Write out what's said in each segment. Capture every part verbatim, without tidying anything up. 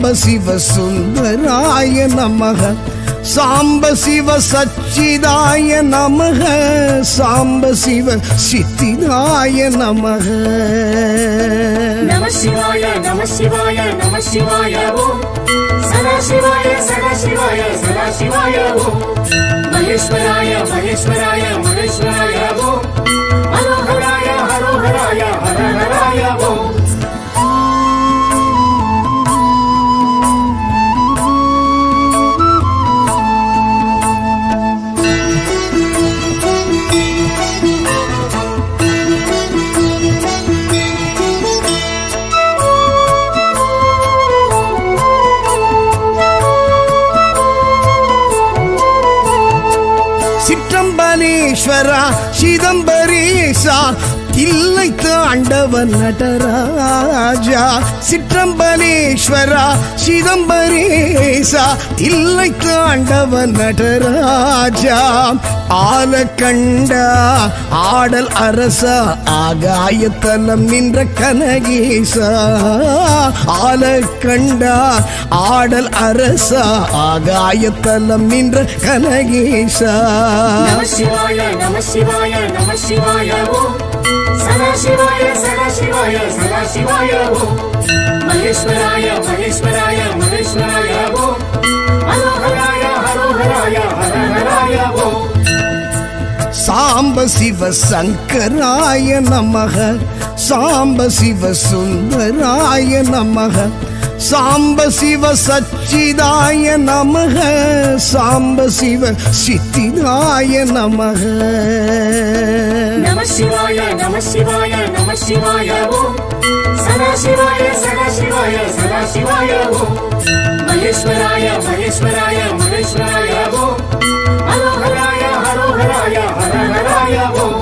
சிவ சுந்தராய நமக சாம்ப சிவ சச்சிதாய நமக சாம்ப சிவ சித்திதாய நமக நம சிவாய நம சிவாய நம சிவாய ஓம் சதா சிவாய சதா சிவாய சதா சிவாய ஓம் மகேஸ்வராய மகேஸ்வராய மகேஸ்வராய ஓம் ஹரோஹராய ஹரோஹராய ஹரஹராய ஓம் சிற்றம்பலேஸ்வரா சிதம்பரேசா தில்லை தாண்டவன் நடராஜா சிற்றம்பலேஸ்வரா சிதம்பரேசா தில்லை தாண்டவன் நடராஜா ஆலகண்டா ஆடல் அரசா ஆகாயத்தலம் நின்ற கனகேசா ஆலகண்டா ஆடல் அரசா ஆகாயத்தலம் நின்ற கனகேசா நம சிவாய நம சிவாய நம சிவாய ஓம் சதா சிவாய சதா சிவாய சதா சிவாய ஓம் மகேஸ்வராய மகேஸ்வராய மகேஸ்வராய ஓம் ஹரோஹராய ஹரோஹராய ஹரஹராய ஓம் சாம்ப சிவ சங்கராய நமக சாம்ப சிவ சுந்தராய நமக சாம்ப சிவ சச்சிதாய நமக சாம்ப சிவ சித்திதாய நமக நம சிவாய நம சிவாய நம சிவாய ஓம் சதா சிவாய சதா சிவாய சதா சிவாய ஓம் மகேஸ்வராய மகேஸ்வராய மகேஸ்வராய ஓம் ஹரோஹராய ஹரோஹராய ஹரஹராய ஓம்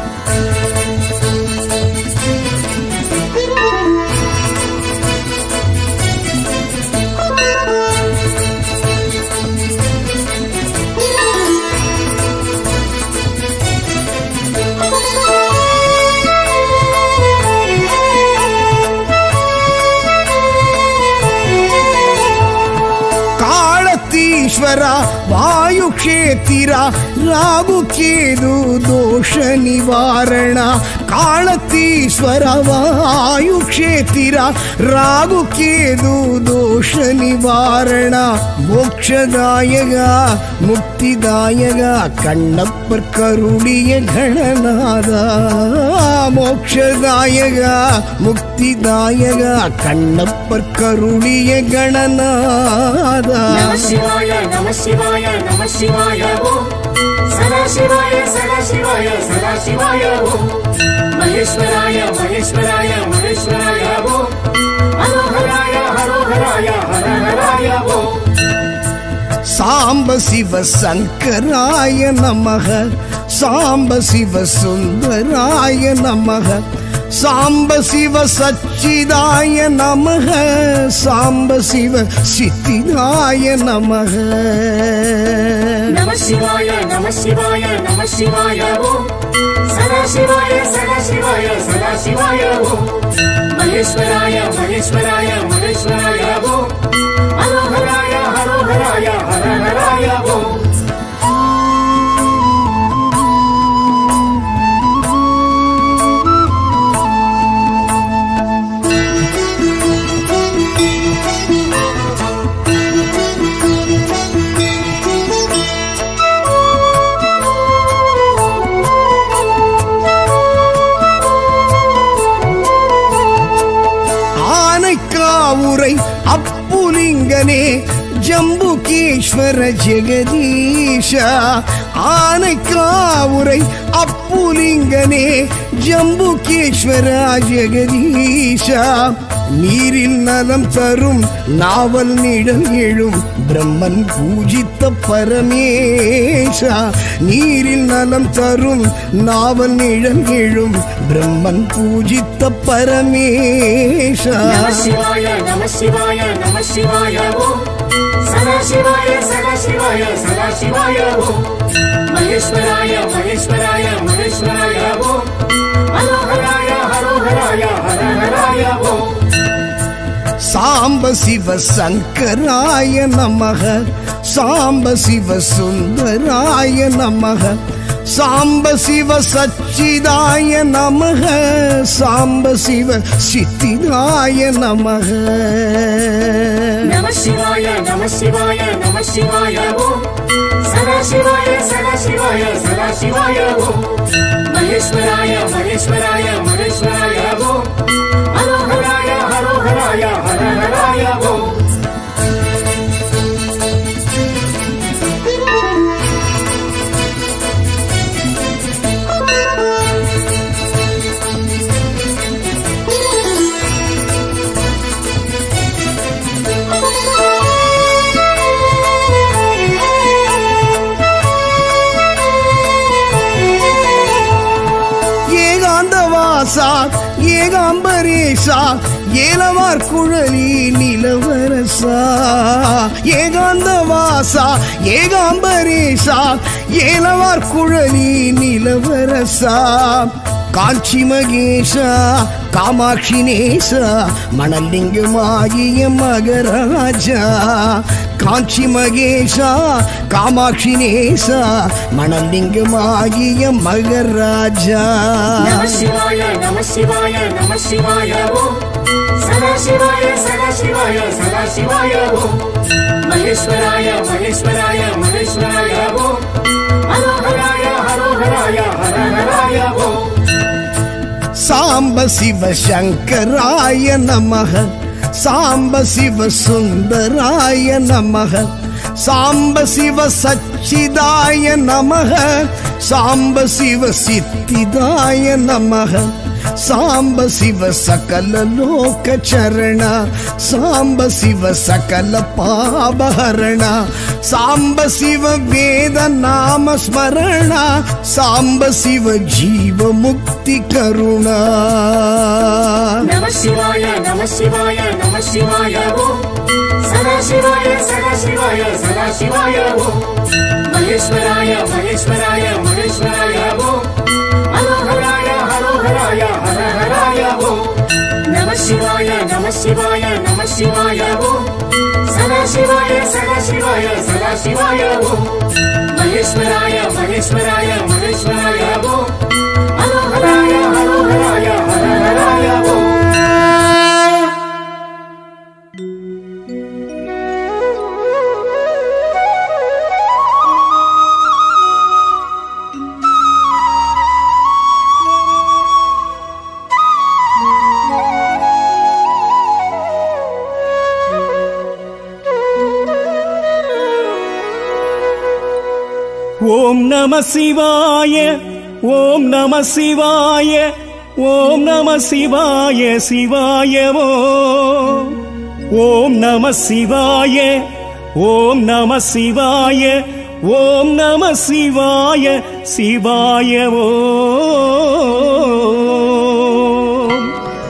ஈஸ்வரா வாயு க்ஷேத்திரா ராகு கேது தோஷ நிவாரண காலத்தீஸ்வர வாயு க்ஷேத்திரா ராகு கேது தோஷ நிவாரண மோக்ஷதாயகா முக்திதாயகா கண்ணப்பர் கருளிய கணநாதா மோக்ஷதாயகா முக்திதாயகா கண்ணப்பர் கருளிய கணநாதா நம சிவாய நம சிவாய நம சிவாய ஓம் சதா சிவாய சதா சிவாய சதா சிவாய ஓம் மகேஸ்வராய மகேஸ்வராய மகேஸ்வராய ஓம் ஹரோஹராய ஹரோஹராய ஹரஹராய ஓம் சாம்ப சிவ சங்கராய நமக சாம்ப சிவ சுந்தராய நமக சாம்ப சிவ சச்சிதாய நமக சாம்ப சிவ சித்திதாய நமக நம சிவாய நம சிவாய நம சிவாய ஓம் சதா சிவாய சதா சிவாய சதா சிவாய ஓம் மகேஸ்வராய மகேஸ்வராய மகேஸ்வராய ஓம் ஹரோஹராய ஹரோஹராய ஹரஹராய ஓம் ஆனைக்காவுரை அப்புலிங்கனே ஜம்புகேஸ்வர ஜெகதீஷா ஆனைக்காவுரை அப்புலிங்கனே ஜம்புகேஸ்வர ஜெகதீஷா நீரில் நலம் தரும் நாவல் நிழல் எழும் பிரம்மன் பூஜித்த பரமேஷா நீரில் நலம் தரும் நாவல் நிழல் எழும் பிரம்மன் பூஜித்த பரமேஷா நம சிவாய நம சிவாய நம சிவாய ஓம் சதா சிவாய சதா சிவாய சதா சிவாய ஓம் மகேஸ்வராய மகேஸ்வராய மகேஸ்வராய ஓம் ஹரோஹராய ஹரோஹராய ஹரஹராய ஓம் சாம்ப சிவ சங்கராய நமக சாம்ப சிவ சுந்தராய நமக சாம்ப சிவ சச்சிதாய நமக சாம்ப சிவ சித்திதாய நமக நம சிவாய நம சிவாய நம சிவாய ஓம் சதா சிவாய சதா சிவாய சதா சிவாய ஓம் மகேஸ்வராய மகேஸ்வராய மகேஸ்வராய ஓம் ஹரோஹராய ஹரோஹராய ஹரஹராய ஓம் ஏகாம்பரேசா ஏலவார் குழலி நிலவரசா ஏகாந்தவாசா ஏகாம்பரேசா ஏலவார் குழலி நிலவரசா காஞ்சி மகேஷா காமாட்சி நேசா மணலிங்கமாகிய மகராஜா காஞ்சி மகேஷா காமாட்சி நேசா மணலிங்கமாகிய மகராஜா நம சிவாய நம சிவாய நம சிவாய ஓம் சதா சிவாய சதா சிவாய சதா சிவாய ஓம் மகேஸ்வராய மகேஸ்வராய மகேஸ்வராய ஓம் ஹரோஹராய ஹரோஹராய ஹரஹராய ஓம் சாம்ப சிவ சங்கராய நமக சாம்ப சிவ சுந்தராய நமக சாம்ப சிவ சச்சிதாய நமக சாம்ப சிவ சித்திதாய நமக சாம்ப சிவ சகல லோக சரண சாம்ப சிவ சகல பாபஹரண சாம்ப சிவ வேத நாம ஸ்மரண சாம்ப சிவ ஜீவ முக்தி கருணா நம சிவாய நம சிவாய நம சிவாய ஓம் சதா சிவாய சதா சிவாய சதா சிவாய ஓம் மகேஸ்வராய மகேஸ்வராய மகேஸ்வராய ஓம் ஹரோஹராய ஹரோஹராய ஹரஹராய ஓம் நம சிவாய நம சிவாய நம சிவாய ஓம் சதா சிவாய சதா சிவாய சதா சிவாய ஓம் மகேஸ்வராய மகேஸ்வராய மகேஸ்வராய ஓம் ஹரோஹராய ஹரோஹராய ஹரஹராய ஓம் ஓம் நம சிவாய ஓம் நம சிவாய ஓம் நம சிவாய சிவாய ஓம் ஓம் நம சிவாய ஓம் நம சிவாய ஓம் நம சிவாய சிவாய ஓம்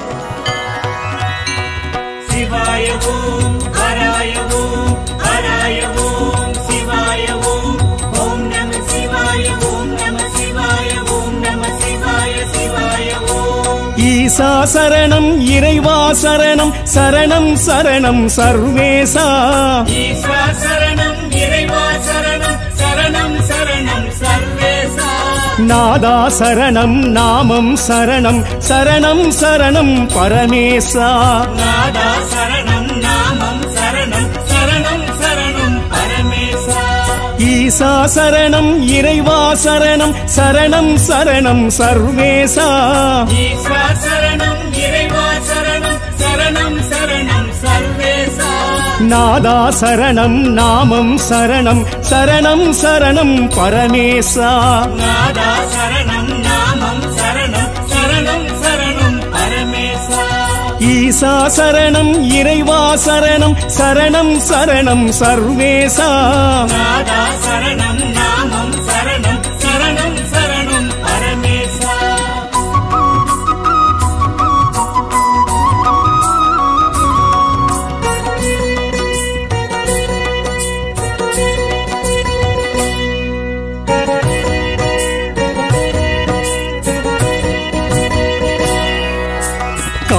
சிவாய ஓம் ஹராய ஓம் ஹராய ஓம் சிவாய ஓம் ஓம் நம சிவாய ஓம் நம சிவாய ஓம் நம சிவாய சிவாய ஓம் ஈசா சரணம் இறைவா சரணம் சரணம் சரணம் சர்வேசா ஈஸ்வர சரணம் இறைவா சரணம் சரணம் சரணம் சர்வேசா நாதா சரணம் நாமம் சரணம் சரணம் சரணம் பரமேசா நாதா சரணம் நாமம் சரணம் சரணம் சரணம் பரமேசா ஈசா சரணம் இறைவா சரணம் சரணம் சரணம் சர்வேசா ஈஸ்வர சரணம் இறைவா சரணம் சரணம் சரணம் சர்வேசா நாதா சரணம் நாமம் சரணம் சரணம் சரணம் பரமேசா நாதா சரணம் நாமம் சரணம் சரணம் சரணம் பரமேசா ஈசா சரணம் இறைவா சரணம் சரணம் சரணம் சர்வேசா நாதா சரணம் நாமம் சரணம் சரணம் சரணம் பரமேசா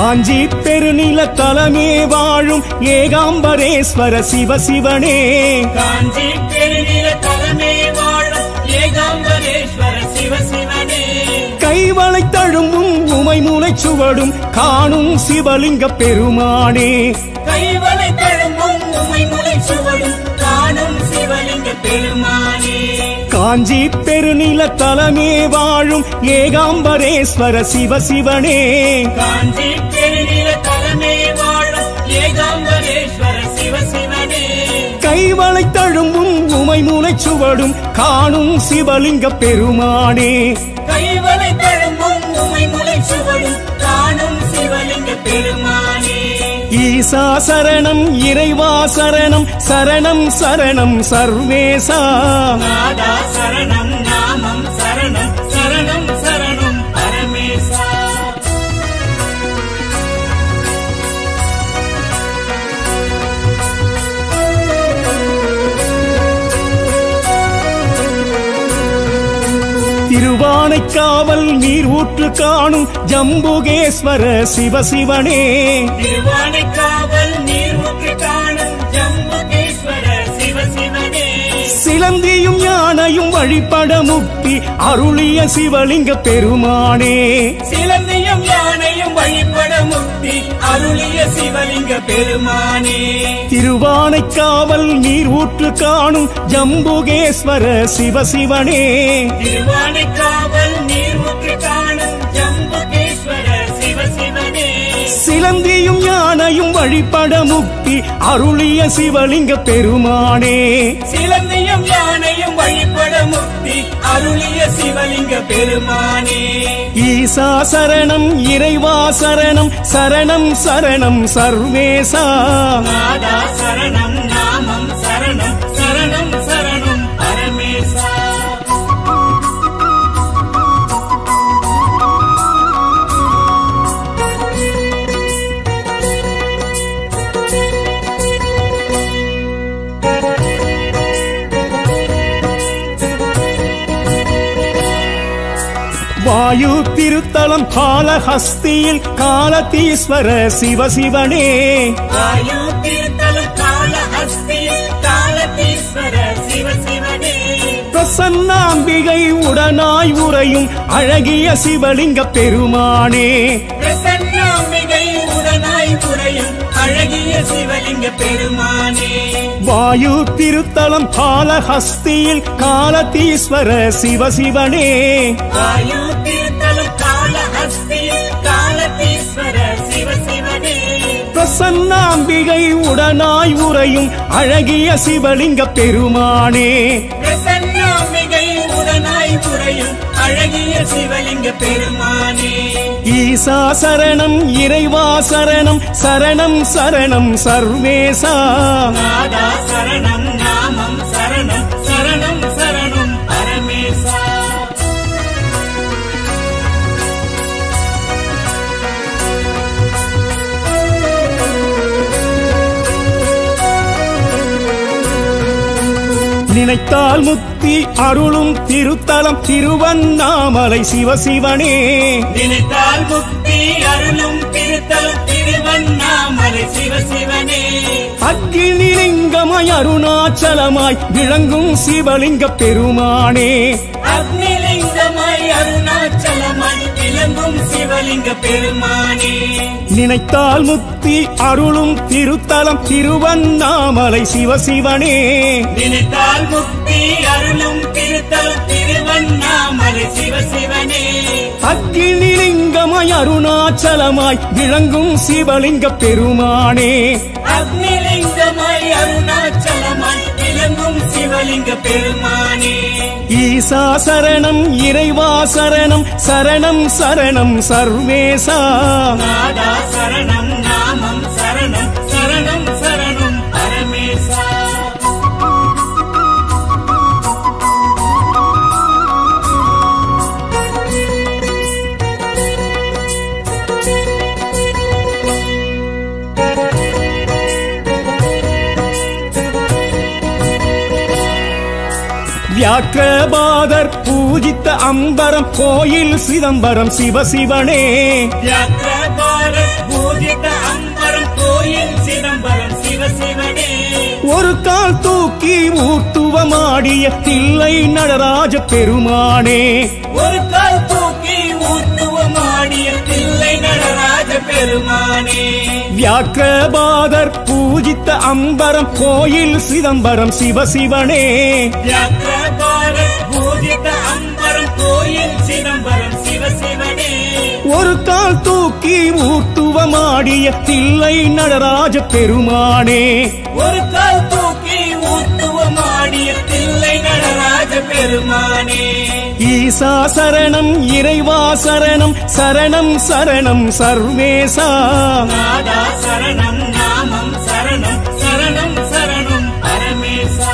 காஞ்சி பெருநில தலமே வாழும் ஏகாம்பரேஸ்வர சிவசிவனே காஞ்சி பெருநில தலமே வாழும் ஏகாம்பரேஸ்வர சிவசிவனே கைவளை தழும்பும் உமை மூளைச் சுவடும் காணும் சிவலிங்க பெருமானே கைவளை தழும்பும் உமை மூளைச் சுவடும் காணும் சிவலிங்க பெருமானே காஞ்சி பெருநில தலமே வாழும் ஏகாம்பரேஸ்வர சிவசிவனே காஞ்சி பெருநில தலமே வாழும் ஏகாம்பரேஸ்வர சிவசிவனே கைவளை தழும்பும் உமை மூளைச் சுவடும் காணும் சிவலிங்க பெருமானே கைவளை தழும்பும் உமை மூளைச் சுவடும் காணும் சிவலிங்க பெருமானே ஈசா சரணம் இறைவா சரணம் சரணம் சரணம் சர்வேசா நாதா சரணம் நாமம் சரணம் சரணம் சரணம் பரமேசா திருவானைக்காவல் நீர் ஊற்று காணும் ஜம்புகேஸ்வர சிவசிவனே திருவானைக்காவல் நீர் ஊற்று காணும் ஜம்புகேஸ்வர சிவசிவனே சிலந்தியும் யானையும் வழிபட முக்தி அருளிய சிவலிங்க பெருமானே சிலந்தியும் யானையும் வழிபட முக்தி அருளிய சிவலிங்க பெருமானே திருவானைக்காவல் நீர் ஊற்று காணும் ஜம்புகேஸ்வர சிவசிவனே திருவானைக்காவல் நீர் ஊற்று காணும் ஜம்புகேஸ்வர சிவசிவனே சிலந்தியும் யானையும் வழிபட முக்தி அருளிய சிவலிங்க பெருமானே சிலந்தியும் யானையும் வழிபட முக்தி அருளிய சிவலிங்க பெருமானே ஈசா சரணம் இறைவா சரணம் சரணம் சரணம் சர்வேசா நாதா சரணம் நாமம் சரணம் சரணம் சரணம் பரமேசா வாயு திருத்தலம் காலஹஸ்தியில் காலதீஸ்வர சிவசிவனே வாயு திருத்தலம் காலஹஸ்தியில் காலதீஸ்வர சிவசிவனே பிரசன்னாம்பிகை உடனாய் உறையும் அழகிய சிவலிங்க பெருமானே பிரசன்னாம்பிகை உடனாய் உறையும் அழகிய சிவலிங்க பெருமானே வாயு திருத்தலம் காலஹஸ்தியில் காலதீஸ்வர சிவசிவனே வாயு திருத்தலம் காலஹஸ்தியில் காலதீஸ்வர சிவசிவனே பிரசன்னாம்பிகை உடனாய் உறையும் அழகிய சிவலிங்க பெருமானே பிரசன்னாம்பிகை உடனாய் உறையும் அழகிய சிவலிங்க பெருமானே ஈசா சரணம் இறைவா சரணம் சரணம் சரணம் சர்வேசா நாதா சரணம் நாமம் சரணம் சரணம் சரணம் பரமேசா நினைத்தால் முக்தி அருளும் திருத்தலம் திருவண்ணாமலை சிவசிவனே நினைத்தால் முக்தி அருளும் திருத்தலம் திருவண்ணாமலை சிவசிவனே அக்னிலிங்கமாய் அருணாச்சலமாய் விளங்கும் சிவலிங்க பெருமானே அக்னிலிங்கமாய் அருணாச்சலமாய் விளங்கும் சிவலிங்க பெருமானே நினைத்தால் முக்தி அருளும் திருத்தலம் திருவண்ணாமலை சிவசிவனே நினைத்தால் முக்தி அருளும் திருத்தலம் திருவண்ணாமலை சிவசிவனே அக்னிலிங்கமாய் அருணாச்சலமாய் விளங்கும் சிவலிங்க பெருமானே அக்னிலிங்கமாய் அருணாச்சலமாய் விளங்கும் சிவலிங்க பெருமானே ஈசா சரணம் இறைவா சரணம் சரணம் சரணம் சர்வேசா நாதா சரணம் நாமம் சரணம் சரணம் சரணம் பரமேசா வியாக்கிரபாதர் பூஜித்த அம்பரம் கோயில் சிதம்பரம் சிவசிவனே வியாக்கிரபாரத் ஒரு கால் தூக்கி ஊர்த்துவமாடிய தில்லை நடராஜ பெருமானே ஒரு கால் தூக்கி ஊர்த்துவமாடிய தில்லை நடராஜ பெருமானே வியாக்கிரபாதர் பூஜித்த அம்பரம் கோயில் சிதம்பரம் சிவசிவனே வியாக்கிரபாதர் பூஜித்த அம்பரம் கோயில் சிதம்பரம் சிவசிவனே ஒரு கால் தூக்கி ஊர்த்துவமாடிய தில்லை நடராஜ பெருமானே ஒரு கால் தூக்கி ஊர்த்துவமாடிய தில்லை நடராஜ பெருமானே ஈசா சரணம் இறைவா சரணம் சரணம் சரணம் சர்வேசா நாதா சரணம் நாமம் சரணம் சரணம் சரணம் பரமேசா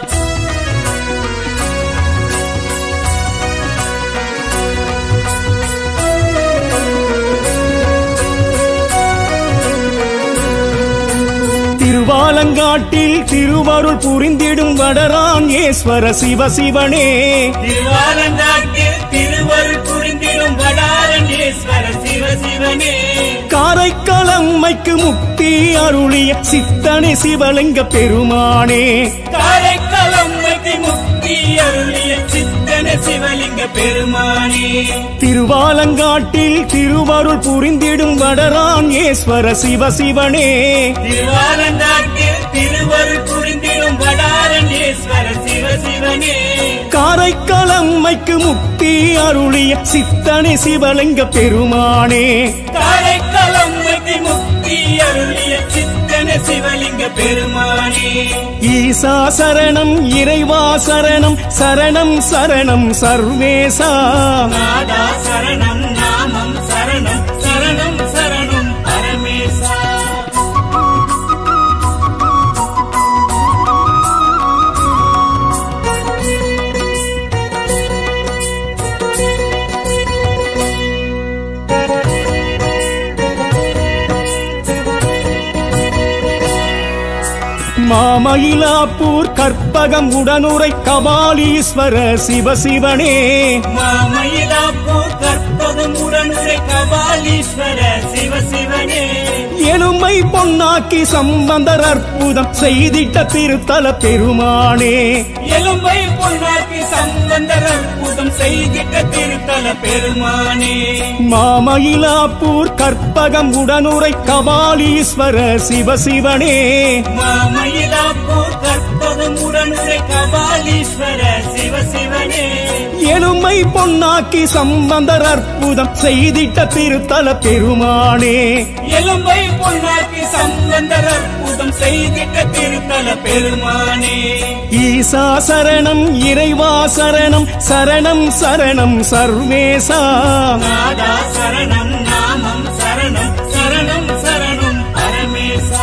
திருவாலங்காட்டில் திருவருள் புரிந்திடும் வடரான் ஈஸ்வர சிவசிவனே திருவாலங்காட்டில் திருவருள் புரிந்திடும் வடாரன் ஈஸ்வர சிவசிவனே காரைக்காலம்மைக்கு முக்தி அருளிய சித்தனை சிவலிங்க பெருமானே காரைக்காலம்மைக்கு முக்தி அருளிய சித்தன சிவலிங்க பெருமானே திருவாலங்காட்டில் திருவருள் புரிந்திடும் வடரான் ஈஸ்வர சிவசிவனே திருவாலங்காட்டில் திருவருள் புரிந்திடும் வடாரன் ஈஸ்வர சிவசிவனே காரைக்காலம்மைக்கு முக்தி அருளிய சித்தனை சிவலிங்க பெருமானே காரைக்காலம்மைக்கு முக்தி அருளிய சித்தன சிவலிங்க பெருமானே ஈசா சரணம் இறைவா சரணம் சரணம் சரணம் சர்வேசா நாதா சரணம் நாமம் சரணம் சரணம் சரணம் பரமேசா மாமயிலாப்பூர் கற்பகம் உடனுரை கபாலீஸ்வர சிவசிவனே மாமயிலாப்பூர் கற்பகம் உடனுரை கபாலீஸ்வர சிவசிவனே எலும்பை பொன்னாக்கி சம்பந்தர் அற்புதம் செய்திட்ட திருத்தல பெருமானே எலும்பை பொன்னாக்கி சம்பந்தர் அற்புதம் செய்திட்ட திருத்தல பெருமானே மாமயிலாப்பூர் கற்பகம் உடனுரை கபாலீஸ்வர சிவசிவனே மாமயிலாப்பூர் கற்பகம் உடனுரை கபாலீஸ்வர சிவசிவனே எலும்பை பொன்னாக்கி சம்பந்தர் அற்புதம் செய்திட்ட திருத்தல பெருமானே எலும்பை பொன்னாக்கி சம்பந்தர் அற்புதம் செய்திட்ட திருத்தல பெருமானே ஈசா சரணம் இறைவா சரணம் சரணம் சரணம் சர்வேசா நாதா சரணம் நாமம் சரணம் சரணம் சரணம் பரமேசா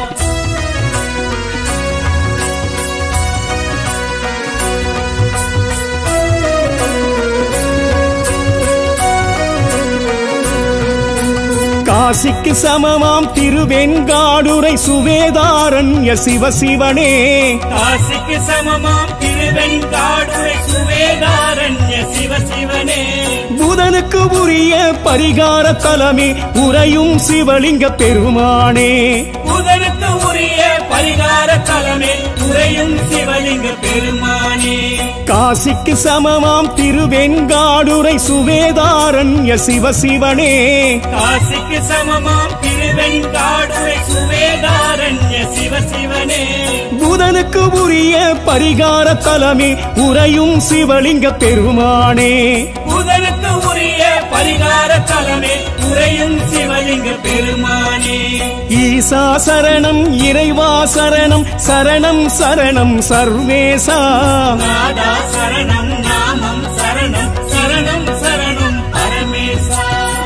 காசிக்கு சமமாம் திருவெண்காடுரை சுவேதாரண்ய சிவசிவனே காசிக்கு சமமாம் திருவெண்காடுரை சுவேதாரண்ய சிவசிவனே புதனுக்கு உரிய பரிகார தலமே உறையும் சிவலிங்க பெருமானே புதனுக்கு உரிய பரிகார தலமே உறையும் சிவலிங்க பெருமானே காசிக்கு சமமாம் திருவெண்காடுரை சுவேதாரண்ய சிவசிவனே காசிக்கு சமமாம் திருவெண்காடுரை சுவேதாரண்ய சிவசிவனே புதனுக்கு உரிய பரிகார தலமே உறையும் சிவலிங்க பெருமானே புதனுக்கு உரிய பரிகார தலமே உறையும் சிவலிங்க பெருமானே ஈசா சரணம் இறைவா சரணம் சரணம் சரணம் சர்வேசா நாதா சரணம் நாமம் சரணம் சரணம் சரணம் பரமேசா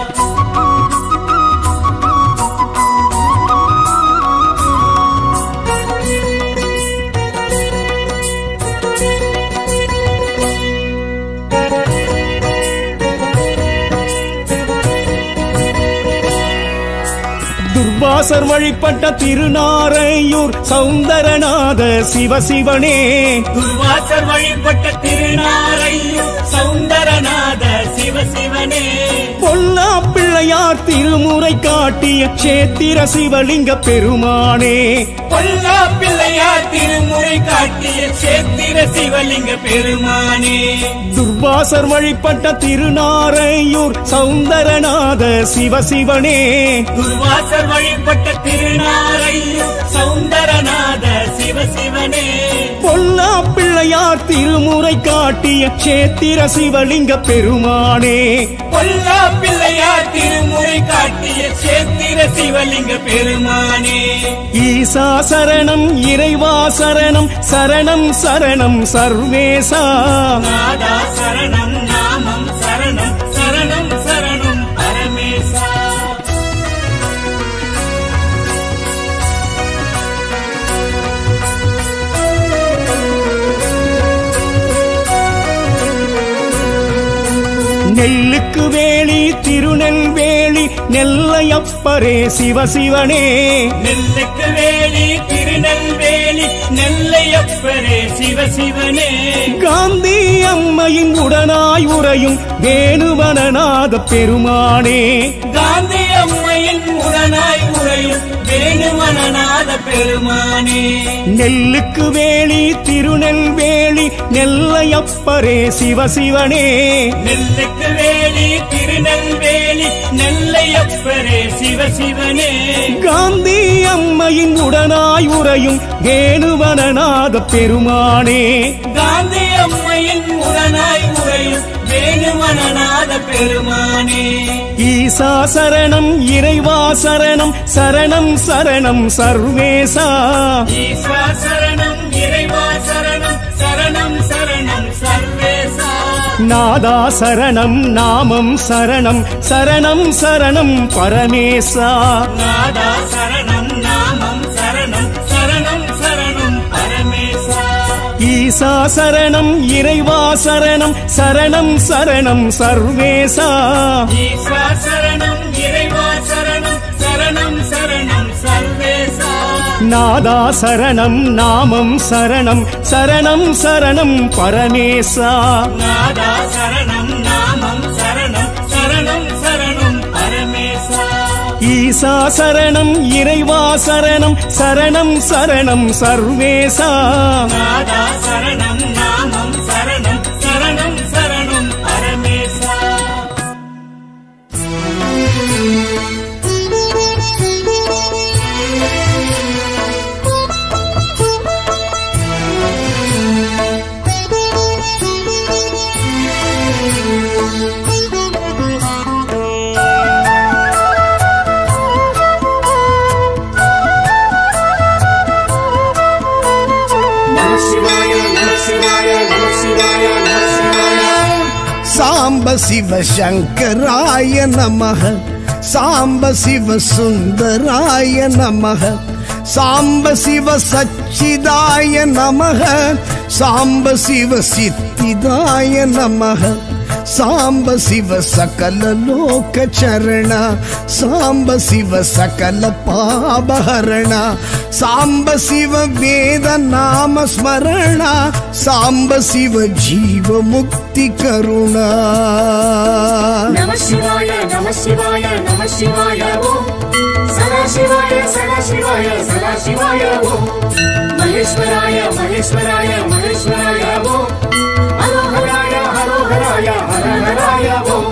துர்வாசர் வழிபட்ட திருநாரையூர் சௌந்தரநாத சிவசிவனே துர்வாசர் வழிபட்ட திருநாரையூர் சௌந்தரநாத சிவசிவனே பொல்லா பிள்ளையார் திருமுறை காட்டிய கஷேத்திர சிவலிங்க பெருமானே பொல்லா பிள்ளையார் சேத்திர சிவலிங்க பெருமானே. துர்வாசர் வழிபட்ட திருநாரையூர் சௌந்தரநாத சிவசிவனே. துர்வாசர் வழிபட்ட திருநாரையூர் சௌந்தரநாத சிவசிவனே. பொல்லா பிள்ளையார் திருமுறை காட்டிய சேத்திர சிவலிங்க பெருமானே. பொல்லா பிள்ளையார் திருமுறை காட்டிய சேத்திர சிவலிங்க பெருமானே. ஈசா சரணம் இறைவா சரணம் சரணம் சரணம் சர்வேசா. நாதா சரணம் நாமம் சரணம் சரணம் சரணம் பரமேசா. நெல்லுக்கு வேலி திருநெல்வேலி நெல்லையப்பரே சிவசிவனே. நெல்லுக்கு வேலி திருநெல்வேலி நெல்லையப்பரே சிவசிவனே. காந்தி அம்மையின் உடனாய் உறையும் வேணுவனநாத பெருமானே. காந்தி அம்மையின் உடனாய் உறையும் வேணுவனநாத பெருமானே. நெல்லுக்கு வேலி திருநெல்வேலி நெல்லையப்பரே சிவசிவனே. நெல்லுக்கு வேலி திருநெல்வேலி நெல்லையப்பரே சிவசிவனே. காந்தி அம்மையின் உடனாய் உறையும் வேணுவனநாத பெருமானே. காந்தி அம்மையின் உடனாய் உறையும் வேணுவனநாத பெருமானே. ஈசா சரணம் இறைவா சரணம் சரணம் சரணம் சர்வேசா. ஈஸ்வா சரணம் இறைவா சரணம் சரணம் சரணம் சர்வேசா. நாதா சரணம் நாமம் சரணம் சரணம் சரணம் பரமேசா. நாதா சரணம் நாமம் சரணம் சரணம் சரணம் பரமேசா. ஈசா சரணம் இறைவா சரணம் சரணம் சரணம் சர்வேசா. ஈஸ்வா சரணம் இறைவா சரணம் சரணம் சரணம் சர்வேசா. நாதா சரணம் நாமம் சரணம் சரணம் சரணம் பரமேசா. நாதா சரணம் நாமம் சரணம் சரணம் சரணம் பரமேசா. ஈசா சரணம் இறைவா சரணம் சரணம் சரணம் சர்வேசா. நாதா சரணம் நாமம் சரணம் சரணம் சரணம் பரமேசா. நம சிவாய நம சிவாய நம சிவாய நம சிவாய. சாம்ப சிவ சங்கராய நமஹ சாம்ப சிவ சுந்தராய நமஹ சாம்ப சிவ சச்சிதாய நமஹ சாம்ப சிவ சித்திதாய நமஹ சாம்ப சிவ சகல லோக சரண சாம்ப சிவ சகல பாபஹரண சாம்ப சிவ வேத நாம ஸ்மரண சாம்ப சிவ ஜீவ முக்தி கருணா. நம சிவாய நம சிவாய நம சிவாய ஓம் சதா சிவாய சதா சிவாய சதா சிவாய ஓம் மகேஸ்வராய மகேஸ்வராய மகேஸ்வராய ஓம் ஹரோஹராய ஹரோஹராய ஹரஹராய ஓம்.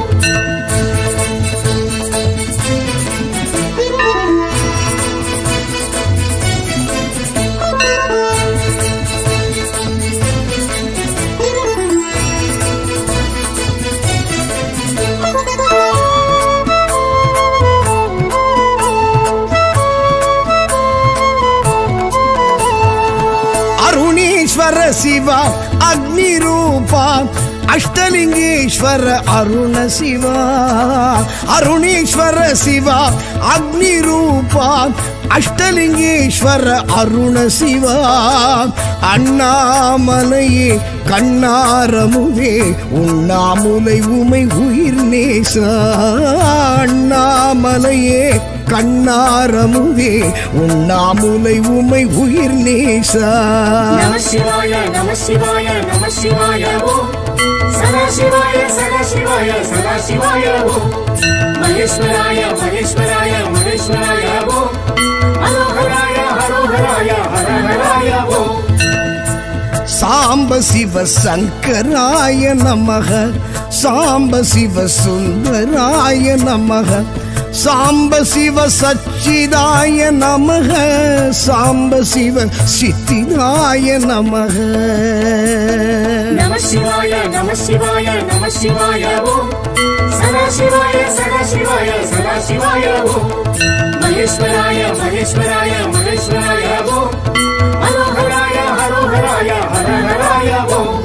ಅರುಣೇಶ್ವರ ಶಿವ ಅಗ್ನಿ ರೂಪ ಅಷ್ಟಲಿಂಗೇಶ್ವರ ಅರುಣ ಶಿವ ಅರುಣೇಶ್ವರ ಶಿವ ಅಗ್ನಿ ರೂಪ அஷ்டலிங்கேஸ்வர அருண சிவா அண்ணாமலையே கண்ணாரமுவே உண்ணாமுலை உமை உயிர் நேசா அண்ணாமலையே கண்ணாரமுவே உண்ணாமுலை உமை உயிர் நேசா. நம சிவாய நம சிவாய நம சிவாய ஓம் சதா சிவாய சதா சிவாய சதா சிவாய ஓம் மகேஸ்வராய மகேஸ்வராய மகேஸ்வராய ஓம் ஹரோஹராய ஹரோஹராய ஹரஹராய ஓம். சாம்ப சிவ சங்கராய நமக சாம்ப சிவ சுந்தராய நமக சாம்ப சிவ சச்சிதாய நமக சாம்ப சிவ சித்திதாய நமக நம சிவாய நம சிவாய நம சிவாய ஓம் சதா சிவாய சதா சிவாய சதா சிவாய ஓம் மகேஸ்வராய மகேஸ்வராய மகேஸ்வராய ஓம் ஹரோஹராய ஹரோஹராய ஹரஹராய ஓம்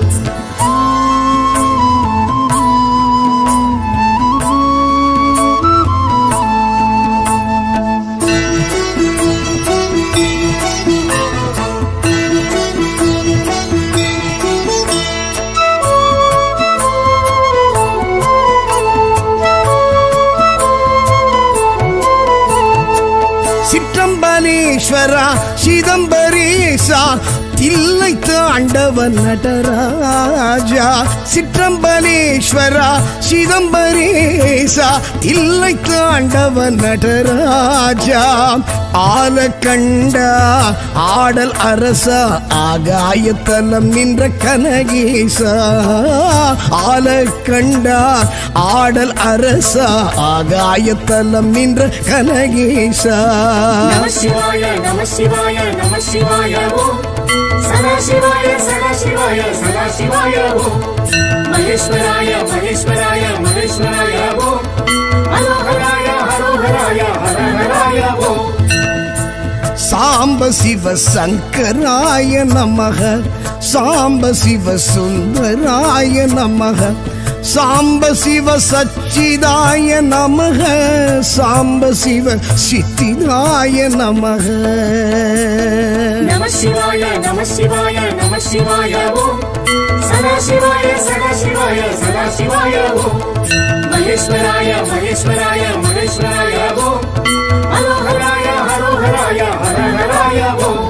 சிற்றம்பலேஸ்வரா சிதம்பரேசா தில்லை தாண்டவன் நடராஜா சிற்றம்பலேஸ்வரா சிதம்பரேசா தில்லை தாண்டவன் நடராஜா ஆலக்கண்டா ஆடல் அரசா ஆகாயத்தலம் நின்ற கனகேசா ஆலக்கண்டா ஆடல் அரசா ஆகாயத்தலம் நின்ற கனகேசா நம சிவாய நம சிவாய நம சிவாய ஓம் சதா சிவாய சதா சிவாய சதா சிவாய ஓம் மகேஸ்வராய மகேஸ்வராய மகேஸ்வராய ஓம் ஹரோஹராய ஹரோஹராய ஹரஹராய ஓம் சாம்ப சிவ சங்கராய நமக சாம்ப சிவ சுந்தராய நமக சாம்ப சிவ சச்சிதாய நமக சாம்ப சிவ சித்திதாய நமக நம சிவாய நம சிவாய நம சிவாய ஓம் சதா சிவாய சதா சிவாய சதா சிவாய ஓம் மகேஸ்வராய மகேஸ்வராய மகேஸ்வராய ஓம் ஹரோஹராய ஹரோஹராய ஹரஹராய ஓம்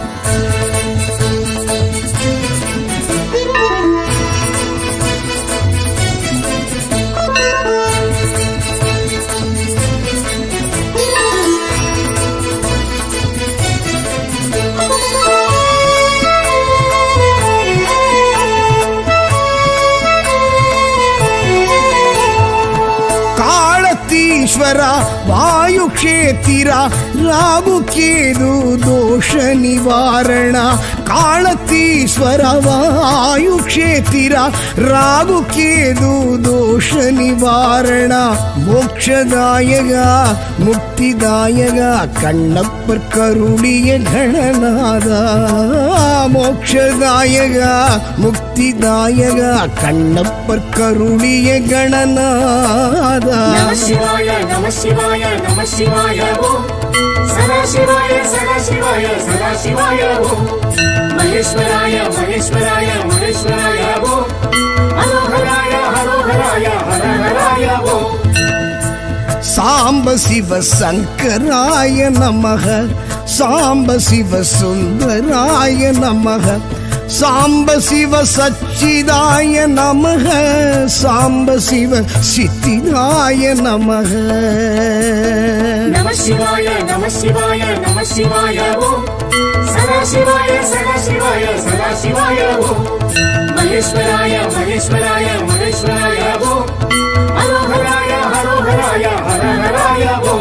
ஈஸ்வரா வாயு க்ஷேத்திரா ராகு கேது தோஷ நிவாரண காலத்தீஸ்வர வாயு க்ஷேத்திரா ராகு கேது தோஷ நிவாரண மோக்ஷதாயகா முக்திதாயகா கண்ணப்பர் கருளிய கணநாதா மோக்ஷதாயகா முக்திதாயகா கண்ணப்பர் கருளிய கணநாதா நம சிவாய நம சிவாய நம சிவாய ஓம் சதா சிவாய சதா சிவாய சதா சிவாய ஓம் மகேஸ்வராய மகேஸ்வராய மகேஸ்வராய ஓம் ஹரோஹராய ஹரோஹராய ஹரஹராய ஓம் சாம்ப சிவ சங்கராய நமக சாம்ப சிவ சுந்தராய நமக சாம்ப சிவ சச்சிதாய நமக சாம்ப சிவ சித்திதாய நமக நம சிவாய நம சிவாய நம சிவாய ஓம் சதா சிவாய சதா சிவாய சதா சிவாய ஓம் மகேஸ்வராய மகேஸ்வராய மகேஸ்வராய ஓம் ஹரோஹராய ஹரோஹராய ஹரஹராய ஓம்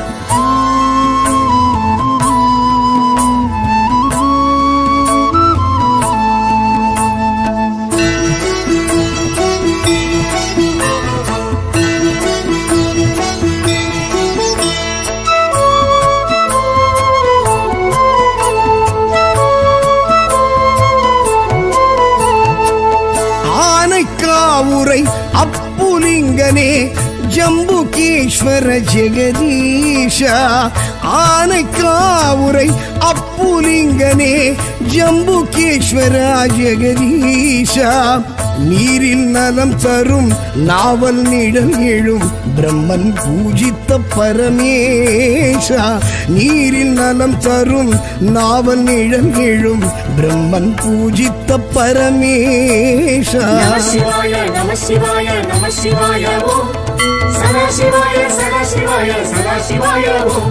ஆனைக்காவுரை அப்புலிங்கனே ஜம்புகேஸ்வர ஜெகதீஷா ஆனைக்காவுரை அப்புலிங்கனே ஜம்புகேஸ்வர ஜெகதீஷா நீரில் நலம் தரும் நாவல் நிழல் எழும் பிரம்மன் பூஜித்த பரமேஷா நீரில் நலம் தரும் நாவல் நிழல் எழும் பிரம்மன் பூஜித்த பரமேஷா நம சிவாய நம சிவாய நம சிவாய ஓம் சதா சிவாய சதா சிவாய சதா சிவாய ஓம்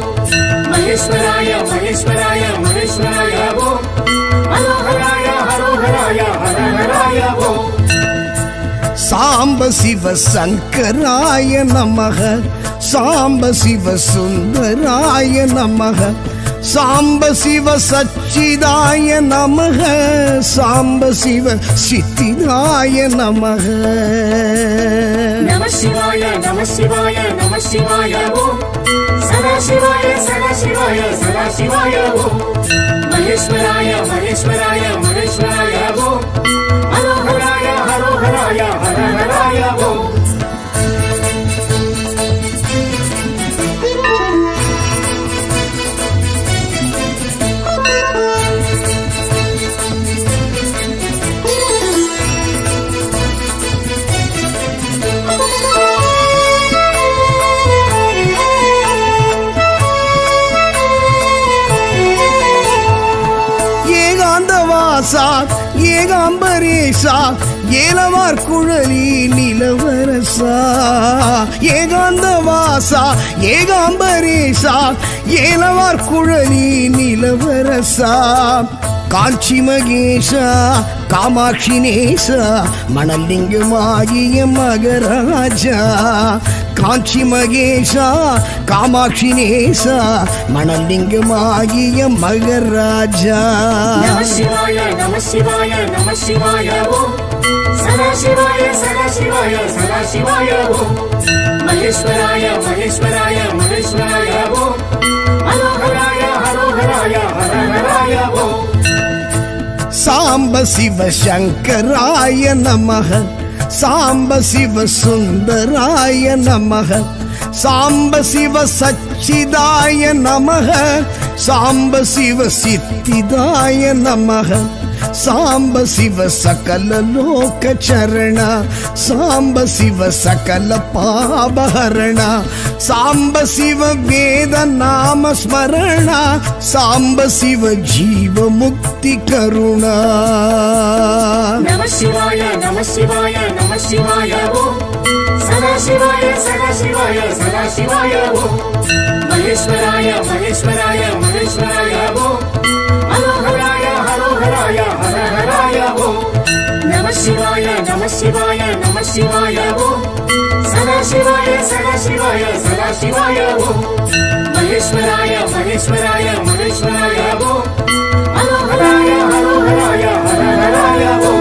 மகேஸ்வராய மகேஸ்வராய மகேஸ்வராய ஓம் ஹரோஹராய ஹரோஹராய சாம்ப சிவ சங்கராய நமக சாம்ப சிவ சுந்தராய நமக சாம்ப சிவ சச்சிதாய நமக சாம்ப சிவ சித்திதாய நமக நம சிவாய நம சிவாய நம சிவாய ஓம் சதா சிவாய சதா சிவாய சதா சிவாய ஓம் மகேஸ்வராய மகேஸ்வராய மகேஸ்வராய ஓம் ஹரோஹராய ஹரோஹராய ஹரஹராய ஓம் ஏகாம்பரேசா ஏலவார் குழலி நிலவரசா ஏகாந்தவாசா ஏகாம்பரேசா ஏலவார் குழலி நிலவரசா காஞ்சி மகேஷா காமாட்சி நேசா மணலிங்கமாகிய மகராஜா காஞ்சி மகேஷா காமாட்சி நேசா மணலிங்கமாகிய மகராஜா நம சிவாய நம சிவாய நம சிவாய ஓம் சதா சிவாய சதா சிவாய சதா சிவாய ஓம் மகேஸ்வராய மகேஸ்வராய மகேஸ்வராய ஓம் ஹரோஹராய ஹரோஹராய ஹரஹராய ஓம் சாம்ப சிவ சங்கராய நமக சாம்ப சிவ சுந்தராய நமக சாம்ப சிவ சச்சிதாய நமக சாம்ப சிவ சித்திதாய நமக சாம்ப சிவ சகல லோக சரண சாம்ப சிவ சகல பாபஹரண சாம்ப சிவ வேத நாம ஸ்மரண சாம்ப சிவ ஜீவ முக்தி கருணா நம சிவாய நம சிவாய நம சிவாய ஓம் சதா சிவாய சதா சிவாய சதா சிவாய ஓம் மகேஸ்வராய மகேஸ்வராய மகேஸ்வராய ஓம் ஹரோஹராய ஹரோஹராய ஹரஹராய ஓம் நம சிவாய நம சிவாய நம சிவாய ஓம் சதா சிவாய சதா சிவாய சதா சிவாய ஓம் மகேஸ்வராய மகேஸ்வராய மகேஸ்வராய ஓம் ஹரோஹராய ஹரோஹராய ஹரஹராய ஓம்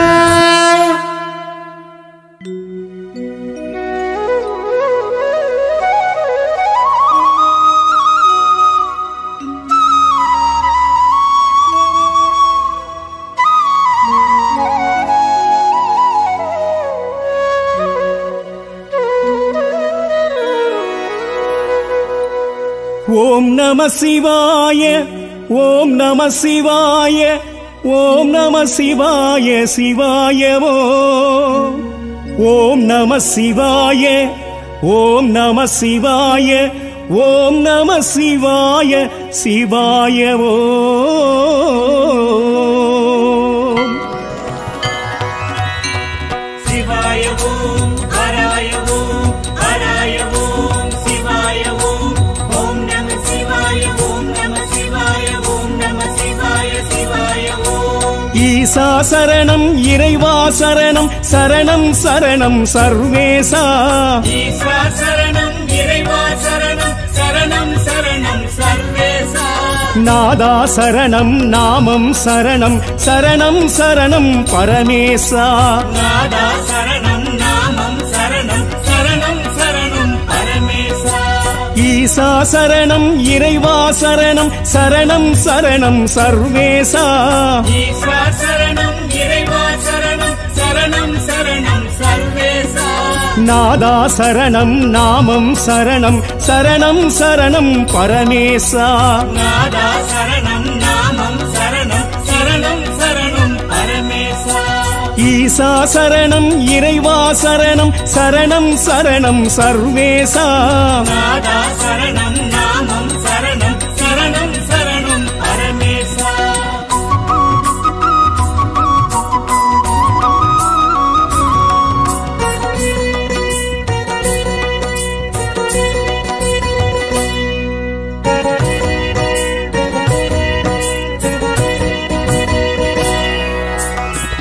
ஓம் நம சிவாய ஓம் நம சிவாய ஓம் நம சிவாய சிவாய ஓம் ஓம் நம சிவாய ஓம் நம சிவாய ஓம் நம சிவாய சிவாய ஓம் சிவாய ஓம் ஹராய ஓம் ஹராய ஓம் சிவாய ஓம் ஓம் நம சிவாய ஓம் நம சிவாய ஓம் நம சிவாய சிவாய ஓம் ஈசா சரணம் இறைவா சரணம் சரணம் சரணம் சர்வேசா ஈஸ்வர சரணம் இறைவா சரணம் சரணம் சரணம் சர்வேசா நாதா சரணம் நாமம் சரணம் சரணம் சரணம் பரமேசா நாதா சரணம் நாமம் சரணம் சரணம் சரணம் பரமேசா ஈசா சரணம் இறைவா சரணம் சரணம் சரணம் சர்வேசா ஈஸ்வர சரணம் இறைவா சரணம் சரணம் சரணம் சர்வேசா நாதா சரணம் நாமம் சரணம் சரணம் சரணம் பரமேசா நாதா சரணம் நாமம் சரணம் சரணம் சரணம் பரமேசா ஈசா சரணம் இறைவா சரணம் சரணம் சரணம் சர்வேசா நாதா சரணம் நாமம் சரணம் சரணம் சரணம் பரமேசா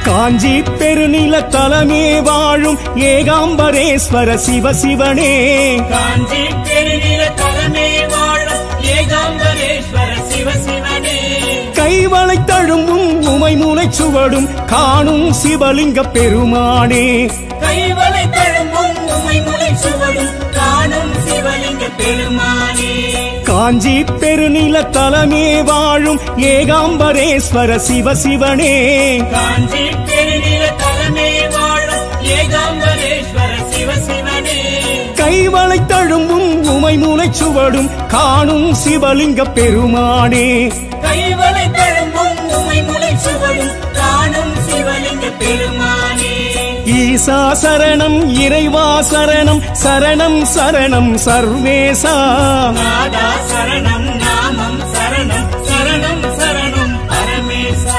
காஞ்சி பெருநில தலமே வாழும் ஏகாம்பரேஸ்வர சிவ சிவனே காஞ்சி பெருநில தலமே வாழும் ஏகாம்பரேஸ்வர சிவ சிவனே கைவளை தழும்பும் உமை மூலை சுவடும் காணும் சிவலிங்க பெருமானே கைவளை தழும்பும் உமை மூலை சுவடும் காணும் சிவலிங்க பெருமானே காஞ்சி பெருநில தலமே வாழும் ஏகாம்பரேஸ்வர சிவ சிவனே காஞ்சி பெருநில தலமே வாழும் ஏகாம்பரேஸ்வர சிவ சிவனே கைவளை தழும்பும் உமை மூலை சுவடும் காணும் சிவலிங்க பெருமானே கைவளை தழும்பும் உமை மூலை சுவடும் காணும் சிவலிங்க பெருமானே ஈசா சரணம் இறைவா சரணம் சரணம் சரணம் சர்வேசா நாதா சரணம் நாமம் சரணம் சரணம் சரணம் பரமேசா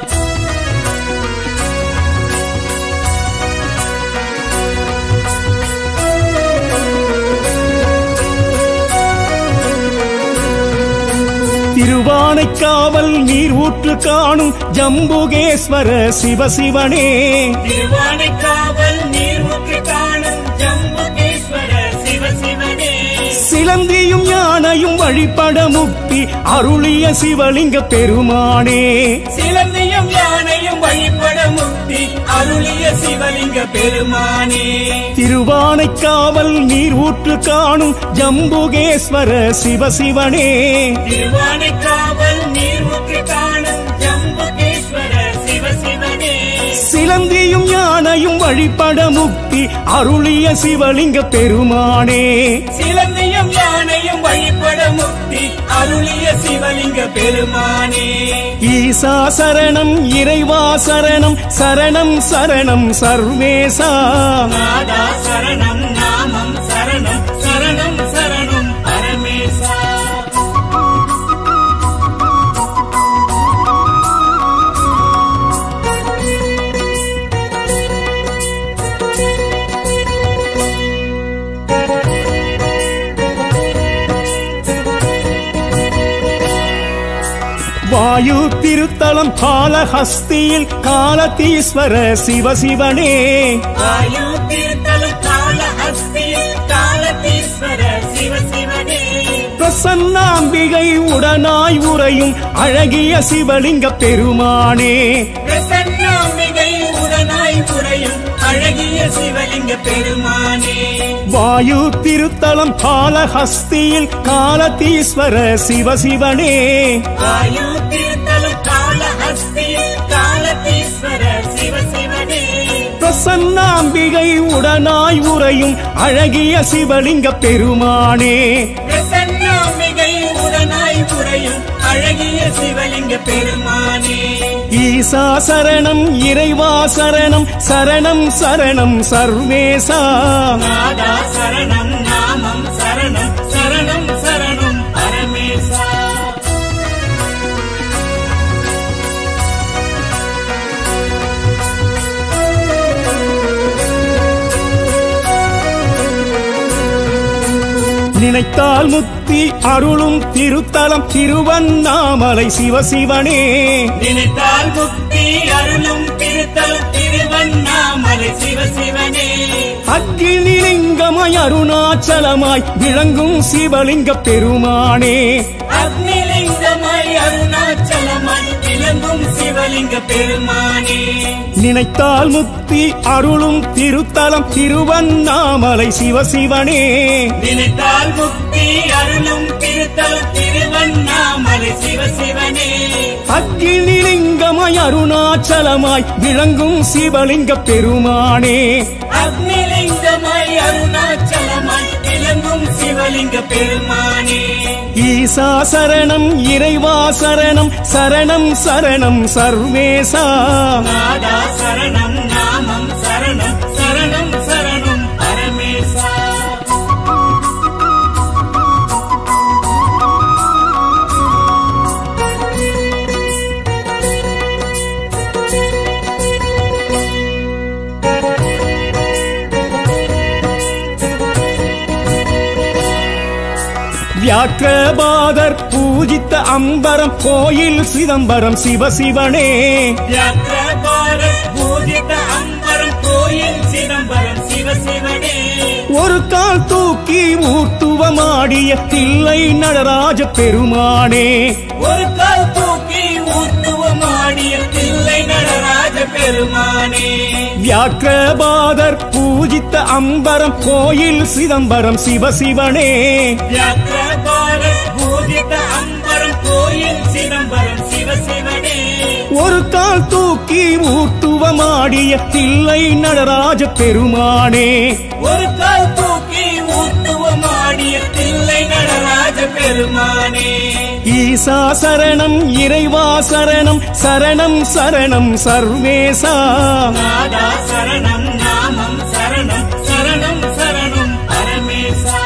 திருவானைக்காவல் நீர் ஊற்று காணும் ஜம்புகேஸ்வர சிவ சிவனே திருவானைக்காவல் நீர் ஊற்று காணும் ஜம்புகேஸ்வர சிவ சிவனே சிலந்தியும் யானையும் வழிபட முக்தி அருளிய சிவலிங்க பெருமானே சிலந்தியும் யானையும் வழிபட முக்தி அருளிய சிவலிங்க பெருமானே திருவானைக்காவல் நீர் ஊற்று காணும் ஜம்புகேஸ்வர சிவ சிவனே திருவானைக்காவல் நீர் ஊற்று காணும் ஜம்புகேஸ்வர சிவ சிவனே சிலந்தியும் யானையும் வழிபட முக்தி அருளிய சிவலிங்க பெருமானே சிலந்தியும் யானையும் வழிபட முக்தி அருளிய சிவலிங்க பெருமானே ஈசா சரணம் இறைவா சரணம் சரணம் சரணம் சர்வேசா நாதா சரணம் நாமம் சரணம் சரணம் சரணம் பரமேசா வாயு திருத்தலம் காலஹஸ்தியில் காலதீஸ்வர சிவ சிவனே வாயு தீர்த்தலும் காலஹஸ்தியில் காலதீஸ்வர சிவ சிவனே பிரசன்னாம்பிகை உடனாய் உறையும் அழகிய சிவலிங்க பெருமானே பிரசன்னாம்பிகை உடனாய் புரையும் அழகிய சிவலிங்க பெருமானே வாயு திருத்தலம் காலஹஸ்தியில் காலதீஸ்வர சிவ சிவனே வாயு தீர்த்தலும் காலஹஸ்தியில் காலதீஸ்வர சிவ சிவனே பிரசன்னாம்பிகை உடனாய் உறையும் அழகிய சிவலிங்க பெருமானே பிரசன்னாம்பிகை உடனாய் புரையும் அழகிய சிவலிங்க பெருமானே ஈசா சரணம் இறைவா சரணம் சரணம் சரணம் சர்வேசா நாதா சரணம் நாமம் சரணம் சரணம் சரணம் பரமேசா நினைத்தால் முத்தி அருளும் திருத்தலம் திருவண்ணாமலை சிவசிவனே நினைத்தால் முக்தி அருளும் திருத்தலம் திருவண்ணாமலை சிவ சிவனே அக்னிலிங்கமாய் அருணாச்சலமாய் விளங்கும் சிவலிங்க பெருமானே அக்னிலிங்கமாய் அருணாச்சலமாய் விளங்கும் சிவலிங்க பெருமானே நினைத்தால் முக்தி அருளும் திருத்தலம் திருவண்ணாமலை சிவசிவனே நினைத்தால் முக்தி அருளும் திருத்தலம் திருவண்ணாமலை சிவ சிவனே அக்னிலிங்கமாய் அருணாச்சலமாய் விளங்கும் சிவலிங்க பெருமானே அக்னிலிங்கமாய் அருணாச்சலமாய் விளங்கும் சிவலிங்க பெருமானே ஈசா சரணம் இறைவா சரணம் சரணம் சரணம் சர்வேசா நாதா சரணம் நாமம் சரணம் சரணம் சரணம் பரமேசா வியாக்கிரபாதர் பூஜித்த அம்பரம் கோயில் சிதம்பரம் சிவசிவனே வியாக்கிரபாதர் பூஜித்த அம்பரம் கோயில் சிதம்பரம் சிவசிவனே ஒரு கால் தூக்கி ஊர்த்துவமாடிய தில்லை நடராஜ பெருமானே ஒரு கால் தூக்கி ஊர்த்துவமாடிய தில்லை நடராஜ பெருமானே வியாக்கிரபாதர் பூஜித்த அம்பரம் கோயில் சிதம்பரம் சிவசிவனே வியாக்கிரபாதர் பூஜித்த அம்பரம் கோயில் சிதம்பரம் சிவசிவனே ஒரு கால் தூக்கி ஊர்த்துவமாடிய தில்லை நடராஜ பெருமானே ஒரு கால் தூக்கி ஊர்த்துவமாடிய தில்லை நடராஜ பெருமானே ஈசா சரணம் இறைவா சரணம் சரணம் சரணம் சர்வேசா நாதா சரணம் நாமம் சரணம் சரணம் சரணம் பரமேசா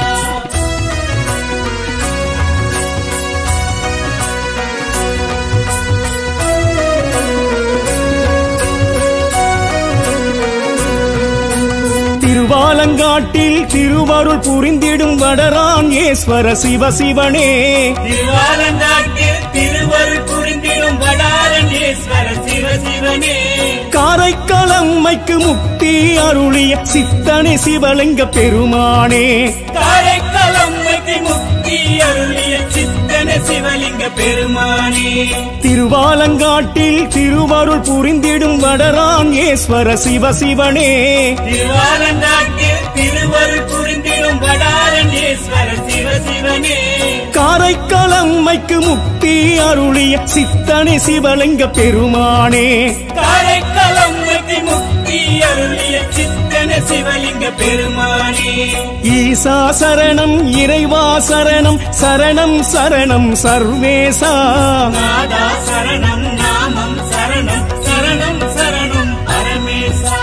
திருவாலங்காட்டில் திருவருள் புரிந்திடும் வடராங்கேஸ்வர சிவசிவனே திருவாலங்காட்டில் திருவருள் புரிந்திடும் வடாரண்யேஸ்வர சிவசிவனே காரைக்காலம்மைக்கு முக்தி அருளிய சித்தனை சிவலிங்க பெருமானே காரைக்காலம்மைக்கு முக்தி அருளிய சித்தன சிவலிங்க பெருமானே திருவாலங்காட்டில் திருவருள் புரிந்திடும் வடராங்கேஸ்வர சிவசிவனே திருவாலங்காட்டில் திருவருள் புரிந்திடும் வடாரண்யேஸ்வர சிவசிவனே காரைக்காலம்மைக்கு முக்தி அருளிய சித்தனை சிவலிங்க பெருமானே காரைக்காலம்மைக்கு முக்தி அருளிய சித்தன சிவலிங்க பெருமானே ஈசா சரணம் இறைவா சரணம் சரணம் சரணம் சர்வேசா நாதா சரணம் நாமம் சரணம் சரணம் சரணம் பரமேசா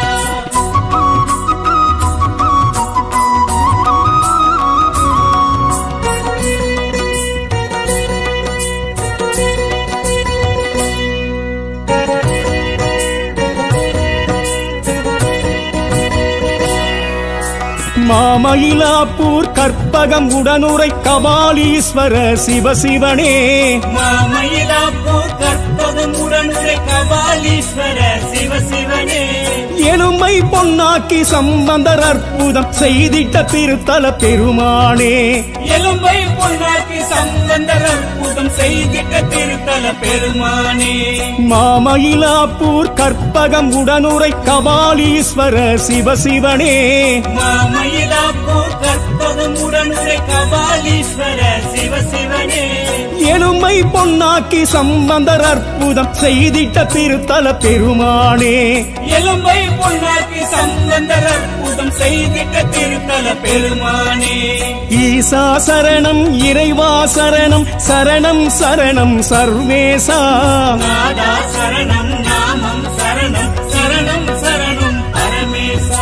மாமயிலாப்பூர் கற்பகம் உடனுரை கபாலீஸ்வர சிவசிவனே மாமயிலாப்பூர் கற்பகம் உடனுரை கபாலீஸ்வர சிவசிவனே எலும்பை பொன்னாக்கி சம்பந்தர் அற்புதம் செய்திட்ட திருத்தல பெருமானே எலும்பை பொன்னாக்கி சம்பந்தர் அற்புதம் செய்திட்ட திருத்தல பெருமானே மாமயிலாப்பூர் கற்பகம் உடனுரை கபாலீஸ்வர சிவசிவனே மாமயிலாப்பூர் கற்பகம் உடனுரை கபாலீஸ்வர சிவசிவனே எலும்பை பொன்னாக்கி சம்பந்தர் அற்புதம் செய்திட்ட திருத்தல பெருமானே எலும்பை பொன்னாக்கி சம்பந்தர் அற்புதம் செய்திட்ட திருத்தல பெருமானே ஈசா சரணம் இறைவா சரணம் சரணம் சரணம் சர்வேசா நாதா சரணம் நாமம் சரணம் சரணம் சரணம் பரமேசா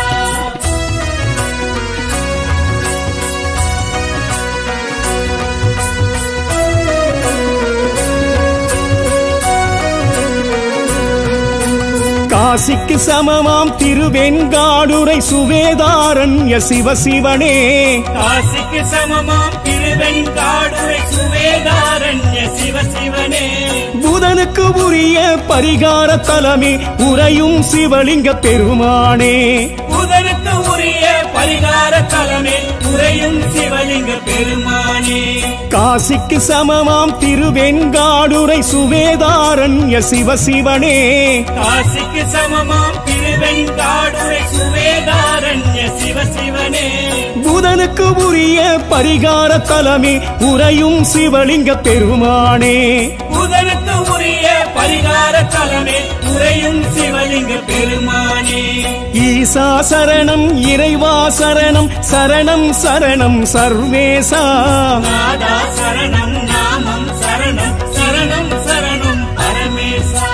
காசிக்கு சமமாம் திருவெண்காடுரை சுவேதாரண்ய சிவசிவனே காசிக்கு சமமாம் திருவெண்காடுரை சுவேதாரண்ய சிவசிவனே புதனுக்கு உரிய பரிகார தலமே உறையும் சிவலிங்க பெருமானே புதனுக்கு உரிய பரிகார தலமே உறையும் சிவலிங்க பெருமானே காசிக்கு சமமாம் திருவெண்காடுரை சுவேதாரண்ய சிவசிவனே காசிக்கு சமமாம் திருவெண்காடுரை சுவேதாரண்ய சிவசிவனே புதனுக்கு உரிய பரிகார தலமே உறையும் சிவலிங்க பெருமானே புதனுக்கு உரிய பரிகார தலமே உறையும் சிவலிங்க பெருமானே ஈசா சரணம் இறைவா சரணம் சரணம் சரணம் சர்வேசா நாதா சரணம் நாமம் சரணம் சரணம் சரணம் பரமேசா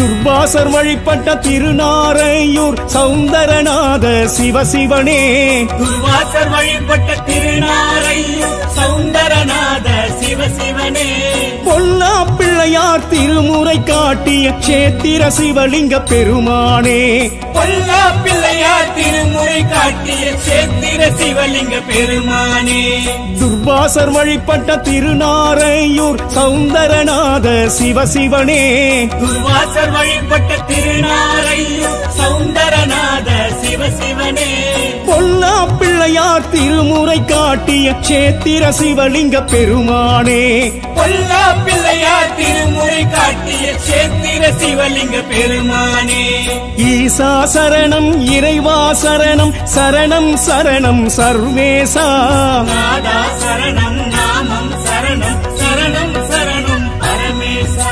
துர்வாசர் வழிபட்ட திருநாரையூர் சௌந்தரநாத சிவசிவனே. துர்வாசர் வழிபட்ட திருநாரையூர் சௌந்தரநாத சிவசிவனே. பொல்லா பிள்ளையார் திருமுறை காட்டிய கஷேத்திர சிவலிங்க பெருமானே. பொல்லா பிள்ளையார் திருமுறை காட்டிய கஷேத்திர சிவலிங்க பெருமானே. துர்வாசர் வழிபட்ட திருநாரையூர் சௌந்தரநாத சிவசிவனே. துர்வாசர் வழிபட்ட திருநாரையூர் சௌந்தரநாத சிவசிவனே. பொல்லா பிள்ளையார் திருமுறை காட்டிய கஷேத்திர சிவலிங்க பெருமானே. பொல்லா பிள்ளையார் திருமுறை காட்டிய கஷேத்திர சிவலிங்க பெருமானே. ஈசா சரணம் இறைவா சரணம் சரணம் சரணம் சர்வேசா. நாதா சரணம் நாமம் சரணம் சரணம் சரணம் பரமேசா.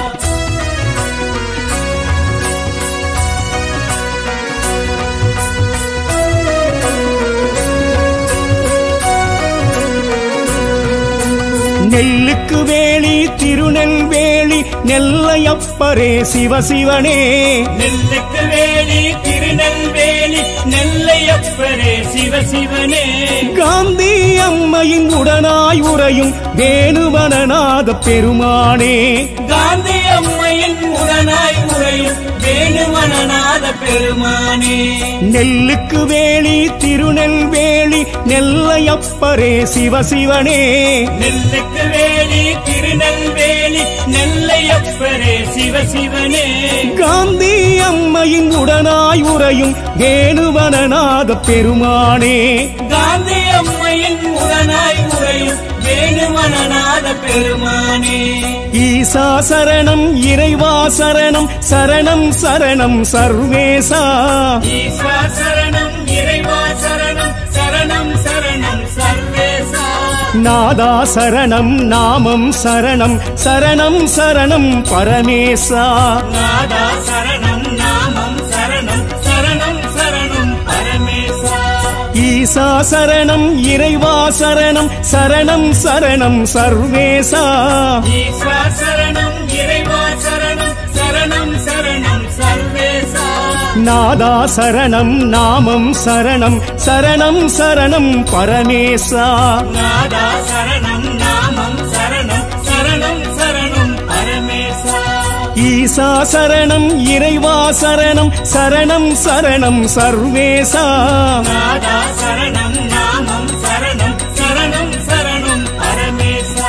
நெல்லுக்கு வேலி திருநெல்வேலி நெல்லையப்பரே சிவசிவனே. நெல்லுக்கு வேலி திருநெல்வேலி நெல்லையப்பரே சிவசிவனே. காந்தி அம்மையின் உடனாய் உறையும் வேணுவனநாத பெருமானே. காந்தி அம்மையின் உடனாய் உறையும் வேணுவனநாத பெருமானே. நெல்லுக்கு வேலி திருநெல்வேலி நெல்லையப்பரே சிவசிவனே. நெல்லுக்கு வேலி திருநெல்வேலி நெல்லையப்பரே சிவசிவனே. காந்தி அம்மையின் உடனாய் உறையும் வேணுவனநாத பெருமானே. காந்தி அம்மையின் உடனாய் உறையும் வேணுவனநாத பெருமானே. ஈசா சரணம் இறைவா சரணம் சரணம் சரணம் சர்வேசா. ஈஸ்வர சரணம் இறைவா சரணம் சரணம் சரணம் சர்வேசா. நாதா சரணம் நாமம் சரணம் சரணம் சரணம் பரமேசா. நாதா சரணம் நாமம் சரணம் சரணம் சரணம் பரமேசா. ஈசா சரணம் இறைவா சரணம் சரணம் சரணம் சர்வேசா. ஈஸ்வர சரணம் இறைவா சரணம் சரணம் சரணம் சர்வேசா. நாதா சரணம் நாமம் சரணம் சரணம் சரணம் பரமேசா. நாதா சரணம் நாமம் சரணம் சரணம் சரணம் பரமேசா. ஈசா சரணம் இறைவா சரணம் சரணம் சரணம் சர்வேசா. நாதா சரணம் நாமம் சரணம் சரணம் சரணம் பரமேசா.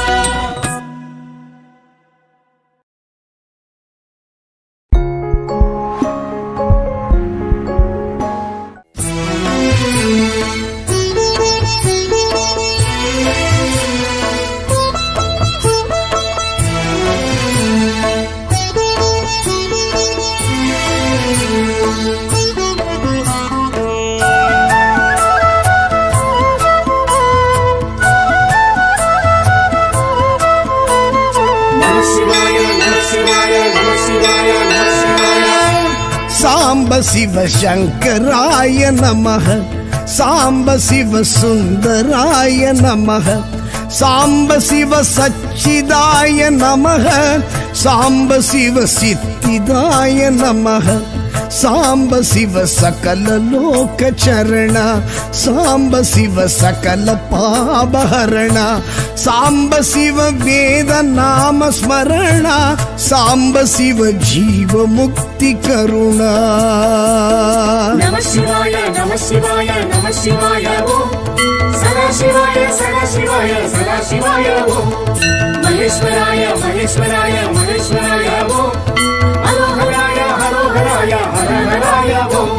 சாம்ப சிவ சங்கராய நமஹ சாம்ப சிவ சுந்தராய நமஹ சாம்ப சிவ சச்சிதாய நமஹ சாம்ப சிவ சித்திதாய நமஹ சாம்ப சிவ சகல லோக சரண சாம்ப சிவ சகல பாபஹரண சாம்ப சிவ வேத நாம ஸ்மரண சாம்ப சிவ ஜீவ முக்தி கருணா. நம சிவாய நம சிவாய நம சிவாய ஓம் சதா சிவாய சதா சிவாய சதா சிவாய ஓம் மகேஸ்வராய மகேஸ்வராய மகேஸ்வராய ஓம் ஹரோஹராய ஹரோஹராய ஹரஹராய ஓம்.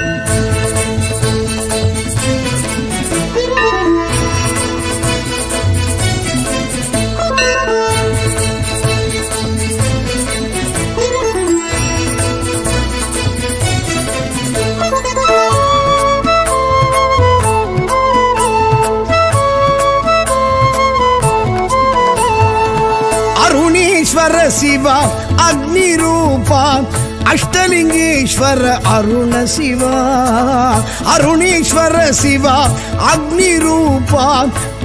ಅರುಣೇಶ್ವರ ಶಿವ ಅಗ್ನಿ ರೂಪ ಅಷ್ಟಲಿಂಗೇಶ್ವರ ಅರುಣ ಶಿವ ಅರುಣೇಶ್ವರ ಶಿವ ಅಗ್ನಿ ರೂಪ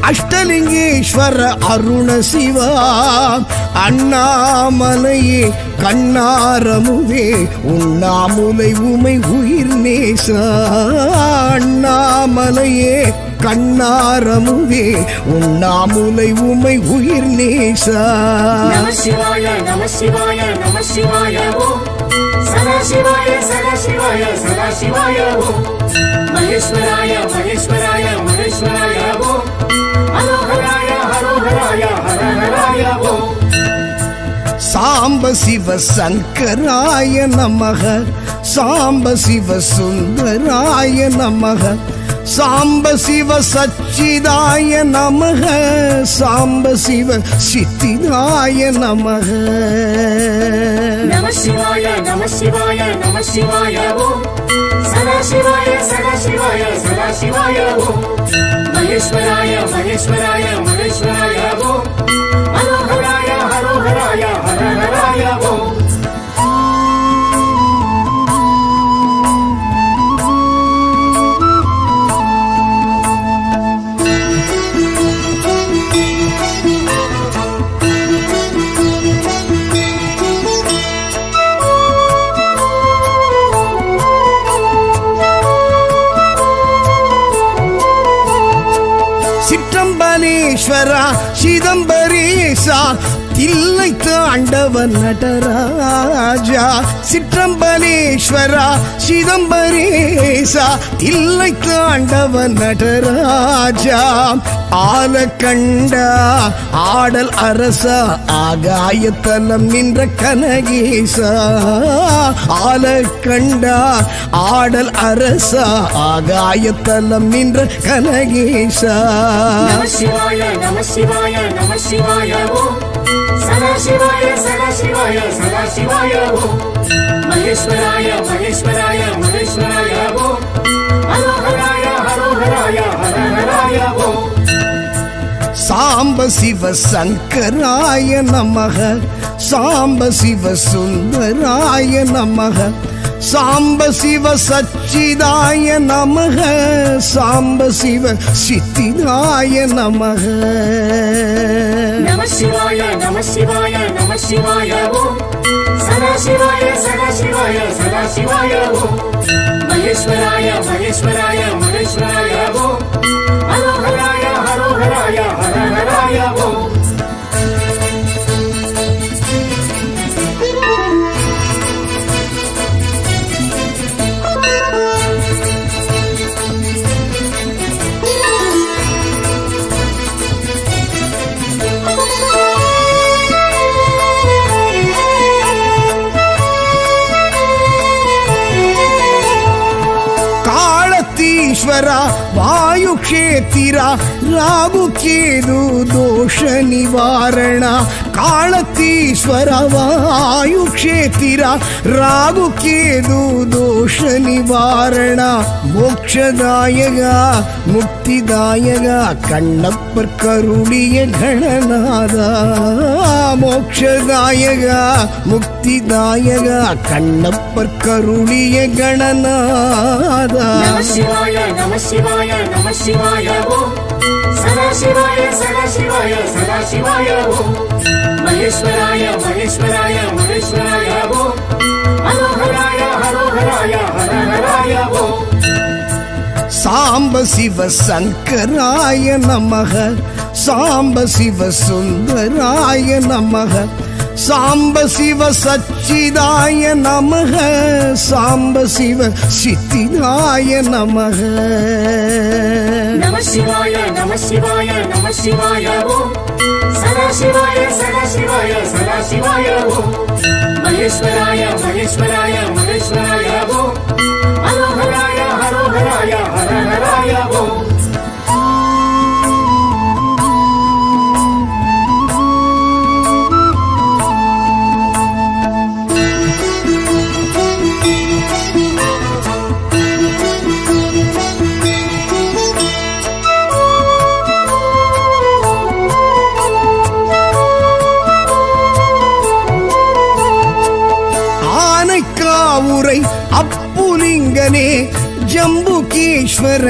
ಅಷ್ಟಲಿಂಗೇಶ್ವರ ಅರುಣ ಶಿವ ಅಣ್ಣಾಮಲೈ கண்ணாரமுவே உண்ணாமுலை உமை உயிர் நேசா அண்ணாமலையே கண்ணாரமுவே உண்ணாமுலை உமை உயிர் நேசா நம சிவாய நம சிவாய நம சிவாய ஓம் சதா சிவாய சதா சிவாய சதா சிவாய ஓம் மகேஸ்வராய மகேஸ்வராய மகேஸ்வராய ஓம் ஹரோஹராய ஹரோஹராய ஹரஹராய ஓம் சாம்ப சிவ சங்கராய நமக சாம்ப சிவ சுந்தராய நமக சாம்ப சிவ சச்சிதாய நமக சாம்ப சிவ சித்திதாய நமக நம சிவாய நம சிவாய நம சிவாய ஓம் சதா சிவாய சதா சிவாய சதா சிவாய ஓம் மகேஸ்வராய மகேஸ்வராய மகேஸ்வராய ஓம் ஹரோஹராய ஹரோஹராய ஹரஹராய ஓம் சிற்றம்பலேஸ்வரா சிதம்பரேசா தில்லை தாண்டவன் நடராஜா சிற்றம்பலேஸ்வரா சிதம்பரேசா தில்லை தாண்டவன் நடராஜா ஆலக்கண்டா ஆடல் அரசா ஆகாயத்தலம் நின்ற கனகேசா ஆலக்கண்டா ஆடல் அரசா ஆகாயத்தலம் நின்ற கனகேசா நம சிவாய நம சிவாய நம சிவாய ஓம் சதா சிவாய சதா சிவாய சதா சிவாய ஓம் மகேஸ்வராய மகேஸ்வராய மகேஸ்வராய ஓம் ஹரோஹராய ஹரோஹராய ஹரஹராய ஓம் சாம்ப சிவ சங்கராய நமக சாம்ப சிவ சுந்தராய நமக சாம்ப சிவ சச்சிதாய நமக சாம்ப சிவ சித்திதாய நமக நம சிவாய நம சிவாய நம சிவாய ஓம் சதா சிவாய சதா சிவாய சதா சிவாய ஓம் மகேஸ்வராய மகேஸ்வராய மகேஸ்வராய ஓம் ஹரோஹராய ஹரோஹராய ஹரஹராய ஓம் ஈஸ்வரா வாயு க்ஷேத்திரா ராகு கேது தோஷ நிவாரண காலத்தீஸ்வர வாயு க்ஷேத்திரா ராகு கேது தோஷ நிவாரண மோக்ஷதாயக முக்திதாயக கண்ணப்பர் கருளிய கணநாதா மோக்ஷதாயக முக்திதாயக கண்ணப்பர் கருளிய கணநாதா நம சிவாய நம சிவாய நம சிவாய ஓம் சதா சிவாய சதா சிவாய சதா சிவாய ஓம் மகேஸ்வராய மகேஸ்வராய மகேஸ்வராய ஓம் ஹரோஹராய ஹரோஹராய ஹரஹராய ஓம் சாம்ப சிவ சங்கராய நமக சாம்ப சிவ சுந்தராய நமக சாம்ப சிவ சச்சிதாய நமக சாம்ப சிவ சித்திதாய நமக நம சிவாய நம சிவாய நம சிவாய ஓம் சதா சிவாய சதா சிவாய சதா சிவாய ஓம் மகேஸ்வராய மகேஸ்வராய மகேஸ்வராய ஓம் ஹரோஹராய ஹரோஹராய ஹரஹராய ஓம் ஆனைக்காவுரை அப்புலிங்கனே ஜம்புகேஸ்வர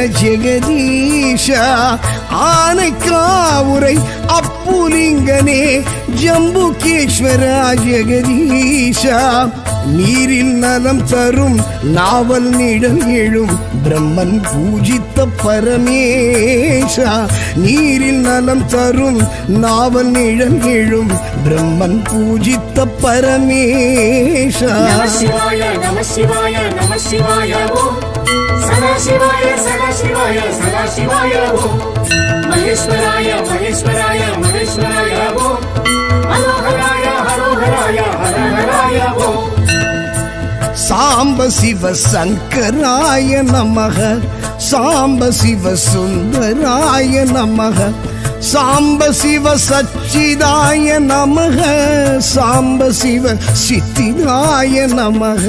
ஜெகதீஷ ஆனைக்காவுரை அப்புலிங்கனே ஜம்புகேஸ்வரா ஜெகதீஷா நீரில் நலம் தரும் நாவல் நிழல் எழும் பிரம்மன் பூஜித்த பரமேஷா நீரில் நலம் தரும் நாவல் நிழல் எழும் பிரம்மன் பூஜித்த பரமேஷா நம சிவாய நம சிவாய நம சிவாய ஓம் சதா சிவாய சதா சிவாய சதா சிவாய ஓம் மகேஸ்வராய மகேஸ்வராய மகேஸ்வராய ஓம் ஹரோஹராய ஹரோஹராய ஹரஹராய ஓம் சாம்ப சிவ சங்கராய நமக சாம்ப சிவ சுந்தராய நமக சாம்ப சிவ சச்சிதாய நமக சாம்ப சிவ சித்திதாய நமக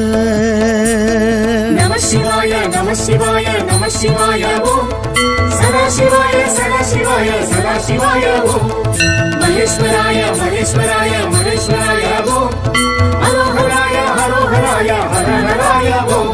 நம சிவாய நம சிவாய நம சிவாய ஓம் சதா சிவாய சதா சிவாய சதா சிவாய ஓம் மகேஸ்வராய மகேஸ்வராய மகேஸ்வராய ஓம் ஹரோஹராய ஹரோஹராய ஹரஹராய ஓம்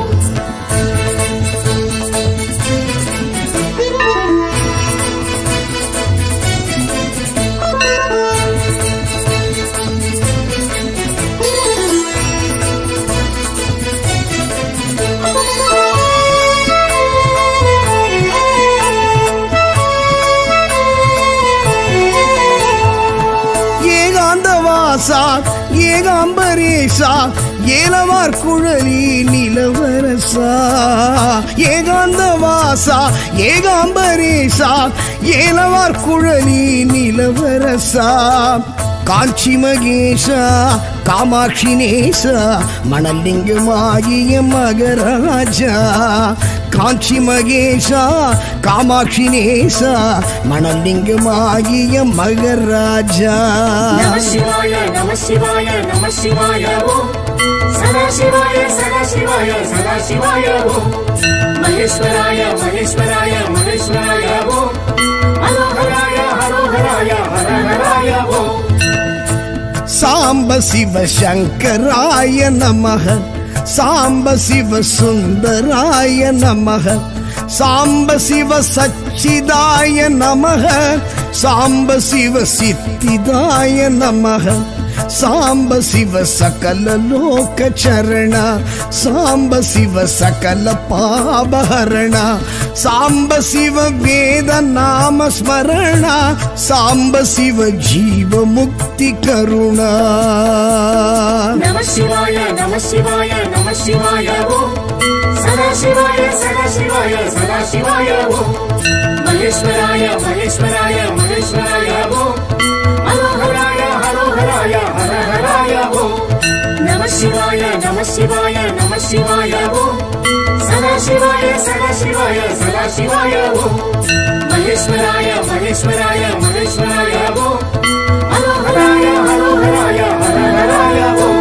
ஏகாந்தவாசா ஏகாம்பரேசா ஏலவார் குழலி நிலவரசா ஏகாந்தவாசா ஏகாம்பரேசா ஏலவார் குழலி நிலவரசா காஞ்சி மகேஷா காமாட்சி நேசா மணலிங்கமாகிய மகராஜா காஞ்சி மகேஷா காமாட்சி நேசா மணலிங்கமாகிய மகராஜா நம சிவாய நம சிவாய நம சிவாய ஓம் சதா சிவாய சதா சிவாய சதா சிவாய ஓம் மகேஸ்வராய மகேஸ்வராய மகேஸ்வராய ஓம் ஹரோஹராய ஹரோஹராய ஹரஹராய ஓம் சாம்ப சிவ சங்கராய நமக சாம்ப சிவ சுந்தராய நமக சாம்ப சிவ சச்சிதாய நமக சாம்ப சிவ சித்திதாய நமக சாம்ப சிவ சகல லோக சரண சாம்ப சிவ சகல பாபஹரண சாம்ப சிவ வேத நாம ஸ்மரண சாம்ப சிவ ஜீவ முக்தி கருணா நம சிவாய நம சிவாய நம சிவாய ஓம் சதா சிவாய சதா சிவாய சதா சிவாய ஓம் மகேஸ்வராய மகேஸ்வராய மகேஸ்வராய ஓம் ஹரோஹராய ஹரோஹராய ஹரஹராய ஓம் நம சிவாய நம சிவாய நம சிவாய ஓம் சதா சிவாய சதா சிவாய சதா சிவாய ஓம் மகேஸ்வராய மகேஸ்வராய மகேஸ்வராய ஓம் ஹரோஹராய ஹரோஹராய ஹரஹராய ஓம்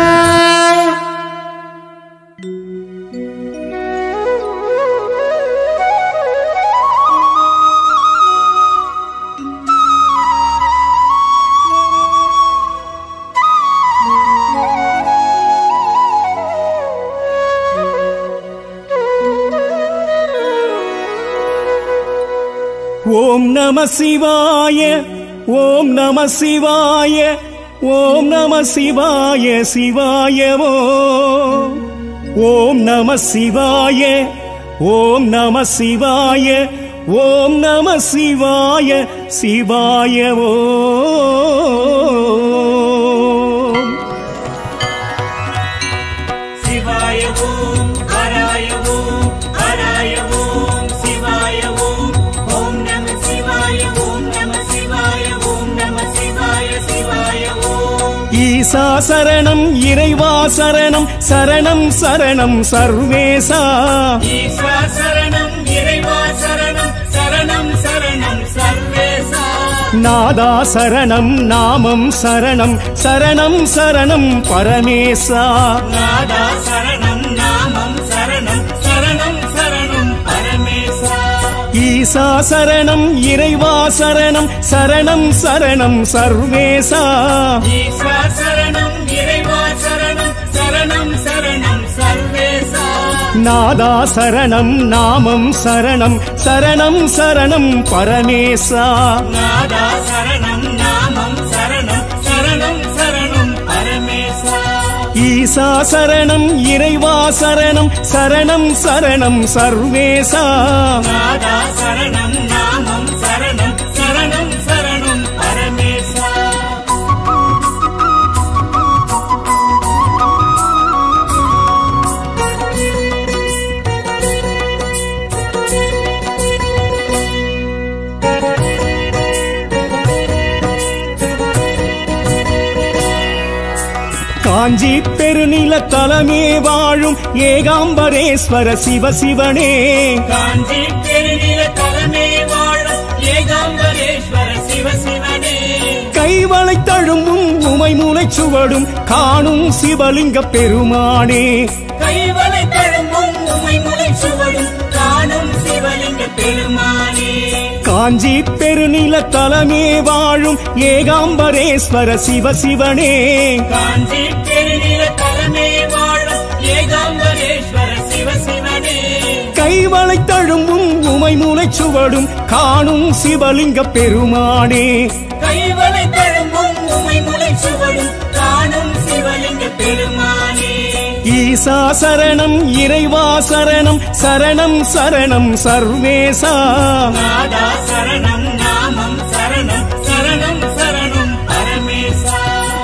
ஓம் நம சிவாய ஓம் நம சிவாய ஓம் நம சிவாய சிவாய ஓம் ஓம் நம சிவாய ஓம் நம சிவாய ஓம் நம சிவாய சிவாய ஓம் சிவாய ஓம் ஹராய ஓம் ஹராய ஓம் சிவாய ஓம் ஓம் நம சிவாய ஓம் நம சிவாய ஓம் நம சிவாய சிவாய ஓம் ஈசா சரணம் இறைவா சரணம் சரணம் சரணம் சர்வேசா ஈஸ்வர சரணம் இறைவா சரணம் சரணம் சரணம் சர்வேசா நாதா சரணம் நாமம் சரணம் சரணம் சரணம் பரமேசா நாதா சரணம் நாமம் சரணம் சரணம் சரணம் பரமேசா ஈசா சரணம் இறைவா சரணம் சரணம் சரணம் சர்வேசா ஈஸ்வர சரணம் இறைவா சரணம் சரணம் சரணம் சர்வேசா நாதா சரணம் நாமம் சரணம் சரணம் சரணம் பரமேசா நாதா சரணம் நாமம் சரணம் சரணம் ஈசா சரணம் இறைவா சரணம் சரணம் சரணம் சர்வேசா நாதா சரணம் நாமம் சரணம் சரணம் சரணம் பரமேசா காஞ்சி பெருநில தலமே வாழும் ஏகாம்பரேஸ்வர சிவ சிவனே காஞ்சி பெருநில தலமே வாழும் ஏகாம்பரேஸ்வர சிவ சிவனே கைவளை தழும்பும் உமை மூளை சுவடும் காணும் சிவலிங்க பெருமானே கைவளை தழும்பும் உமை முளை சுவடும் காணும் சிவலிங்க பெருமானே காஞ்சி பெருநில தலமே வாழும் ஏகாம்பரேஸ்வர சிவ சிவனே காஞ்சி பெருநில தலமே வாழும் ஏகாம்பரேஸ்வர சிவ சிவனே கைவளை தழும்பும் உமை மூளை சுவடும் காணும் சிவலிங்க பெருமானே கைவளை தழும்பும் உமை முளை சுவடும் காணும் சிவலிங்க பெருமானே ஈசா சரணம் இறைவா சரணம் சரணம் சரணம் சர்வேசா நாதா சரணம் நாமம் சரணம் சரணம் சரணம் பரமேசா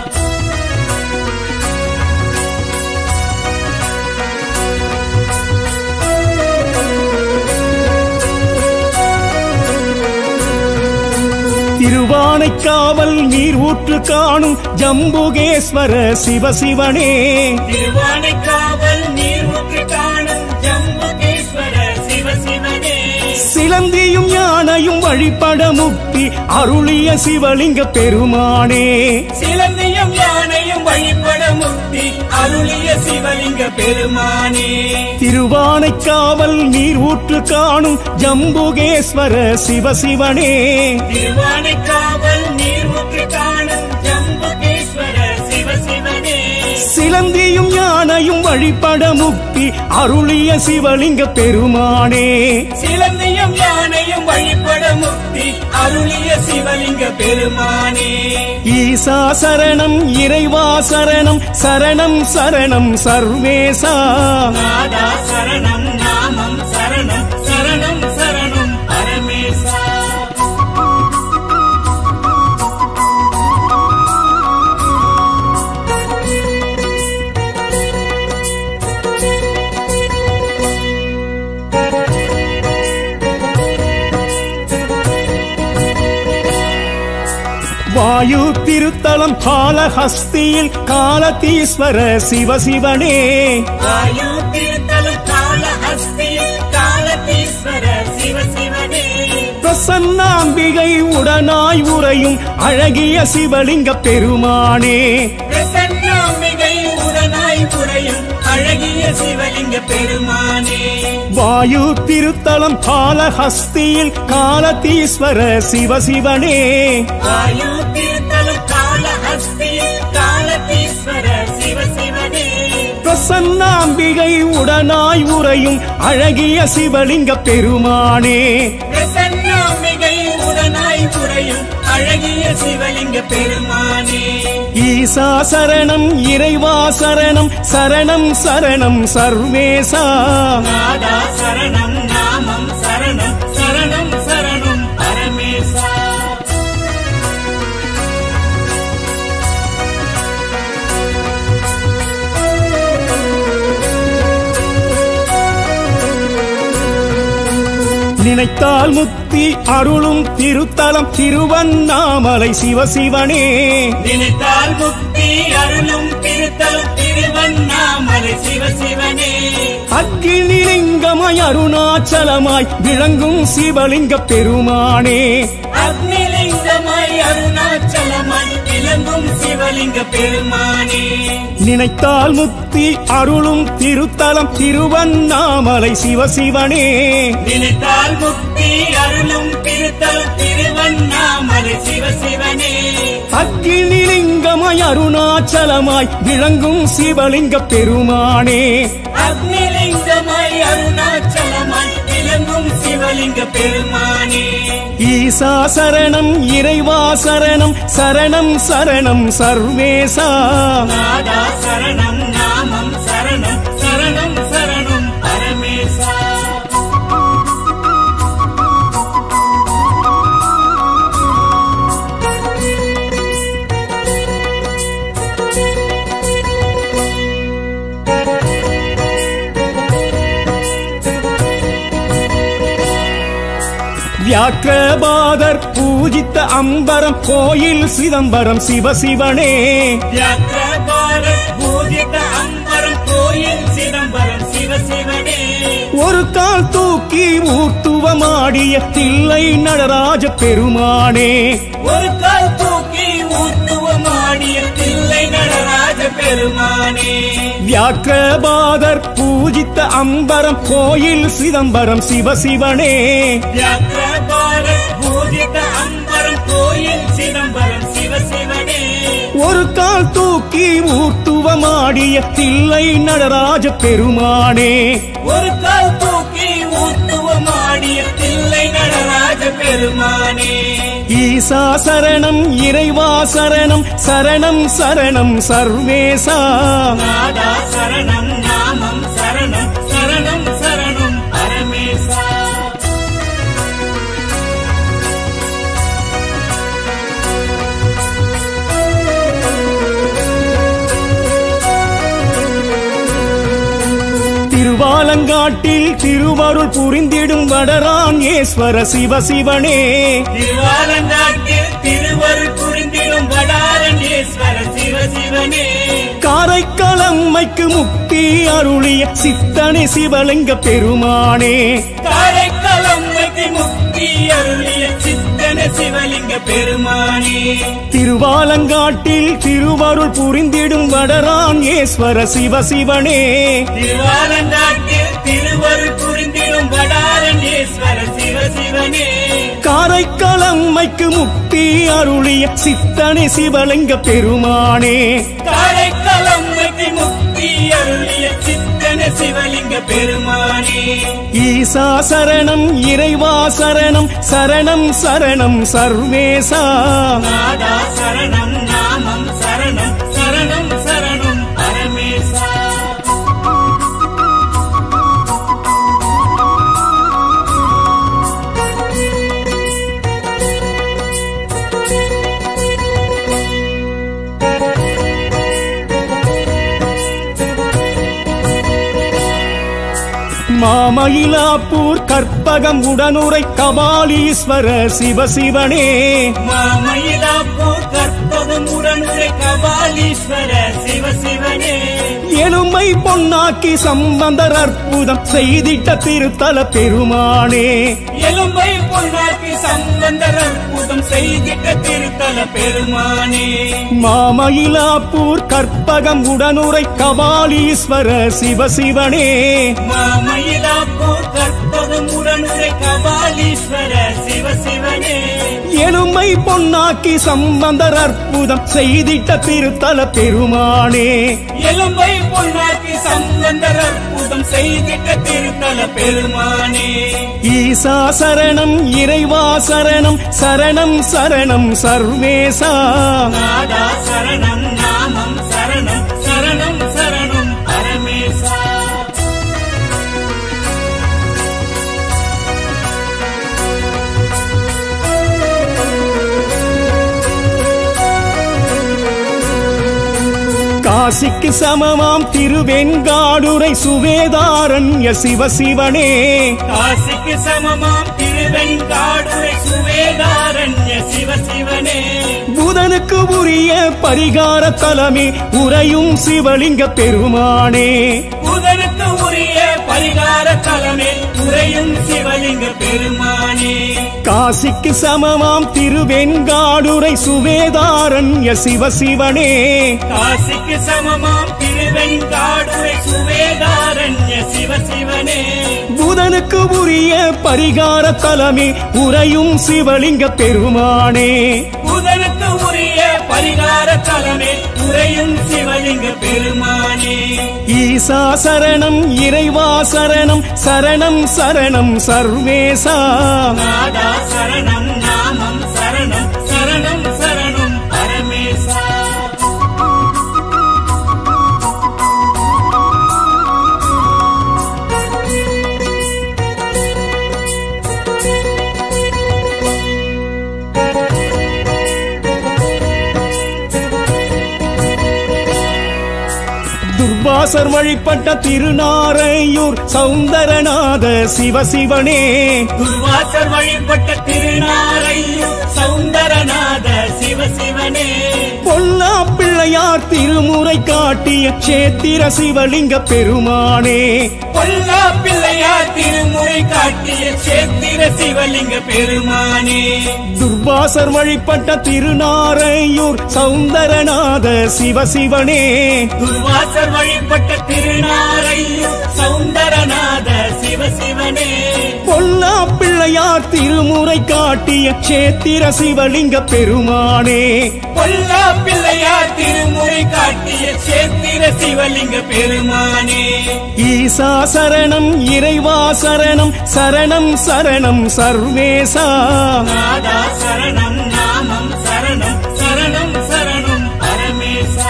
திருவானைக்காவல் நீர் ஊற்று காணும் ஜம்புகேஸ்வர சிவ சிவனே திருவானைக்காவல் நீர் ஊற்று காணும் ஜம்புகேஸ்வர சிவ சிவனே சிலந்தியும் யானையும் வழிபட முக்தி அருளிய சிவலிங்க பெருமானே சிலந்தியும் யானையும் வழிபட முக்தி அருளிய சிவலிங்க பெருமானே திருவானைக்காவல் நீர் ஊற்று காணும் ஜம்புகேஸ்வர சிவ சிவனே திருவானைக்காவல் நீர் ஊற்று காணும் ஜம்புகேஸ்வர சிவ சிவனே சிலந்தியும் யானையும் வழிபட முக்தி அருளிய சிவலிங்க பெருமானே சிலந்தியும் யானையும் வழிபட முக்தி அருளிய சிவலிங்க பெருமானே ஈசா சரணம் இறைவா சரணம் சரணம் சரணம் சர்வேசா நாதா சரணம் நாமம் சரணம் சரணம் சரணம் பரமேசா வாயு திருத்தலம் காலஹஸ்தியில் காலதீஸ்வர சிவ சிவனே வாயு திருத்தலம் காலஹஸ்தியில் காலதீஸ்வர சிவ சிவனே பிரசன்னாம்பிகை உடனாய் உறையும் அழகிய சிவலிங்க பெருமானே பிரசன்னாம்பிகை உடனாய் உறையும் அழகிய சிவலிங்க பெருமானே வாயு திருத்தலம் காலஹஸ்தியில் காலதீஸ்வர சிவ சிவனே வாயு திருத்தலம் காலஹஸ்தியில் காலதீஸ்வர சிவ சிவனே பிரசன்னாம்பிகை உடனாய் உறையும் அழகிய சிவலிங்க பெருமானே பிரசன்னாம்பிகை உடனாய் உறையும் அழகிய சிவலிங்க பெருமானே ஈசா சரணம் இறைவா சரணம் சரணம் சரணம் சர்வேசா நாதா சரணம் நாமம் சரணம் சரணம் சரணம் பரமேசா நினைத்தால் முக்தி அருளும் திருத்தலம் திருவண்ணாமலை சிவசிவனே நினைத்தால் முக்தி அருளும் திருத்தலம் திருவண்ணாமலை சிவசிவனே அக்னிலிங்கமாய் அருணாச்சலமாய் விளங்கும் சிவலிங்க பெருமானே அக்னிலிங்கமாய் அருணாச்சலமாய் விளங்கும் சிவலிங்க பெருமானே நினைத்தால் முக்தி அருளும் திருத்தலம் திருவண்ணாமலை சிவசிவனே நினைத்தால் முக்தி அருளும் திருத்தலம் திருவண்ணாமலை சிவசிவனே அக்னிலிங்கமாய் அருணாச்சலமாய் விளங்கும் சிவலிங்க பெருமானே அக்னிலிங்கமாய் அருணாச்சலமாய் விளங்கும் சிவலிங்க பெருமானே ஈசா சரணம் இறைவா சரணம் சரணம் சரணம் சர்வேசா நாதா சரணம் வியாக்கிரபாதர் பூஜித்த அம்பரம் கோயில் சிதம்பரம் சிவசிவனே வியாக்கிரபாதர் பூஜித்த அம்பரம் கோயில் சிதம்பரம் சிவசிவனே ஒரு கால் தூக்கி ஊர்த்துவமாடிய தில்லை நடராஜ பெருமானே ஒரு கால் தூக்கி ஊர்த்துவமாடிய தில்லை நடராஜ பெருமானே வியாக்கிரபாதர் பூஜித்த அம்பரம் கோயில் சிதம்பரம் சிவசிவனே வியாக்கிரபாதர் பூஜித்த அம்பரம் கோயில் சிதம்பரம் சிவசிவனே ஒரு கால் தூக்கி ஊர்த்துவமாடிய தில்லை நடராஜ பெருமானே ஒரு கால் தூக்கி ஊர்த்துவமாடிய தில்லை நடராஜ பெருமானே ஈசா சரணம் இறைவா சரணம் சரணம் சரணம் சர்வேசா நாதா சரணம் நாமம் சரணம் சரணம் சரணம் பரமேசா திருவாலங்காட்டில் திருவருள் புரிந்திடும் வடரான் ஈஸ்வர சிவசிவனே திருவாலங்காட்டில் திருவருள் புரிந்திடும் வடாரண்யேஸ்வர சிவசிவனே காரைக்காலம்மைக்கு முக்தி அருளிய சித்தனை சிவலிங்க பெருமானே காரைக்காலம்மைக்கு முக்தி அருளிய சித்தன சிவலிங்க பெருமானே திருவாலங்காட்டில் திருவருள் புரிந்திடும் வடரான் ஈஸ்வர சிவசிவனே திருவாலங்காட்டில் திருவருள் புரிந்திடும் வடாரண்யேஸ்வர சிவசிவனே காரைக்காலம்மைக்கு முக்தி அருளிய சித்தனை சிவலிங்க பெருமானே காரைக்காலம்மைக்கு முக்தி அருளிய சித்தன சிவலிங்க பெருமானே ஈசா சரணம் இறைவா சரணம் சரணம் சரணம் சர்வேசா நாதா சரணம் நாமம் சரணம் சரணம் சரணம் பரமேசா மாமயிலாப்பூர் கற்பகம் உடனுரை கபாலீஸ்வர சிவசிவனே மாமயிலாப்பூர் கற்பகம் உடனுரை கபாலீஸ்வர சிவசிவனே எலும்பை பொன்னாக்கி சம்பந்தர் அற்புதம் செய்திட்ட திருத்தல பெருமானே எலும்பை பொன்னாக்கி சம்பந்தர் அற்புதம் செய்திட்ட திருத்தல பெருமானே மாமயிலாப்பூர் கற்பகம் உடனுரை கபாலீஸ்வர சிவசிவனே மாமயிலாப்பூர் கற்பகம் உடனுரை கபாலீஸ்வர சிவசிவனே எலும்பை பொன்னாக்கி சம்பந்தர் அற்புதம் செய்திட்ட திருத்தல பெருமானே எலும்பை பொன்னாக்கி சம்பந்தர் அற்புதம் செய்திட்ட திருத்தல பெருமானே ஈசா சரணம் இறைவா சரணம் சரணம் சரணம் சர்வேசா நாதா சரணம் நாமம் சரணம் சரணம் சரணம் பரமேசா காசிக்கு சமமாம் திருவெண்காடுரை சுவேதாரண்ய சிவசிவனே காசிக்கு சமமாம் திருவெண்காடுரை சுவேதாரண்ய சிவசிவனே புதனுக்கு உரிய பரிகார தலமே உறையும் சிவலிங்க பெருமானே புதனுக்கு உரிய பரிகார தலமே உறையும் சிவலிங்க பெருமானே காசிக்கு சமமாம் திருவெண்காடுரை சுவேதாரண்ய சிவசிவனே காசிக்கு சமமாம் திருவெண்காடுரை சுவேதாரண்ய சிவசிவனே புதனுக்கு உரிய பரிகார தலமே உறையும் சிவலிங்க பெருமானே புதனுக்கு உரிய பரிகார தலமே உறையும் சிவலிங்க பெருமானே ஈசா சரணம் இறைவா சரணம் சரணம் சரணம் சர்வேசா நாதா சரணம் நாமம் சரணம் சரணம் சரணம் பரமேசா துர்வாசர் வழிபட்ட திருநாரையூர் சௌந்தரநாத சிவசிவனே துர்வாசர் வழிபட்ட திருநாரையூர் சௌந்தரநாத சிவசிவனே பொல்லா பிள்ளையார் திருமுறை காட்டிய சேத்திர சிவலிங்க பெருமானே பொல்லா பிள்ளையார் திருமுறை காட்டிய சேத்திர சிவலிங்க பெருமானே துர்வாசர் வழிபட்ட திருநாரையூர் சௌந்தரநாத சிவசிவனே துர்வாசர் வழிபட்ட திருநாரையூர் சௌந்தரநாத சிவசிவனே பொல்லா பிள்ளையார் திருமுறை காட்டிய சேத்திர சிவலிங்க பெருமானே பொல்லா பிள்ளையார் திருமுறை காட்டிய சேத்திர சிவலிங்க பெருமானே ஈசா சரணம் இறைவா சரணம் சரணம் சரணம் சர்வேசா நாதா சரணம் நாமம் சரணம் சரணம் சரணம் பரமேசா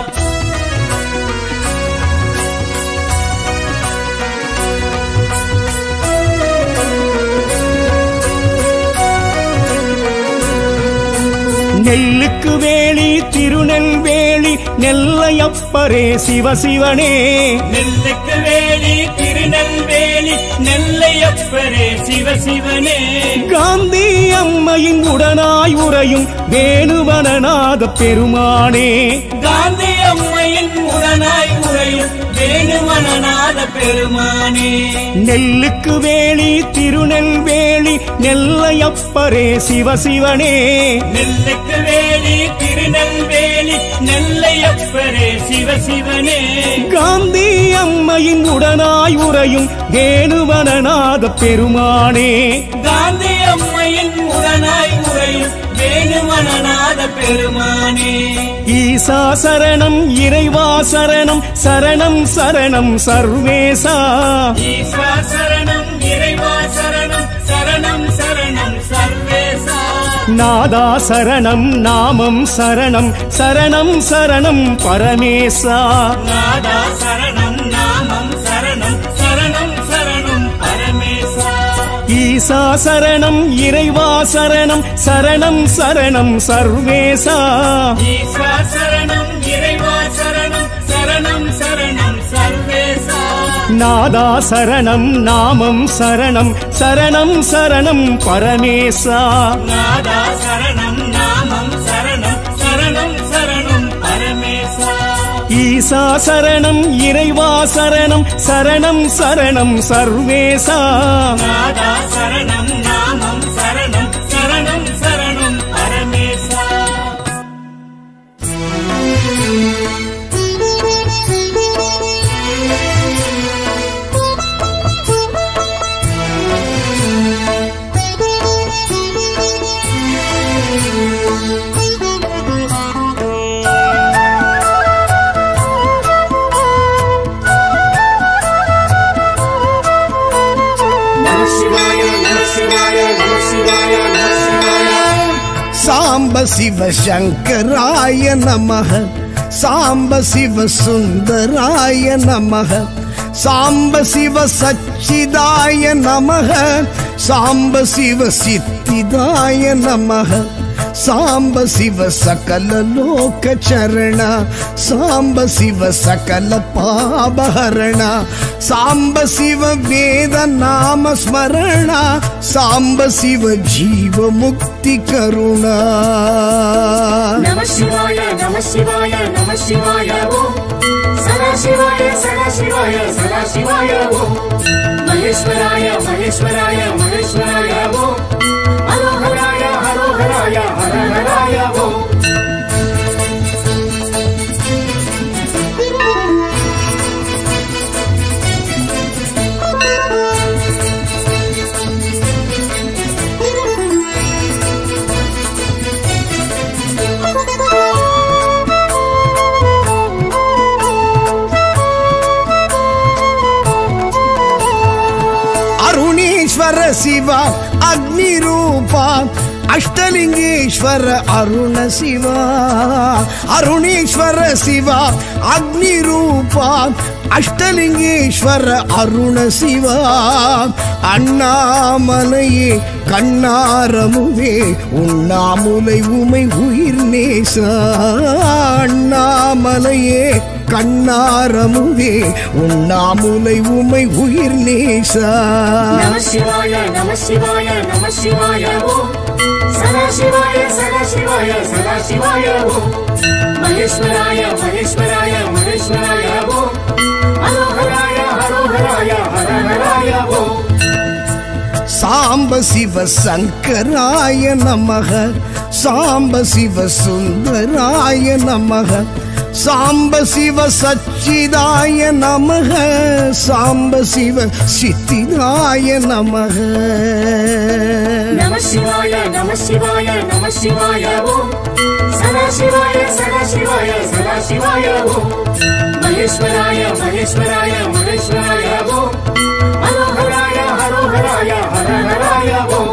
நெல்லுக்கு வேலி திருநெல்வேலி நெல்லையப்பரே சிவசிவனே நெல்லுக்கு வேலி திருநெல்வேலி நெல்லையப்பரே சிவசிவனே காந்தி அம்மையின் உடனாய் உறையும் வேணுவனநாத பெருமானே காந்தி அம்மையின் உடனாய் உறையும் வேணுவனநாத பெருமானே நெல்லுக்கு வேலி திருநெல்வேலி நெல்லையப்பரே சிவசிவனே நெல்லுக்கு வேலி திருநெல்வேலி நெல்லையப்பரே சிவசிவனே காந்தி அம்மையின் உடனாய் உறையும் வேணுவனநாத பெருமானே காந்தி அம்மையின் உடனாய் உறையும் வேணுவனநாத பெருமானே ஈசா சரணம் இறைவா சரணம் சரணம் சரணம் சர்வேசா ஈஸ்வா சரணம் இறைவா சரணம் சரணம் சரணம் சர்வேசா நாதா சரணம் நாமம் சரணம் சரணம் சரணம் பரமேசா நாதா சரணம் நாமம் சரணம் சரணம் சரணம் பரமேசா ஈசா சரணம் இறைவா சரணம் சரணம் சரணம் சர்வேசா ஈஸ்வா சரணம் இறைவா சரணம் சரணம் சரணம் சர்வேசா நாதா சரணம் நாமம் சரணம் சரணம் சரணம் பரமேசா நாதா சரணம் நாமம் சரணம் சரணம் சரணம் பரமேசா ஈசா சரணம் இறைவா சரணம் சரணம் சரணம் சர்வேசா நாதா சரணம் நாமம் சரணம் சரணம் சரணம் பரமேசா சாம்ப சிவ சங்கராய நமஹ சாம்ப சிவ சுந்தராய நமஹ சாம்ப சிவ சச்சிதாய நமஹ சாம்ப சிவ சித்திதாய நமஹ சாம்ப சிவ சகல லோக சரண சாம்ப சிவ சகல பாபஹரண சாம்ப சிவ வேத நாம ஸ்மரண சாம்ப சிவ ஜீவ முக்தி கருணா நம சிவாய நம சிவாய நம சிவாய ஓம் சதா சிவாய சதா சிவாய சதா சிவாய ஓம் மகேஸ்வராய மகேஸ்வராய மகேஸ்வராய ஓம் ஹரோஹராய ஹரோஹராய ஹரஹராய ஓம் ಅರುಣೇಶ್ವರ ಶಿವ ಅಗ್ನಿ ರೂಪ ಅಷ್ಟಲಿಂಗೇಶ್ವರ ಅರುಣ ಶಿವ ಅರುಣೇಶ್ವರ ಶಿವ ಅಗ್ನಿ ರೂಪ ಅಷ್ಟಲಿಂಗೇಶ್ವರ ಅರುಣ ಶಿವ அண்ணாமலையே கண்ணாரமுவே உண்ணாமுலை உமை உயிர் நேச அண்ணாமலையே கண்ணாரமுவே உண்ணாமுலை உமை உயிர் நேசா நம சிவாய நம சிவாய நம சிவாய ஓம் சதா சிவாய சதா சிவாய சதா சிவாய ஓம் மகேஸ்வராய மகேஸ்வராய மகேஸ்வராய ஓம் ஹரோஹராய ஹரோஹராய ஹரஹராய ஓம் சாம்ப சிவ சங்கராய நமக சாம்ப சிவ சுந்தராய நமக சாம்ப சிவ சச்சிதாய நமக சாம்ப சிவ சித்திதாய நமக நம சிவாய நம சிவாய நம சிவாய ஓம் சதா சிவாய சதா சிவாய சதா சிவாய ஓம் மகேஸ்வராய மகேஸ்வராய மகேஸ்வராய ஓம் ஹரோஹராய ஹரோஹராய ஹரஹராய ஓம்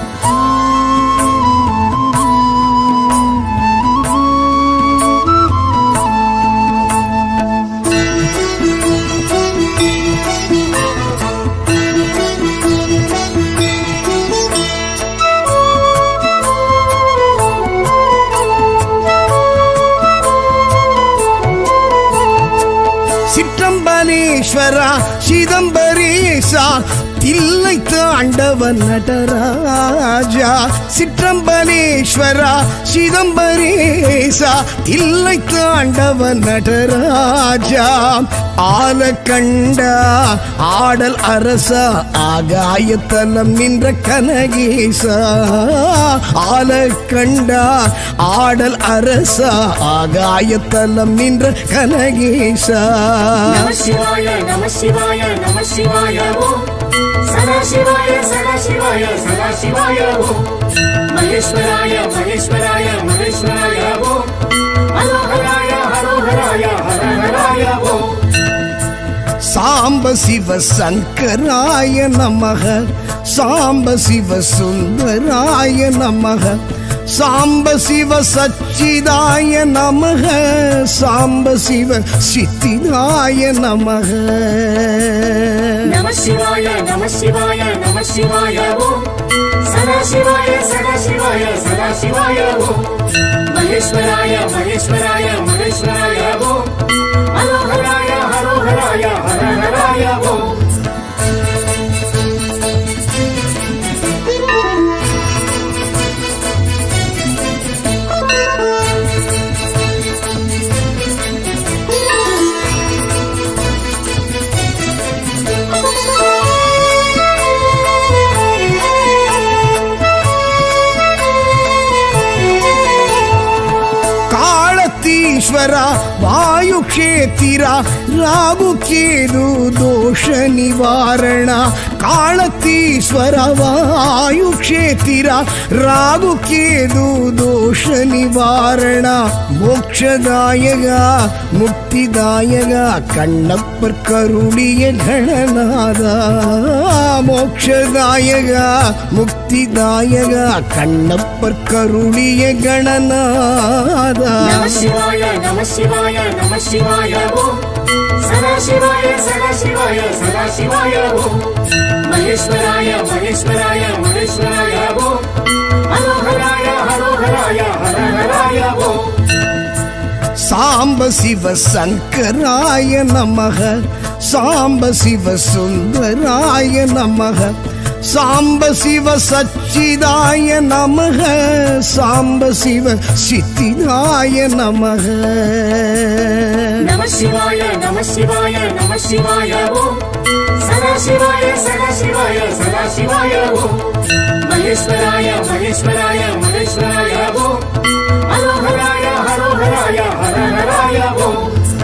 சிற்றம்பலேஸ்வரா சிதம்பரேசா தில்லை தாண்டவன் நடராஜா சிற்றம்பலேஸ்வரா சிதம்பரேசா தில்லை தாண்டவன் நடராஜா ஆலக்கண்டா ஆடல் அரசா ஆகாயத்தலம் நின்ற கனகேசா ஆலக்கண்டா ஆடல் அரசா ஆகாயத்தலம் நின்ற கனகேசா நம சிவாய நம சிவாய நம சிவாய ஓம் சதா சிவாய சதா சிவாய சதா சிவாய ஓம் மகேஸ்வராய மகேஸ்வராய மகேஸ்வராய ஓம் ஹரோஹராய ஹரோஹராய ஹரஹராய ஓம் சாம்ப சிவ சங்கராய நமக சாம்ப சிவ சுந்தராய நமக சாம்ப சிவ சச்சிதாய நமக சாம்ப சிவ சித்திதாய நமக நம சிவாய நம சிவாய நம சிவாய ஓம் சதா சிவாய சதா சிவாய சதா சிவாய ஓம் மகேஸ்வராய மகேஸ்வராய மகேஸ்வராய ஓம் ஹரோஹராய ஹரோஹராய ஹரஹராய ஓம் ஈஸ்வரா வாயு க்ஷேத்திரா ராகு கேது தோஷ நிவாரண காலத்தீஸ்வர வாயு க்ஷேத்திரா ராகு கேது தோஷ நிவாரண மோக்ஷதாயக முக்திதாயக கண்ணப்பர் கருளிய கணநாதா மோக்ஷதாயக முக்திதாயக கண்ணப்பர் கருளிய கணநாதா நம சிவாய நம சிவாய நம சிவாய ஓம் சதா சிவாய சதா சிவாய சதா சிவாய ஓம் மகேஸ்வராய மகேஸ்வராய மகேஸ்வராய ஓம் ஹரோஹராய ஹரோஹராய ஹரஹராய ஓம் சாம்ப சிவ சங்கராய நமக சாம்ப சிவ சுந்தராய நமக சாம்ப சிவ சச்சிதாய நமக சாம்ப சிவ சித்திதாய நமக நம சிவாய நம சிவாய நம சிவாய ஓம் சதா சிவாய சதா சிவாய சதா சிவாய ஓம் மகேஸ்வராய மகேஸ்வராய மகேஸ்வராய ஓம் ஹரோஹராய ஹரோஹராய ஹரஹராய ஓம்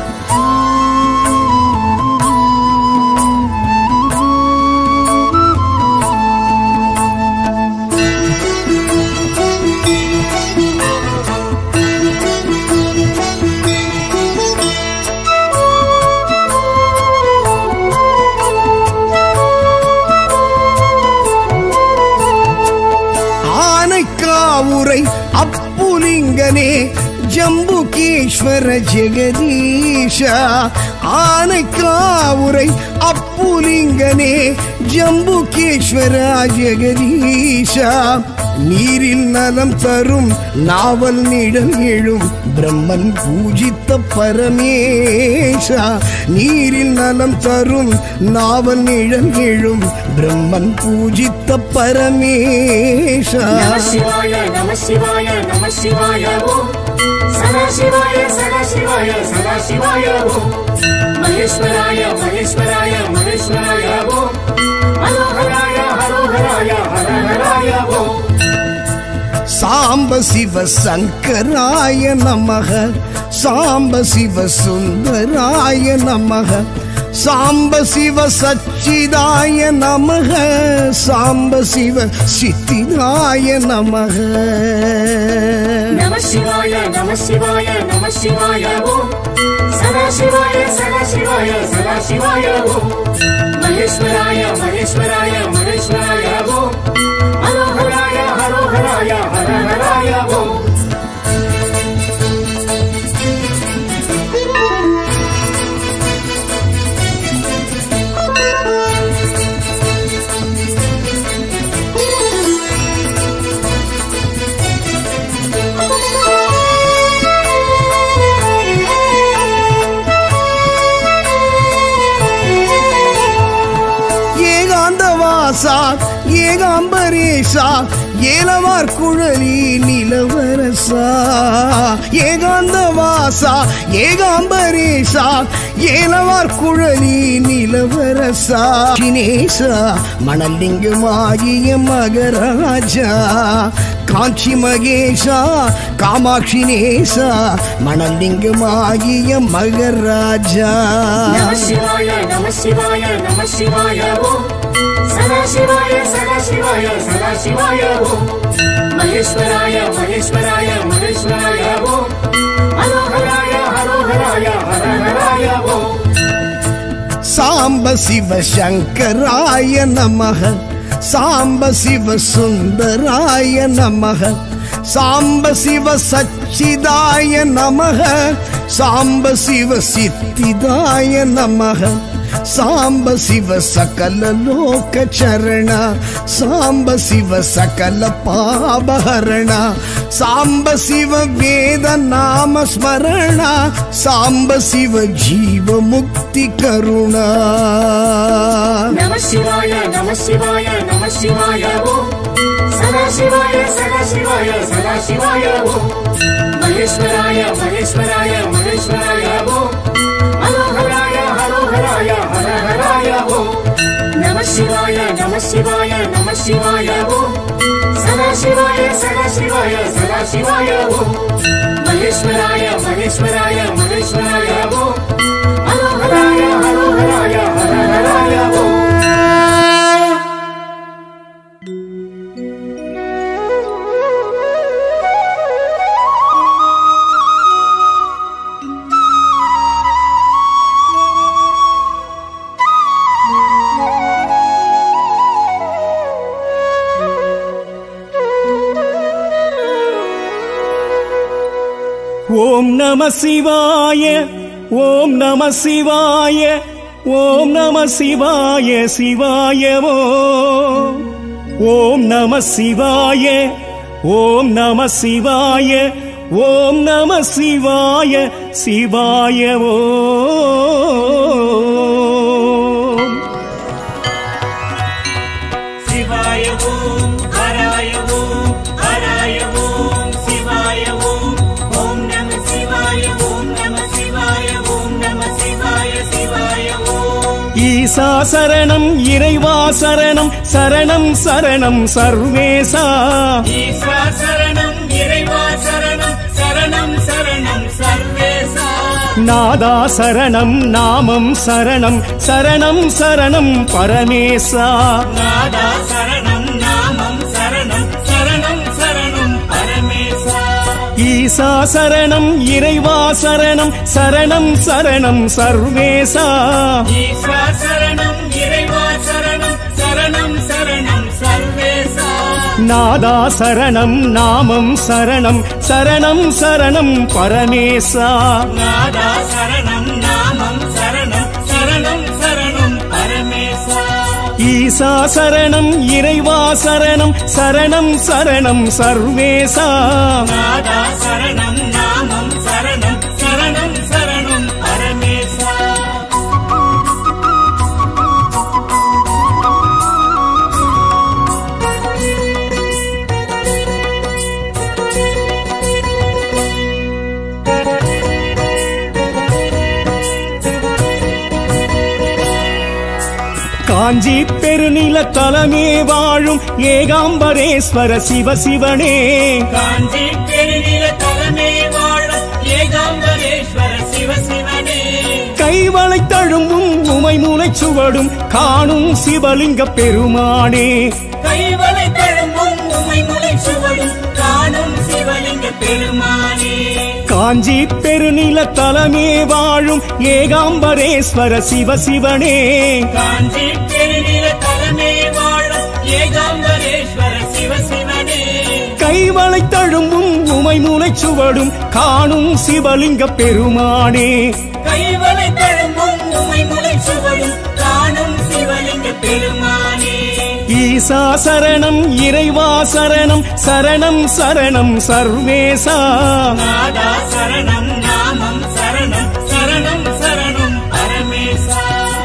ஆனைக்காவுரை அப்புலிங்கனே ஜம்புகேஸ்வர ஜெகதீஷா ஆனைக்காவுரை அப்புலிங்கனே ஜம்புகேஸ்வர ஜெகதீஷா நீரில் நலம் தரும் நாவல் நிழல் எழும் பிரம்மன் பூஜித்த பரமேசா நீரில் நலம் தரும் நாவல் நிழல் எழும் பிரம்மன் பூஜித்த பரமேசா நம சிவாய நம சிவாய நம சிவாய ஓம் சதா சிவாய சதா சிவாய சதா சிவாய ஓம் மகேஸ்வராய மகேஸ்வராய மகேஸ்வராய ஓம் ஹரோஹராய ஹரோஹராய ஹரஹராய ஓம் சாம்ப சிவ சங்கராய நமக சாம்ப சிவ சுந்தராய நமக சாம்ப சிவ சச்சிதாய நமக சாம்ப சிவ சித்திதாய நமக நம சிவாய நம சிவாய நம சிவாய ஓம் சதா சிவாய சதா சிவாய சதா சிவாய ஓம் மகேஸ்வராய மகேஸ்வராய மகேஸ்வராய ஓம் ஹரோஹராய ஹரோஹராய ஹரஹராய ஓம் ஏகாந்தவாசா ஏகாம்பரேசா ஏலவார் குழலி நிலவரசா ஏகாந்தவாசா ஏகாம்பரேசா ஏலவார் குழலி நிலவரசா சினேசா மணலிங்கமாகிய மகராஜா காஞ்சி மகேஷா காமாட்சி நேசா மணலிங்கமாகிய மகராஜா நம சிவாய நம சிவாய நம சிவாய ஓம் சதா சிவாய சதா சிவாய சதா சிவாய ஓம் மகேஸ்வராய மகேஸ்வராய மகேஸ்வராய ஓம் ஹரோஹராய ஹரோஹராய ஹரஹராய ஓம் சாம்ப சிவ சங்கராய நமக சாம்ப சிவ சுந்தராய நமக சாம்ப சிவ சச்சிதாய நமக சாம்ப சிவ சித்திதாய நமக சாம்ப சிவ சகல லோக சரண சாம்ப சிவ சகல பாபஹரண சாம்ப சிவ வேத நாம ஸ்மரண சாம்ப சிவ ஜீவ முக்தி கருணா நம சிவாய நம சிவாய நம சிவாய ஓம் சதா சிவாய சதா சிவாய சதா சிவாய ஓம் மகேஸ்வராய மகேஸ்வராய மகேஸ்வராய ஓம் ஹரோஹராய ஹரோஹராய ஹரஹராய ஓம் நம சிவாய நம சிவாய நம சிவாய ஓம் சதா சிவாய சதா சிவாய சதா சிவாய ஓம் மகேஸ்வராய மகேஸ்வராய மகேஸ்வராய ஓம் ஹரோஹராய ஹரோஹராய ஹரஹராய ஓம் ஓம் நம சிவாய ஓம் நம சிவாய ஓம் நம சிவாய சிவாய ஓம் ஓம் நம சிவாய ஓம் நம சிவாய ஓம் நம சிவாய சிவாய ஓம் சிவாய ஓம் ஹராய ஓம் ஹராய ஓம் சிவாய ஓம் ஓம் நம சிவாய ஓம் நம சிவாய ஓம் நம சிவாய சிவாய ஓம் ஈசா சரணம் இறைவா சரணம் சரணம் சரணம் சர்வேசா ஈஸ்வர சரணம் இறைவா சரணம் சரணம் சரணம் சர்வேசா நாதா சரணம் நாமம் சரணம் சரணம் சரணம் பரமேசா நாதா சரணம் நாமம் சரணம் சரணம் சரணம் பரமேசா ஈசா சரணம் இறைவா சரணம் சரணம் சரணம் சர்வேசா ஈஸ்வர சரணம் இறைவா சரணம் சரணம் சரணம் சர்வேசா நாதா சரணம் நாமம் சரணம் சரணம் சரணம் பரமேசா நாதா சரணம் நாமம் சரணம் சரணம் சரணம் பரமேசா ஈசா சரணம் இறைவா சரணம் சரணம் சரணம் சர்வேசா நாதா சரணம் நாமம் காஞ்சி பெருநில தலமே வாழும் ஏகாம்பரேஸ்வர சிவ சிவனே காஞ்சி பெருநில தலமே வாழும் ஏகாம்பரேஸ்வர சிவ சிவனே கைவளை தழும்பும் உமை மூளை சுவடும் காணும் சிவலிங்க பெருமானே கைவளை தழும்பும் உமை மூளை சுவடும் காணும் சிவலிங்க பெருமானே காஞ்சி பெருநில தலமே வாழும் ஏகாம்பரேஸ்வர சிவ சிவனே காஞ்சி பெருநில தலமே வாழும் ஏகாம்பரேஸ்வர சிவ சிவனே கைவளை தழும்பும் உமை மூளை சுவடும் காணும் சிவலிங்க பெருமானே கைவளை தழும்பும் உமை மூளை சுவடும் காணும் சிவலிங்க பெருமானே ஈசா சரணம் இறைவா சரணம் சரணம் சரணம் சர்வேசா நாதா சரணம் நாமம் சரணம் சரணம் சரணம் பரமேசா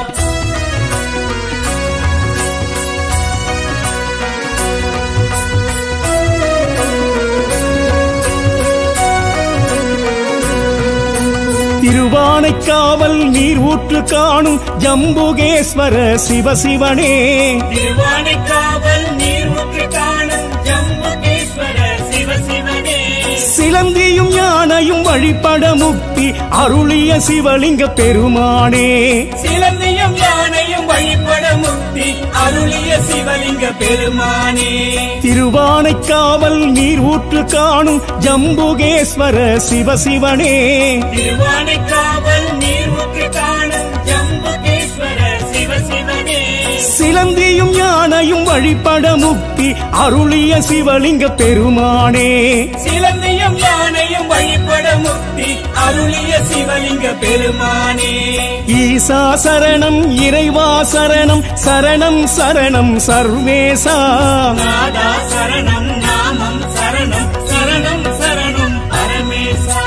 திருவானைக்காவல் நீர் ஊற்று காணும் ஜம்புகேஸ்வர சிவ சிவனே திருவானைக்காவல் நீர் ஊற்று காணும் ஜம்புகேஸ்வர சிவ சிவனே சிலந்தியும் யானையும் வழிபட முக்தி அருளிய சிவலிங்க பெருமானே சிலந்தியும் யானையும் வழிபட முக்தி அருளிய சிவலிங்க பெருமானே திருவானைக்காவல் நீர் ஊற்று காணும் ஜம்புகேஸ்வர சிவ சிவனே திருவானைக்காவல் நீர் ஊற்று காணும் ஜம்புகேஸ்வர சிவ சிவனே சிலந்தியும் யானையும் வழிபட முக்தி அருளிய சிவலிங்க பெருமானே சிலந்தியும் யானையும் வழிபட முக்தி அருளிய சிவலிங்க பெருமானே ஈசா சரணம் இறைவா சரணம் சரணம் சரணம் சர்வேசா நாதா சரணம் நாமம் சரணம் சரணம் சரணம் பரமேசா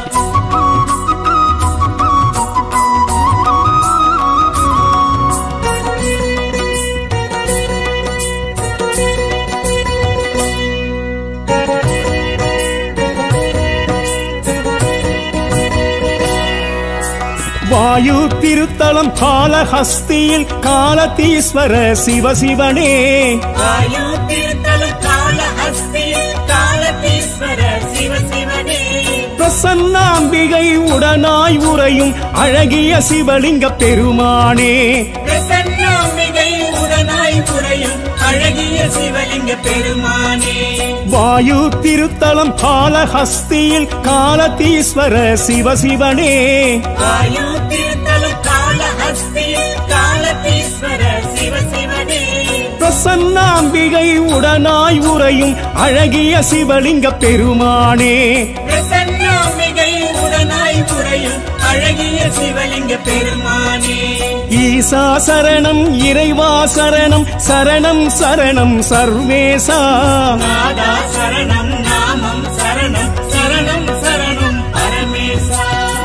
வாயு திருத்தலம் காலஹஸ்தியில் காலதீஸ்வர சிவ சிவனே வாயு திருத்தலம் காலஹஸ்தியில் காலதீஸ்வர சிவ சிவனே பிரசன்னாம்பிகை உடனாய் உறையும் அழகிய சிவலிங்க பெருமானே பிரசன்னாம்பிகை உடனாய் உறையும் அழகிய சிவலிங்க பெருமானே வாயு திருத்தலம் காலஹஸ்தியில் காலதீஸ்வர சிவ சிவனே வாயு திருத்தலம் காலஹஸ்தியில் காலதீஸ்வர சிவ சிவனே பிரசன்னாம்பிகை உடனாய் உறையும் அழகிய சிவலிங்க பெருமானே பிரசன்னாம்பிகை உடனாய் உறையும் அழகிய சிவலிங்க பெருமானே ஈசா சரணம் இறைவா சரணம் சரணம் சரணம் சர்வேசா நாதா சரணம் நாமம் சரணம் சரணம் சரணம் பரமேசா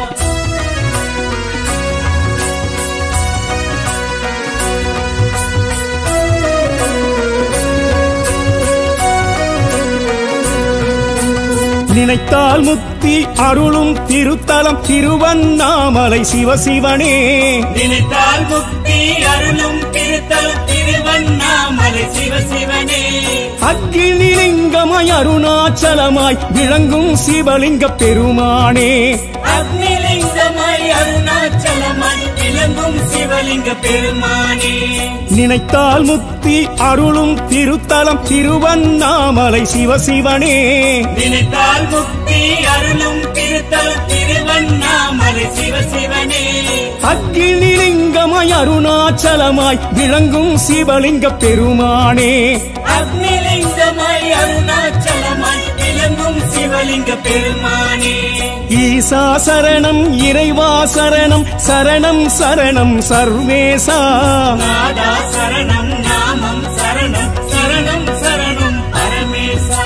நினைத்தால் முக்தி அருளும் திருத்தலம் திருவண்ணாமலை சிவசிவனே நினைத்தால் முக்தி அருளும் திருத்தலம் திருவண்ணாமலை சிவசிவனே அக்னிலிங்கமாய் அருணாச்சலமாய் விளங்கும் சிவலிங்க பெருமானே அக்னிலிங்கமாய் அருணாச்சலமாய் விளங்கும் சிவலிங்க பெருமானே நினைத்தால் முக்தி அருளும் திருத்தலம் திருவண்ணாமலை சிவசிவனே நினைத்தால் முக்தி அருளும் திருத்தலம் திருவண்ணாமலை சிவசிவனே அக்னிலிங்கமாய் அருணாச்சலமாய் விளங்கும் சிவலிங்க பெருமானே அக்னிலிங்கமாய் அருணாச்சலமாய் விளங்கும் சிவலிங்க பெருமானே ஈசா சரணம் இறைவா சரணம் சரணம் சரணம் சர்வேசா நாதா சரணம் நாமம் சரணம் சரணம் சரணம் பரமேசா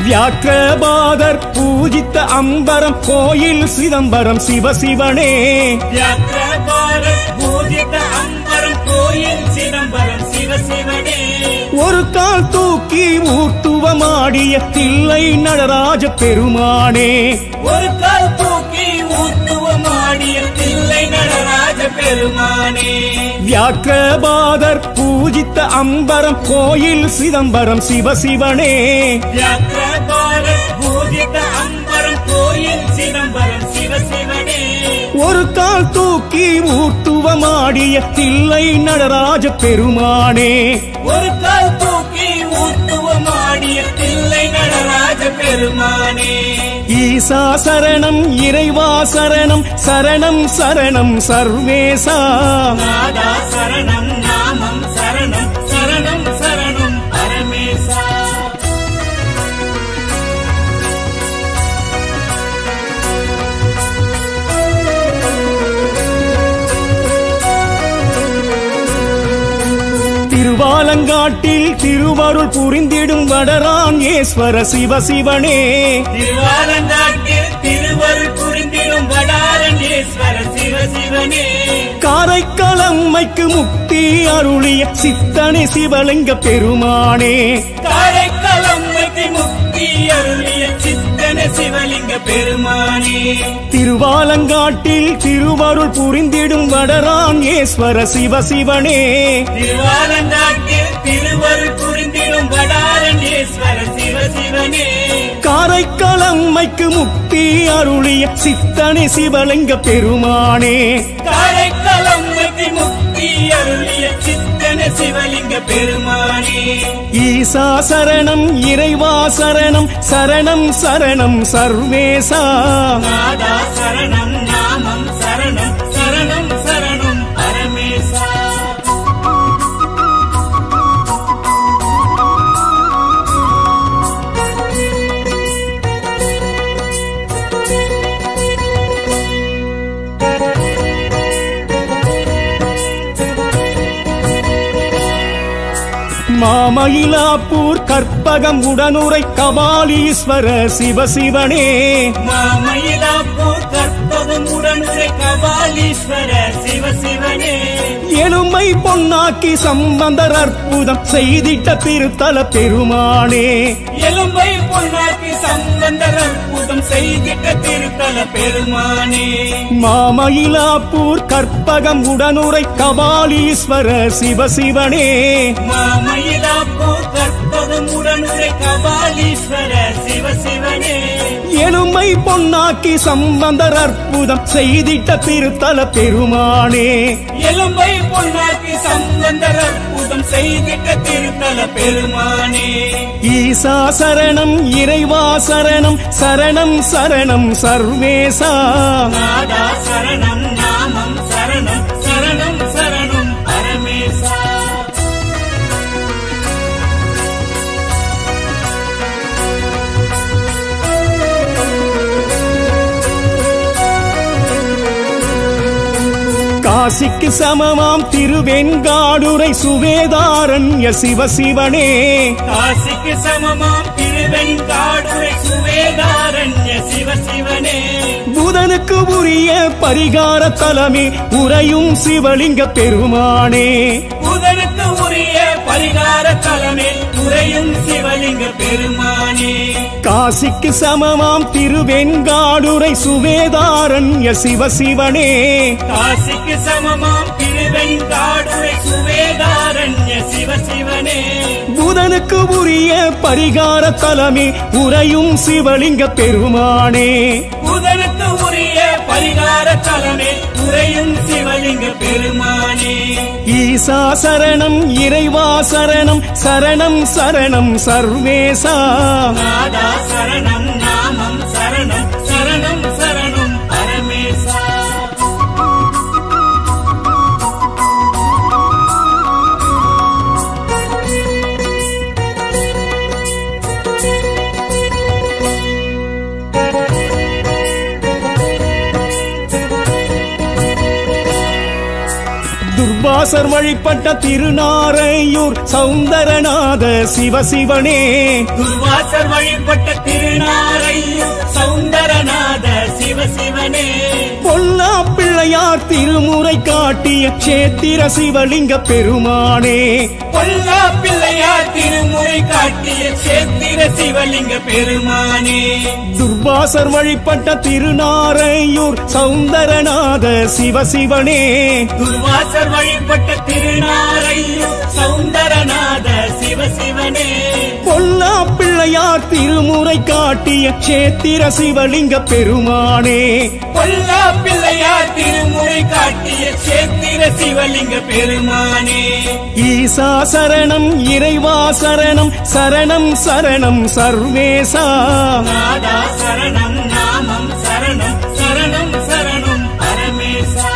வியாக்கிரபாதர் பூஜித்த அம்பரம் கோயில் சிதம்பரம் சிவசிவனே வியாக்கிரபாதர் பூஜித்த அம்பரம் கோயில் சிதம்பரம் சிவசிவனே ஒரு கால் தூக்கி ஊர்த்துவமாடிய தில்லை நடராஜ பெருமானே ஒரு கால் தூக்கி ஊர்த்துவமாடிய தில்லை நடராஜ பெருமானே வியாக்கிரபாதர் பூஜித்த அம்பரம் கோயில் சிதம்பரம் சிவசிவனே வியாக்கிரபாதர் பூஜித்த அம்பரம் கோயில் சிதம்பரம் சிவசிவனே ஒரு கால் தூக்கி ஊர்த்துவமாடிய தில்லை நடராஜ பெருமானே ஒரு கால் தூக்கி ஊர்த்துவமாடிய தில்லை நடராஜ பெருமானே ஈசா சரணம் இறைவா சரணம் சரணம் சரணம் சர்வேசா நாதா சரணம் நாமம் சரணம் சரணம் சரணம் பரமேசா திருவாலங்காட்டில் திருவருள் புரிந்திடும் வடரான் ஈஸ்வர சிவசிவனே திருவாலங்காட்டில் திருவருள் புரிந்திடும் வடாரண்யேஸ்வர சிவசிவனே காரைக்காலம்மைக்கு முக்தி அருளிய சித்தனே சிவலிங்க பெருமானே காரைக்காலம்மைக்கு முக்தி அருளிய சித்தன சிவலிங்க பெருமானே திருவாலங்காட்டில் திருவருள் புரிந்திடும் வடரான் ஈஸ்வர சிவசிவனே திருவாலங்காட்டில் திருவருள் புரிந்திடும் வடாரண்யேஸ்வர சிவசிவனே காரைக்காலம்மைக்கு முக்தி அருளிய சித்தனே சிவலிங்க பெருமானே காரைக்காலம்மைக்கு முக்தி அருளிய சித்தன சிவலிங்க பெருமானே ஈசா சரணம் இறைவா சரணம் சரணம் சரணம் சர்வேசா நாதா சரணம் நாமம் சரணம் சரணம் சரணம் பரமேசா மாமயிலாப்பூர் கற்பகம் உடனுரை கபாலீஸ்வர சிவசிவனே மாமயிலாப்பூர் கற்பகம் உடனுரை கபாலீஸ்வர சிவசிவனே எலும்பை பொன்னாக்கி சம்பந்தர் அற்புதம் செய்திட்ட திருத்தல பெருமானே எலும்பை பொன்னாக்கி சம்பந்தர் அற்புதம் செய்திட்ட திருத்தல பெருமானே மாமயிலாப்பூர் கற்பகம் உடனுரை கபாலீஸ்வர சிவசிவனே மாமயிலாப்பூர் கற்பகம் உடனுரை கபாலீஸ்வர சிவசிவனே எலும்பை பொன்னாக்கி சம்பந்தர் அற்புதம் செய்திட்ட திருத்தல பெருமானே எலும்பை பொன்னாக்கி சம்பந்தர் அற்புதம் செய்திட்ட திருத்தல பெருமானே ஈசா சரணம் இறைவா சரணம் சரணம் சரணம் சர்வேசா நாதா சரணம் நாமம் சரணம் சரணம் சரணம் பரமேசா காசிக்கு சமமாம் திருவெண்காடுரை சுவேதாரண்ய சிவசிவனே காசிக்கு சமமாம் திருவெண்காடுரை சுவேதாரண்ய சிவசிவனே புதனுக்கு உரிய பரிகார தலமே உறையும் சிவலிங்க பெருமானே புதனுக்கு உரிய பரிகார தலமே உறையும் சிவலிங்க பெருமானே காசிக்கு சமமாம் திருவெண்காடுரை சுவேதாரண்ய சிவசிவனே காசிக்கு சமமாம் திருவெண்காடுரை சுவேதாரண்ய சிவசிவனே புதனுக்கு உரிய பரிகார தலமே உறையும் சிவலிங்க பெருமானே புதனுக்கு உரிய பரிகார தலமே உறையும் சிவலிங்க பெருமானே ஈசா சரணம் இறைவா சரணம் சரணம் சரணம் சர்வேசா நாதா சரணம் நாமம் சரணம் சரணம் சரணம் பரமேசா துர்வாசர் வழிபட்ட திருநாரையூர் சௌந்தரநாத சிவசிவனே. துர்வாசர் வழிபட்ட திருநாரையூர் சௌந்தரநாத சிவசிவனே. பொல்லா பிள்ளையார் திருமுறை காட்டிய சேத்திர சிவலிங்க பெருமானே. பொல்லா பிள்ளையார் திருமுறை காட்டிய சேத்திர சிவலிங்க பெருமானே. துர்வாசர் வழிபட்ட திருநாரையூர் சௌந்தரநாத சிவசிவனே. துர்வாசர் வழிபட்ட திருநாரையூர் சௌந்தரநாத சிவசிவனே. பொல்லா பிள்ளையார் திருமுறை காட்டிய சேத்திர சிவலிங்க பெருமானே. பொல்லா பிள்ளையார் திருமுறை காட்டிய சேத்திர சிவலிங்க பெருமானே. ஈசா சரணம் இறைவா சரணம் சரணம் சரணம் சர்வேசா. நாதா சரணம் நாமம் சரணம் சரணம் சரணம் பரமேசா.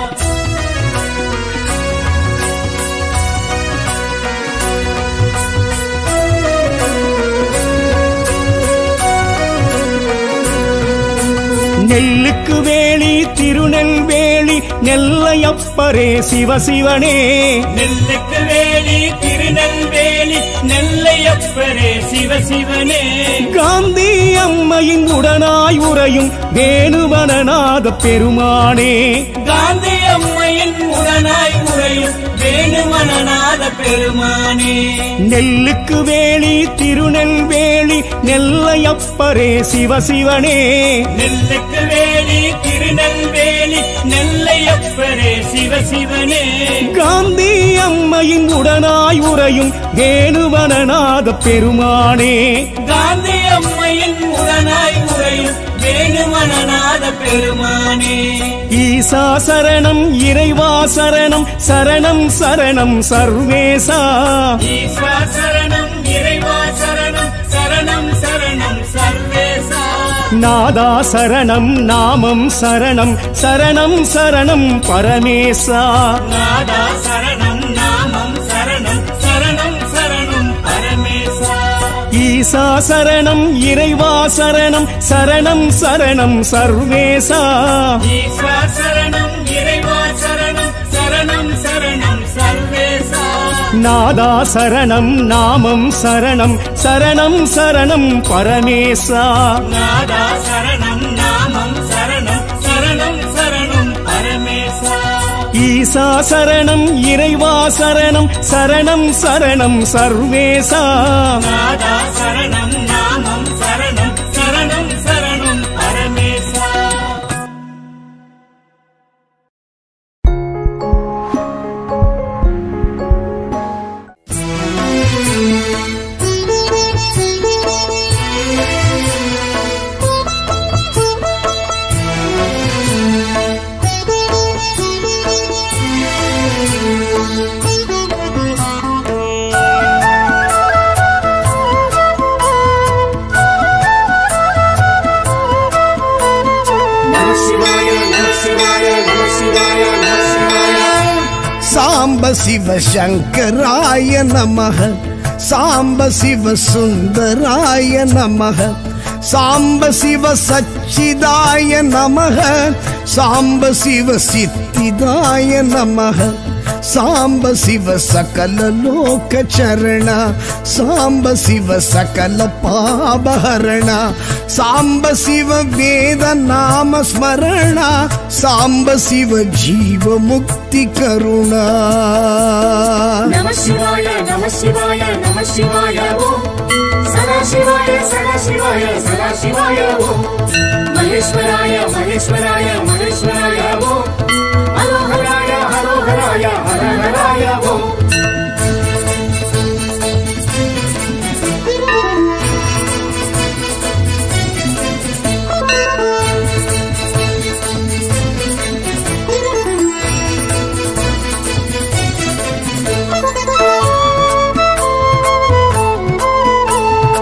நெல்லுக்கு வேலி திருநெல்வேலி நெல்லையப்பரே சிவசிவனே. நெல்லுக்கு வேலி திருநெல்வேலி நெல்லையப்பரே சிவசிவனே. காந்தி அம்மையின் உடனாய் உறையும் வேணுவனநாத பெருமானே. காந்தி அம்மையின் உடனாய் உறையும் வேணுவனநாத பெருமானே. நெல்லுக்கு வேலி திருநெல்வேலி நெல்லையப்பரே சிவசிவனே. நெல்லுக்கு வேலி திருநெல்வேலி நெல்லையப்பரே சிவசிவனே. காந்தி அம்மையின் உடனாய் உறையும் வேணுவனநாத பெருமானே. காந்தி அம்மையின் உடனாய் உறையும் வேணுவனநாத பெருமானே. ஈசா சரணம் இறைவா சரணம் சரணம் சரணம் சர்வேசா. ஈஸ்வா சரணம் இறைவா சரணம் சரணம் சரணம் சர்வேசா. நாதா சரணம் நாமம் சரணம் சரணம் சரணம் பரமேசா. நாதா சரணம் நாமம் சரணம் சரணம் சரணம் பரமேசா. ஈசா சரணம் இறைவா சரணம் சரணம் சரணம் சர்வேசா. ஈஸ்வா சரணம் இறைவா சரணம் சரணம் சரணம் சர்வேசா. நாதா சரணம் நாமம் சரணம் சரணம் சரணம் பரமேசா. நாதா சரணம் நாமம் சரணம் சரணம் சரணம் பரமேசா. ஈசா சரணம் இறைவா சரணம் சரணம் சரணம் சர்வேசா. நாதா சரணம் நாமம் சரணம் சரணம் சரணம் பரமேசா. சாம்ப சிவ சங்கராய நமஹ சாம்ப சிவ சுந்தராய நமஹ சாம்ப சிவ சச்சிதாய நமஹ சாம்ப சிவ சித்திதாய நமஹ சாம்ப சிவ சகல லோக சரண சாம்ப சிவ சகல பாபஹரண சாம்ப சிவ வேத நாம ஸ்மரண சாம்ப சிவ ஜீவ முக்தி கருணா. நம சிவாய நம சிவாய நம சிவாய ஓம் சதா சிவாய சதா சிவாய சதா சிவாய ஓம் மகேஸ்வராய மகேஸ்வராய மகேஸ்வராய ஓம் ஹரோஹராய ஹரோஹராய ஹரஹராய ஓம்.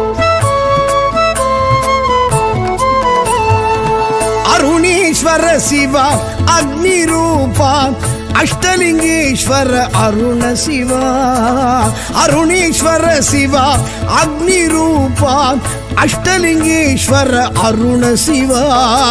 அருணீஸ்வர சிவா அக்னி ரூபா அஷ்டலிங்கேஸ்வர அருண சிவா அருணேஸ்வர சிவா அக்னி ரூபா அஷ்டலிங்கேஸ்வர அருண சிவா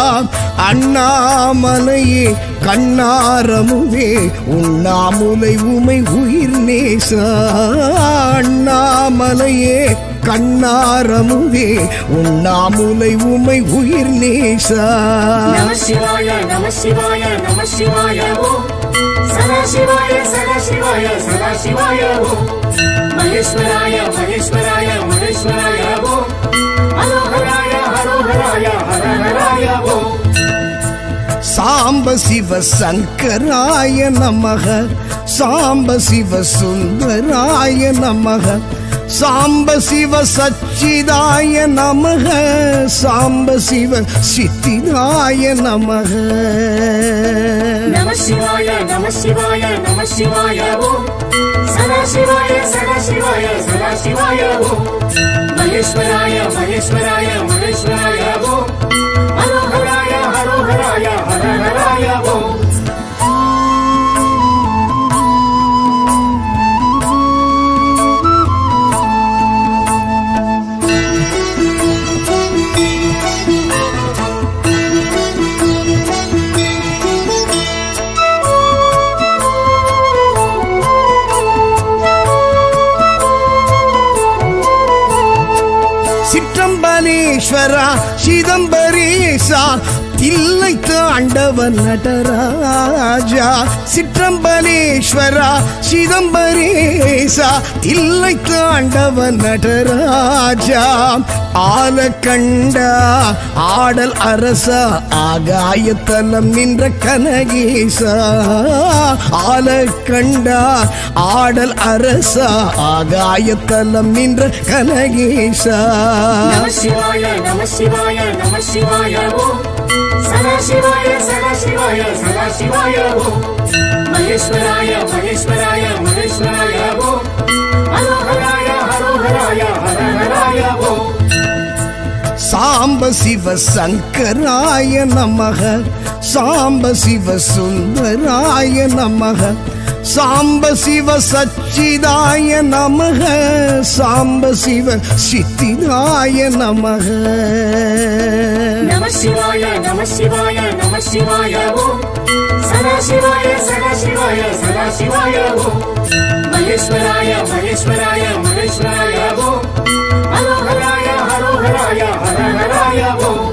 அண்ணாமலையே கண்ணாரமுவே உண்ணாமுலை உமை உயிர் நேசா அண்ணாமலையே கண்ணாரமுவே உண்ணாமுலை உமை உயிர் நேசா நம சிவாய நம சிவாய நம சிவாய ஓம் சதா சிவாய சதா சிவாய சதா சிவாய ஓம் மகேஸ்வராய மகேஸ்வராய மகேஸ்வராய ஓம் ஹரோஹராய ஹரோஹராய ஹரஹராய ஓம் சாம்ப சிவ சங்கராய நமக சாம்ப சிவ சுந்தராய நமக சாம்ப சிவ சச்சிதாய நமக சாம்ப சிவ சித்திதாய நமக நம சிவாய நம சிவாய நம சிவாய ஓம் சதா சிவாய சதா சிவாய சதா சிவாய ஓம் மகேஸ்வராய மகேஸ்வராய மகேஸ்வராய ஓம் ஹரோஹராய ஹரோஹராய ஹரஹராய ஓம் சிற்றம்பலேஸ்வரா சிதம்பரேசா தில்லை தாண்டவன் நடராஜா சிற்றம்பலேஸ்வரா சிதம்பரேசா தில்லை தாண்டவன் நடராஜா ஆலக்கண்டா ஆடல் அரசா ஆகாயத்தலம் நின்ற கனகேசா ஆலக்கண்டா ஆடல் அரசா ஆகாயத்தலம் நின்ற கனகேசா நம சிவாய நம சிவாய நம சிவாய ஓம் சதா சிவாய சதா சிவாய சதா சிவாய ஓம் மகேஸ்வராய மகேஸ்வராய மகேஸ்வராய ஓம் ஹரோஹராய ஹரோஹராய ஹரஹராய ஓம் சாம்ப சிவ சங்கராய நமக சாம்ப சிவ சுந்தராய நமக சாம்ப சிவ சச்சிதாய நமக சாம்ப சிவ சித்திதாய நமக நம சிவாய நம சிவாய நம சிவாய ஓம் சதா சிவாய சதா சிவாய சதா சிவாய ஓம் மகேஸ்வராய மகேஸ்வராய மகேஸ்வராய ஓம் ஹரோஹராய ஹரோஹராய ஹரஹராய ஓம்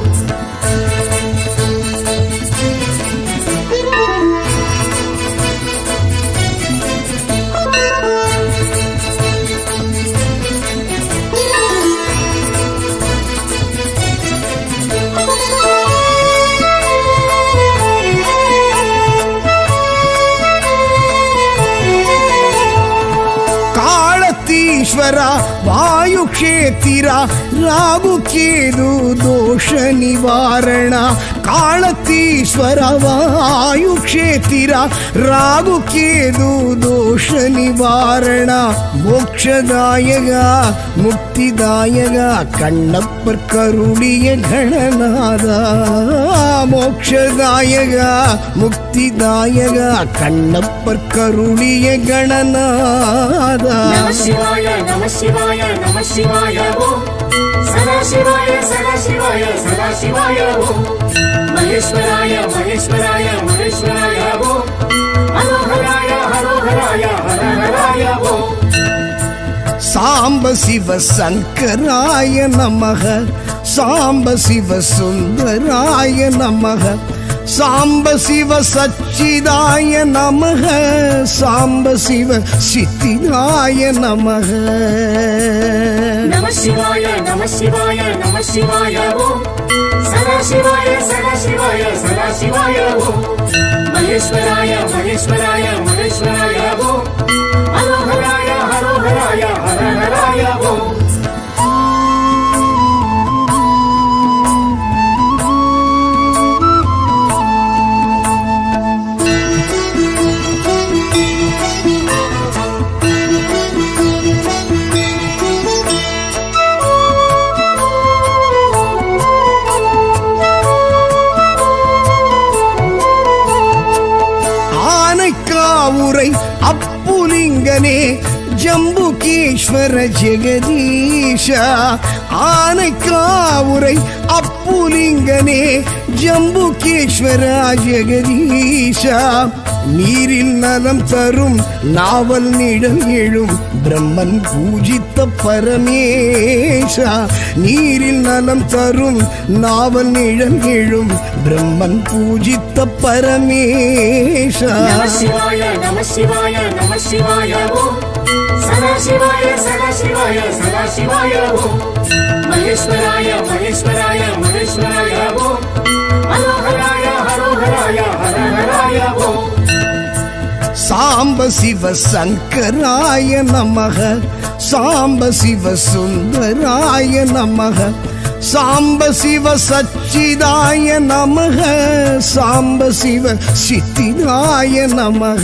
ஈஸ்வரா வாயு க்ஷேத்திரா ராகு கேது தோஷ நிவாரண காலத்தீஸ்வர வாயு க்ஷேத்திரா ராகு கேது தோஷ நிவாரண மோக்ஷதாயகா முக்திதாயகா கண்ணப்பர் கருளிய கணநாதா மோக்ஷதாயகா முக்திதாயகா கண்ணப்பர் கருளிய கணநாதா நம சிவாய நம சிவாய நம சிவாய ஓம் சதா சிவாய சதா சிவாய சதா சிவாய ஓம் மகேஸ்வராய மகேஸ்வராய மகேஸ்வராய ஓம் ஹரோஹராய ஹரோஹராய ஹரஹராய ஓம் சாம்ப சிவ சங்கராய நமக சாம்ப சிவ சுந்தராய நமக சாம்ப சிவ சச்சிதாய நமக சாம்ப சிவ சித்திதாய நமக நம சிவாய நம சிவாய நம சிவாய ஓம் சதா சிவாய சதா சிவாய சதா சிவாய ஓம் மகேஸ்வராய மகேஸ்வராய மகேஸ்வராய ஓம் ஹரோஹராய ஹரோஹராய ஹரஹராய ஓம் ஆனைக்காவுரை அப்புலிங்கனே ஜம்புகேஸ்வர ஜெகதீஷா ஆனைக்காவுரை அப்புலிங்கனே ஜம்புகேஸ்வர ஜெகதீஷா நீரில் நலம் தரும் நாவல் நிழல் எழும் பிரம்மன் பூஜித்த பரமேஷா நீரில் நலம் தரும் நாவல் நிழல் எழும் பிரம்மன் பூஜித்த பரமேஷா நம சிவாய நம சிவாய நம சிவாய ஓம் சதா சிவாய சதா சிவாய சதா சிவாய ஓம் மகேஸ்வராய மகேஸ்வராய மகேஸ்வராய ஓம் ஹரோஹராய ஹரோஹராய ஹரஹராய ஓம் சாம்ப சிவ சங்கராய நமக சாம்ப சிவ சுந்தராய நமக சாம்ப சிவ சச்சிதாய நமக சாம்ப சிவ சித்திதாய நமக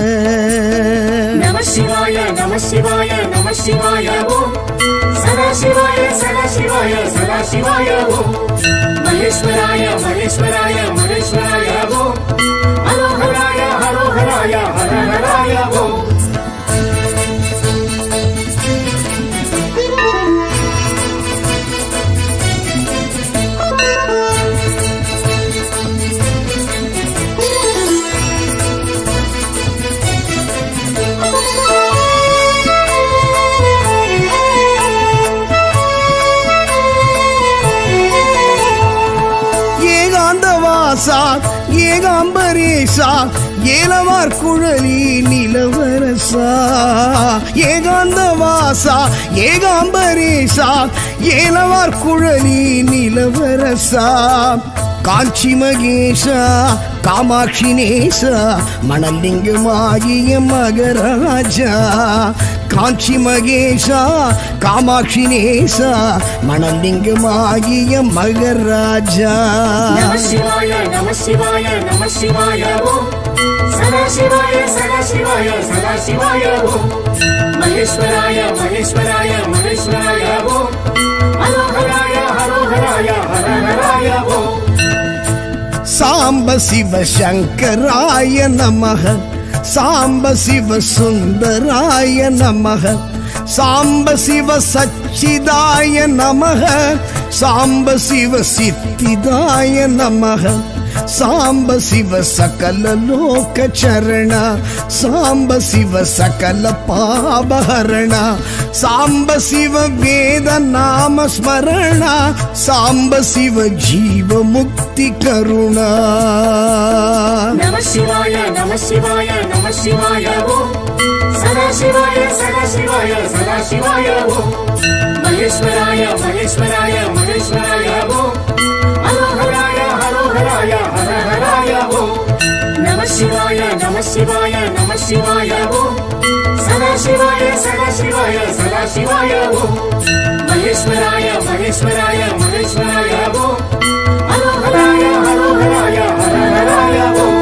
நம சிவாய நம சிவாய நம சிவாய ஓம் சதா சிவாய சதா சிவாய சதா சிவாய ஓம் மகேஸ்வராய மகேஸ்வராய மகேஸ்வராய ஓம் ஹரோஹராய ஹரோஹராய ஹரஹராய ஓம் ஏகாந்தவாசா ஏகாம்பரேசா ஏலவார் குழலி நிலவரசா ஏகாந்தவாசா ஏகாம்பரேசா ஏலவார் குழலி நிலவரசா காஞ்சி மகேஷா காமாட்சி நேசா மணலிங்கமாகிய மகராஜா காஞ்சி மகேஷா காமாட்சி நேசா மணலிங்கமாகிய மகராஜா நம சிவாய நம சிவாய நம சிவாய ஓம் சதா சிவாய சதா சிவாய சதா சிவாய ஓம் மகேஸ்வராய மகேஸ்வராய மகேஸ்வராய ஓம் ஹரோஹராய ஹரோஹராய ஹரஹராய ஓம் சாம்ப சிவ சங்கராய நமக சாம்ப சிவ சுந்தராய நமக சாம்ப சிவ சச்சிதாய நமக சாம்ப சிவ சித்திதாய நமக சாம்ப சிவ சகல லோக சரண சாம்ப சிவ சகல பாபஹரண சாம்ப சிவ வேத நாம ஸ்மரண சாம்ப சிவ ஜீவ முக்தி கருணா நம சிவாய நம சிவாய நம சிவாய ஓம் சதா சிவாய சதா சிவாய சதா சிவாய ஓம் மகேஸ்வராய மகேஸ்வராய மகேஸ்வராய ஓம் ஹரோஹராய ஹரோஹராய ஹரஹராய ஓம் நம சிவாய நம சிவாய நம சிவாய ஓம் சதா சிவாய சதா சிவாய சதா சிவாய ஓம் மகேஸ்வராய மகேஸ்வராய மகேஸ்வராய ஓம் ஹரோஹராய ஹரோஹராய ஹரஹராய ஓம்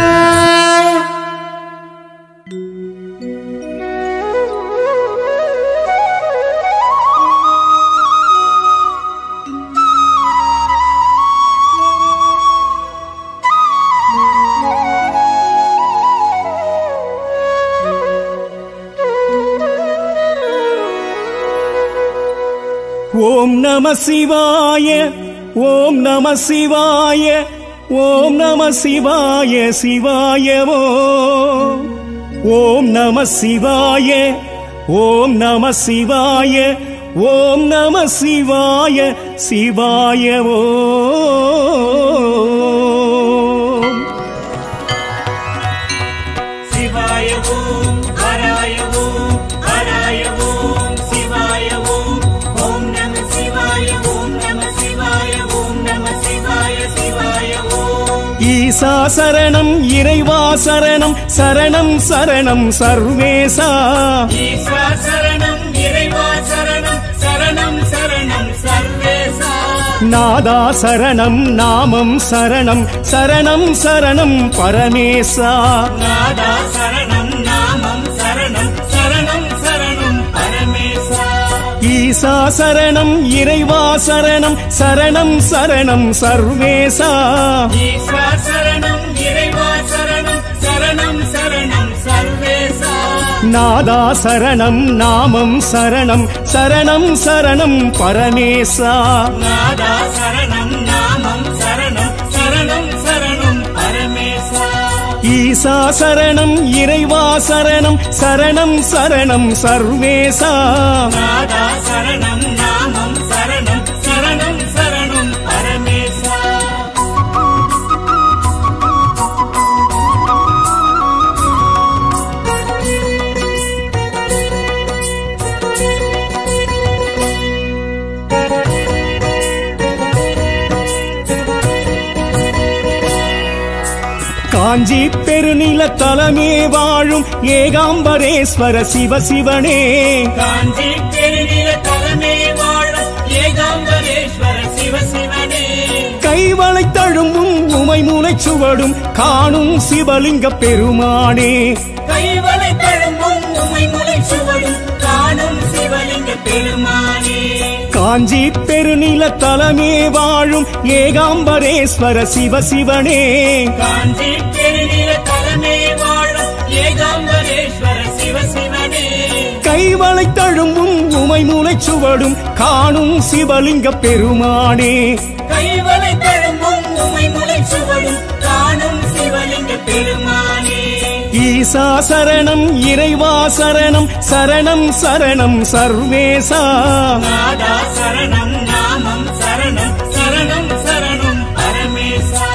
ஓம் நம சிவாய ஓம் நம சிவாய ஓம் நம சிவாய சிவாய ஓம் ஓம் நம சிவாய ஓம் நம சிவாய ஓம் நம சிவாய சிவாய ஓம் சிவாய ஓம் ஹராய ஓம் ஹராய ஓம் சிவாய ஓம் ஓம் நம சிவாய ஓம் நம சிவாய ஓம் நம சிவாய சிவாய ஓம் ஈசா சரணம் இறைவா சரணம் சரணம் சரணம் சர்வேசா ஈஸ்வர சரணம் இறைவா சரணம் சரணம் சரணம் சர்வேசா நாதா சரணம் நாமம் சரணம் சரணம் சரணம் பரமேசா நாதா சரணம் நாமம் சரணம் சரணம் சரணம் பரமேசா ஈசா சரணம் இறைவா சரணம் சரணம் சரணம் சர்வேசா ஈஸ்வர சரணம் இறைவா சரணம் சரணம் சரணம் நாதா சரணம் நாமம் சரணம் சரணம் சரணம் பரமேசா நாதா சரணம் நாமம் சரணம் சரணம் சரணம் பரமேசா ஈசா சரணம் இறைவா சரணம் சரணம் சரணம் சர்வேசா நாதா சரணம் நாமம் சரணம் சரணம் சரணம் பரமேசா காஞ்சி பெருநில தலமே வாழும் ஏகாம்பரேஸ்வர சிவ சிவனே காஞ்சி பெருநில தலமே வாழும் ஏகாம்பரேஸ்வர சிவ சிவனே கைவளை தழும்பும் உமை மூளை சுவடும் காணும் சிவலிங்க பெருமானே கைவளை தழும்பும் உமை முளை சுவடும் காணும் சிவலிங்க பெருமானே காஞ்சி பெருநில தலமே வாழும் ஏகாம்பரேஸ்வர சிவ சிவனே காஞ்சி பெருநில தலமே வாழும் ஏகாம்பரேஸ்வர சிவ சிவனே கைவளை தழும்பும் உமை மூளை சுவடும் காணும் சிவலிங்க பெருமானே கைவளை தழும்பும் உமை முளை சுவடும் காணும் சிவலிங்க பெருமானே ஈசா சரணம் இறைவா சரணம் சரணம் சரணம் சர்வேசா நாதா சரணம் நாமம் சரணம் சரணம் சரணம் பரமேசா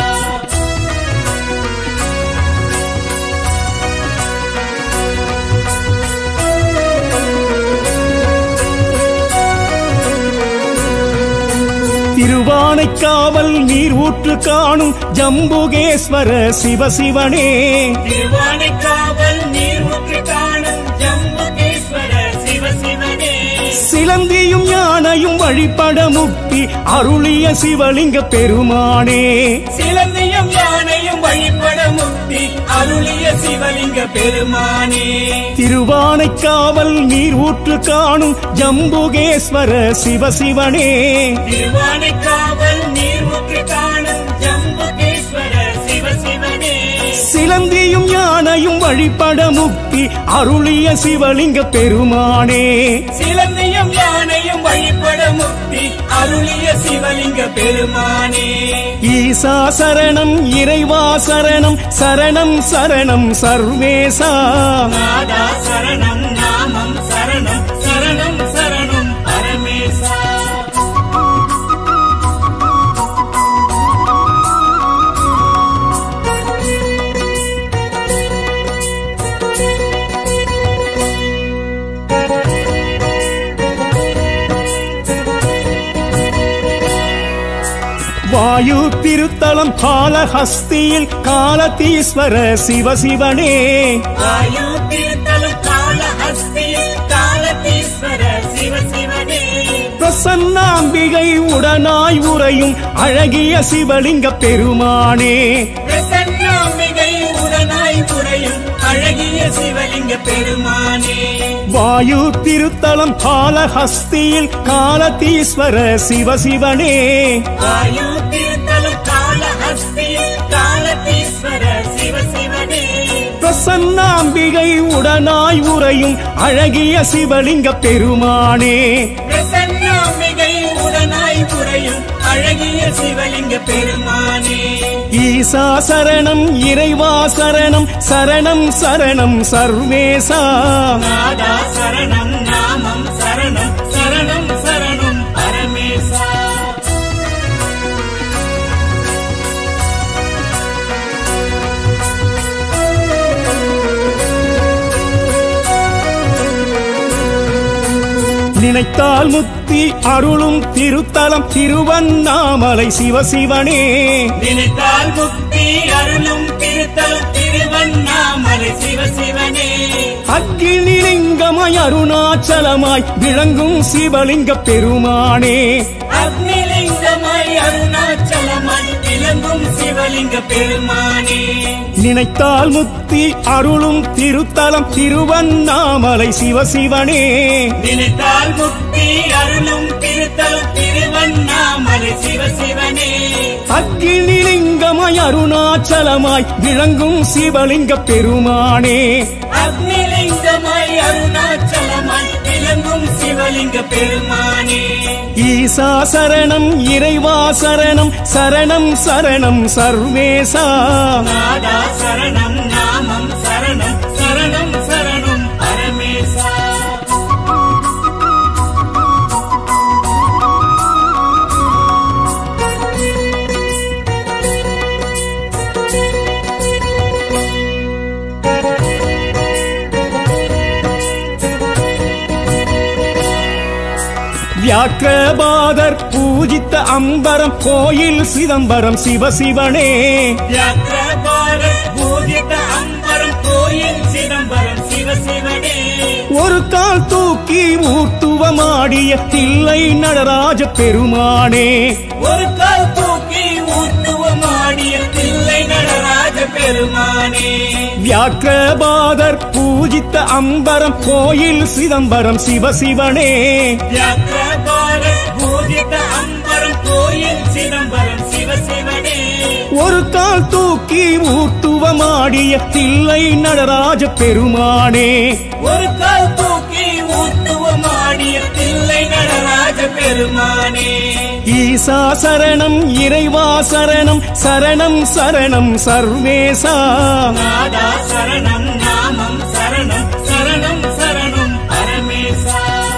திருவானைக்காவல் நீர் ஊற்று காணும் ஜம்புகேஸ்வர சிவ சிவனே திருவானைக்காவல் நீர் ஊற்று காணும் ஜம்புகேஸ்வர சிவ சிவனே சிலந்தியும் யானையும் வழிபட முக்தி அருளிய சிவலிங்க பெருமானே சிலந்தியும் யானையும் வழிபட முக்தி அருளிய சிவலிங்க பெருமானே திருவானைக்காவல் நீர் ஊற்று காணும் ஜம்புகேஸ்வர சிவ சிவனே திருவானைக்காவல் நீர் ஊற்று காணும் ஜம்புகேஸ்வர சிவ சிவனே சிலந்தியும் யானையும் வழிபட முக்தி அருளிய சிவலிங்க பெருமானே சிலந்தியும் யானையும் வழிபட முக்தி அருளிய சிவலிங்க பெருமானே ஈசா சரணம் இறைவா சரணம் சரணம் சரணம் சர்வேசா நாதா சரணம் நாமம் சரணம் சரணம் சரணம் பரமேசா வாயு திருத்தலம் காலஹஸ்தியில் காலதீஸ்வர சிவ சிவனே வாயு திருத்தலம் காலஹஸ்தியில் காலதீஸ்வர சிவ சிவனே பிரசன்னாம்பிகை உடனாய் உறையும் அழகிய சிவலிங்க பெருமானே பிரசன்னாம்பிகை உடனாய் உறையும் அழகிய சிவலிங்க பெருமானே வாயு திருத்தலம் காலஹஸ்தியில் காலதீஸ்வர சிவ சிவனே வாயு திருத்தலம் காலஹஸ்தியில் காலதீஸ்வர சிவ சிவனே பிரசன்னாம்பிகை உடனாய் உறையும் அழகிய சிவலிங்க பெருமானே பிரசன்னாம்பிகை உடனாய் உறையும் அழகிய சிவலிங்க பெருமானே ஈசா சரணம் இறைவா சரணம் சரணம் சரணம் சர்வேசா நாதா சரணம் நாமம் சரணம் சரணம் சரணம் பரமேசா நினைத்தால் முக்தி அருளும் திருத்தலம் திருவண்ணாமலை சிவசிவனே நினைத்தால் முக்தி அருளும் திருத்தலம் திருவண்ணாமலை சிவசிவனே அக்னிலிங்கமாய் அருணாச்சலமாய் விளங்கும் சிவலிங்க பெருமானே அக்னிலிங்கமாய் அருணாச்சலமாய் விளங்கும் சிவலிங்க பெருமானே நினைத்தால் முத்தி அருளும் திருத்தலம் திருவண்ணாமலை சிவசிவனே நினைத்தால் முக்தி அருளும் திருத்தலம் திருவண்ணாமலை சிவசிவனே அக்னிலிங்கமாய் அருணாச்சலமாய் விளங்கும் சிவலிங்க பெருமானே அக்னிலிங்கமாய் அருணாச்சலமாய் விளங்கும் சிவலிங்க பெருமானே ஈசா சரணம் இறைவா சரணம் சரணம் சரணம் சர்வேசா நாதா சரணம் நாமம் சரணம் சரணம் சரணம் பரமேசா வியாக்கிரபாதர் பூஜித்த அம்பரம் கோயில் சிதம்பரம் சிவசிவனே வியாக்கிரபாதர் பூஜித்த அம்பரம் கோயில் சிதம்பரம் சிவசிவனே ஒரு கால் தூக்கி ஊர்த்துவமாடிய தில்லை நடராஜ பெருமானே ஒரு கால் தூக்கி ஊர்த்துவமாடிய தில்லை நடராஜ பெருமானே வியாக்கிரபாதர் பூஜித்த அம்பரம் கோயில் சிதம்பரம் சிவசிவனே வியாக்கிரபாதர் பூஜித்த அம்பரம் கோயில் சிதம்பரம் சிவசிவனே ஒரு கால் தூக்கி ஊர்த்துவமாடிய தில்லை நடராஜ பெருமானே ஒரு கால் தூக்கி ஊர்த்துவமாடிய தில்லை நடராஜ பெருமானே ஈசா சரணம் இறைவா சரணம் சரணம் சரணம் சர்வேசா நாதா சரணம் நாமம் சரணம் சரணம் சரணம் பரமேசா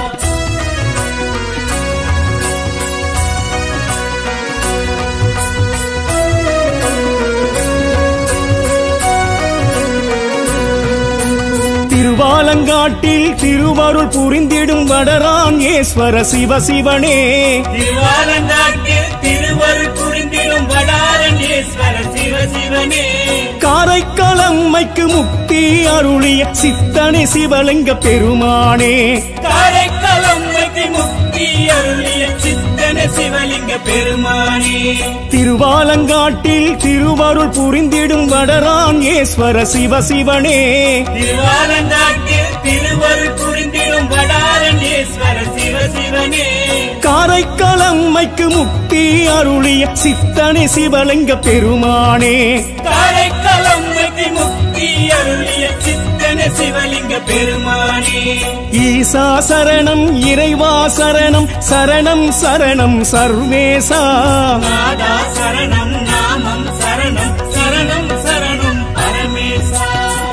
திருவாலங்காட்டில் திருவருள் புரிந்திடும் வடராங்கேஸ்வர சிவசிவனே திருவாலங்காட்டில் திருவருள் புரிந்திடும் வடாரண்யேஸ்வர சிவசிவனே காரைக்காலம்மைக்கு முக்தி அருளிய சித்தனை சிவலிங்க பெருமானே காரைக்காலம்மைக்கு முக்தி அருளிய சித்தன சிவலிங்க பெருமானே திருவாலங்காட்டில் திருவருள் புரிந்திடும் வடராங்கேஸ்வர சிவசிவனே திருவாலங்காட்டில் திருவருள் புரிந்திடும் வடாரண்யேஸ்வர சிவசிவனே காரைக்காலம்மைக்கு முக்தி அருளிய சித்தனை சிவலிங்க பெருமானே காரைக்காலம்மைக்கு முக்தி அருளிய சித்தன சிவலிங்க பெருமானே ஈசா சரணம் இறைவா சரணம் சரணம் சரணம் சர்வேசா நாதா சரணம் நாமம் சரணம் சரணம் சரணம் பரமேசா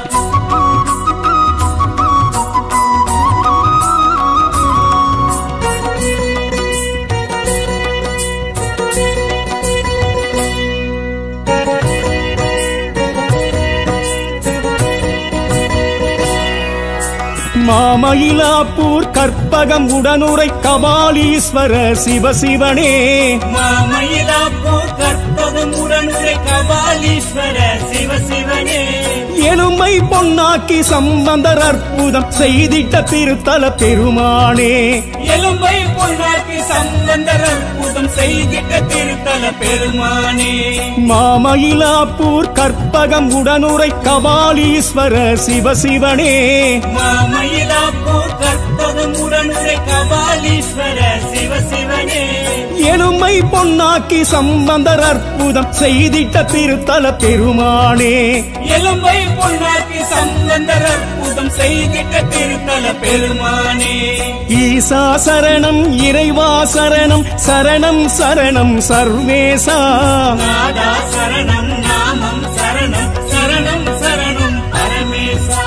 மாமயிலாப்பூர் கற்பகம் உடனுரை கபாலீஸ்வர சிவசிவனே மாமயிலாப்பூர் கற்பகம் உடனுரை கபாலீஸ்வர சிவசிவனே எலும்பை பொன்னாக்கி சம்பந்தர் அற்புதம் செய்திட்ட திருத்தல பெருமானே எலும்பை பொன்னாக்கி சம்பந்தர் அற்புதம் செய்திட்ட திருத்தல பெருமானே மாமயிலாப்பூர் கற்பகம் உடனுரை கபாலீஸ்வர சிவசிவனே மாமயிலாப்பூர் கற்பகம் உடனுரை கபாலீஸ்வர சிவசிவனே எலும்பை பொன்னாக்கி சம்பந்தர் அற்புதம் செய்திட்ட திருத்தல பெருமானே எலும்பை பொன்னாக்கி சம்பந்தர் அற்புதம் செய்திட்ட திருத்தல பெருமானே ஈசா சரணம் இறைவா சரணம் சரணம் சரணம் சர்வேசா நாதா சரணம் நாமம் சரணம் சரணம் சரணம் பரமேசா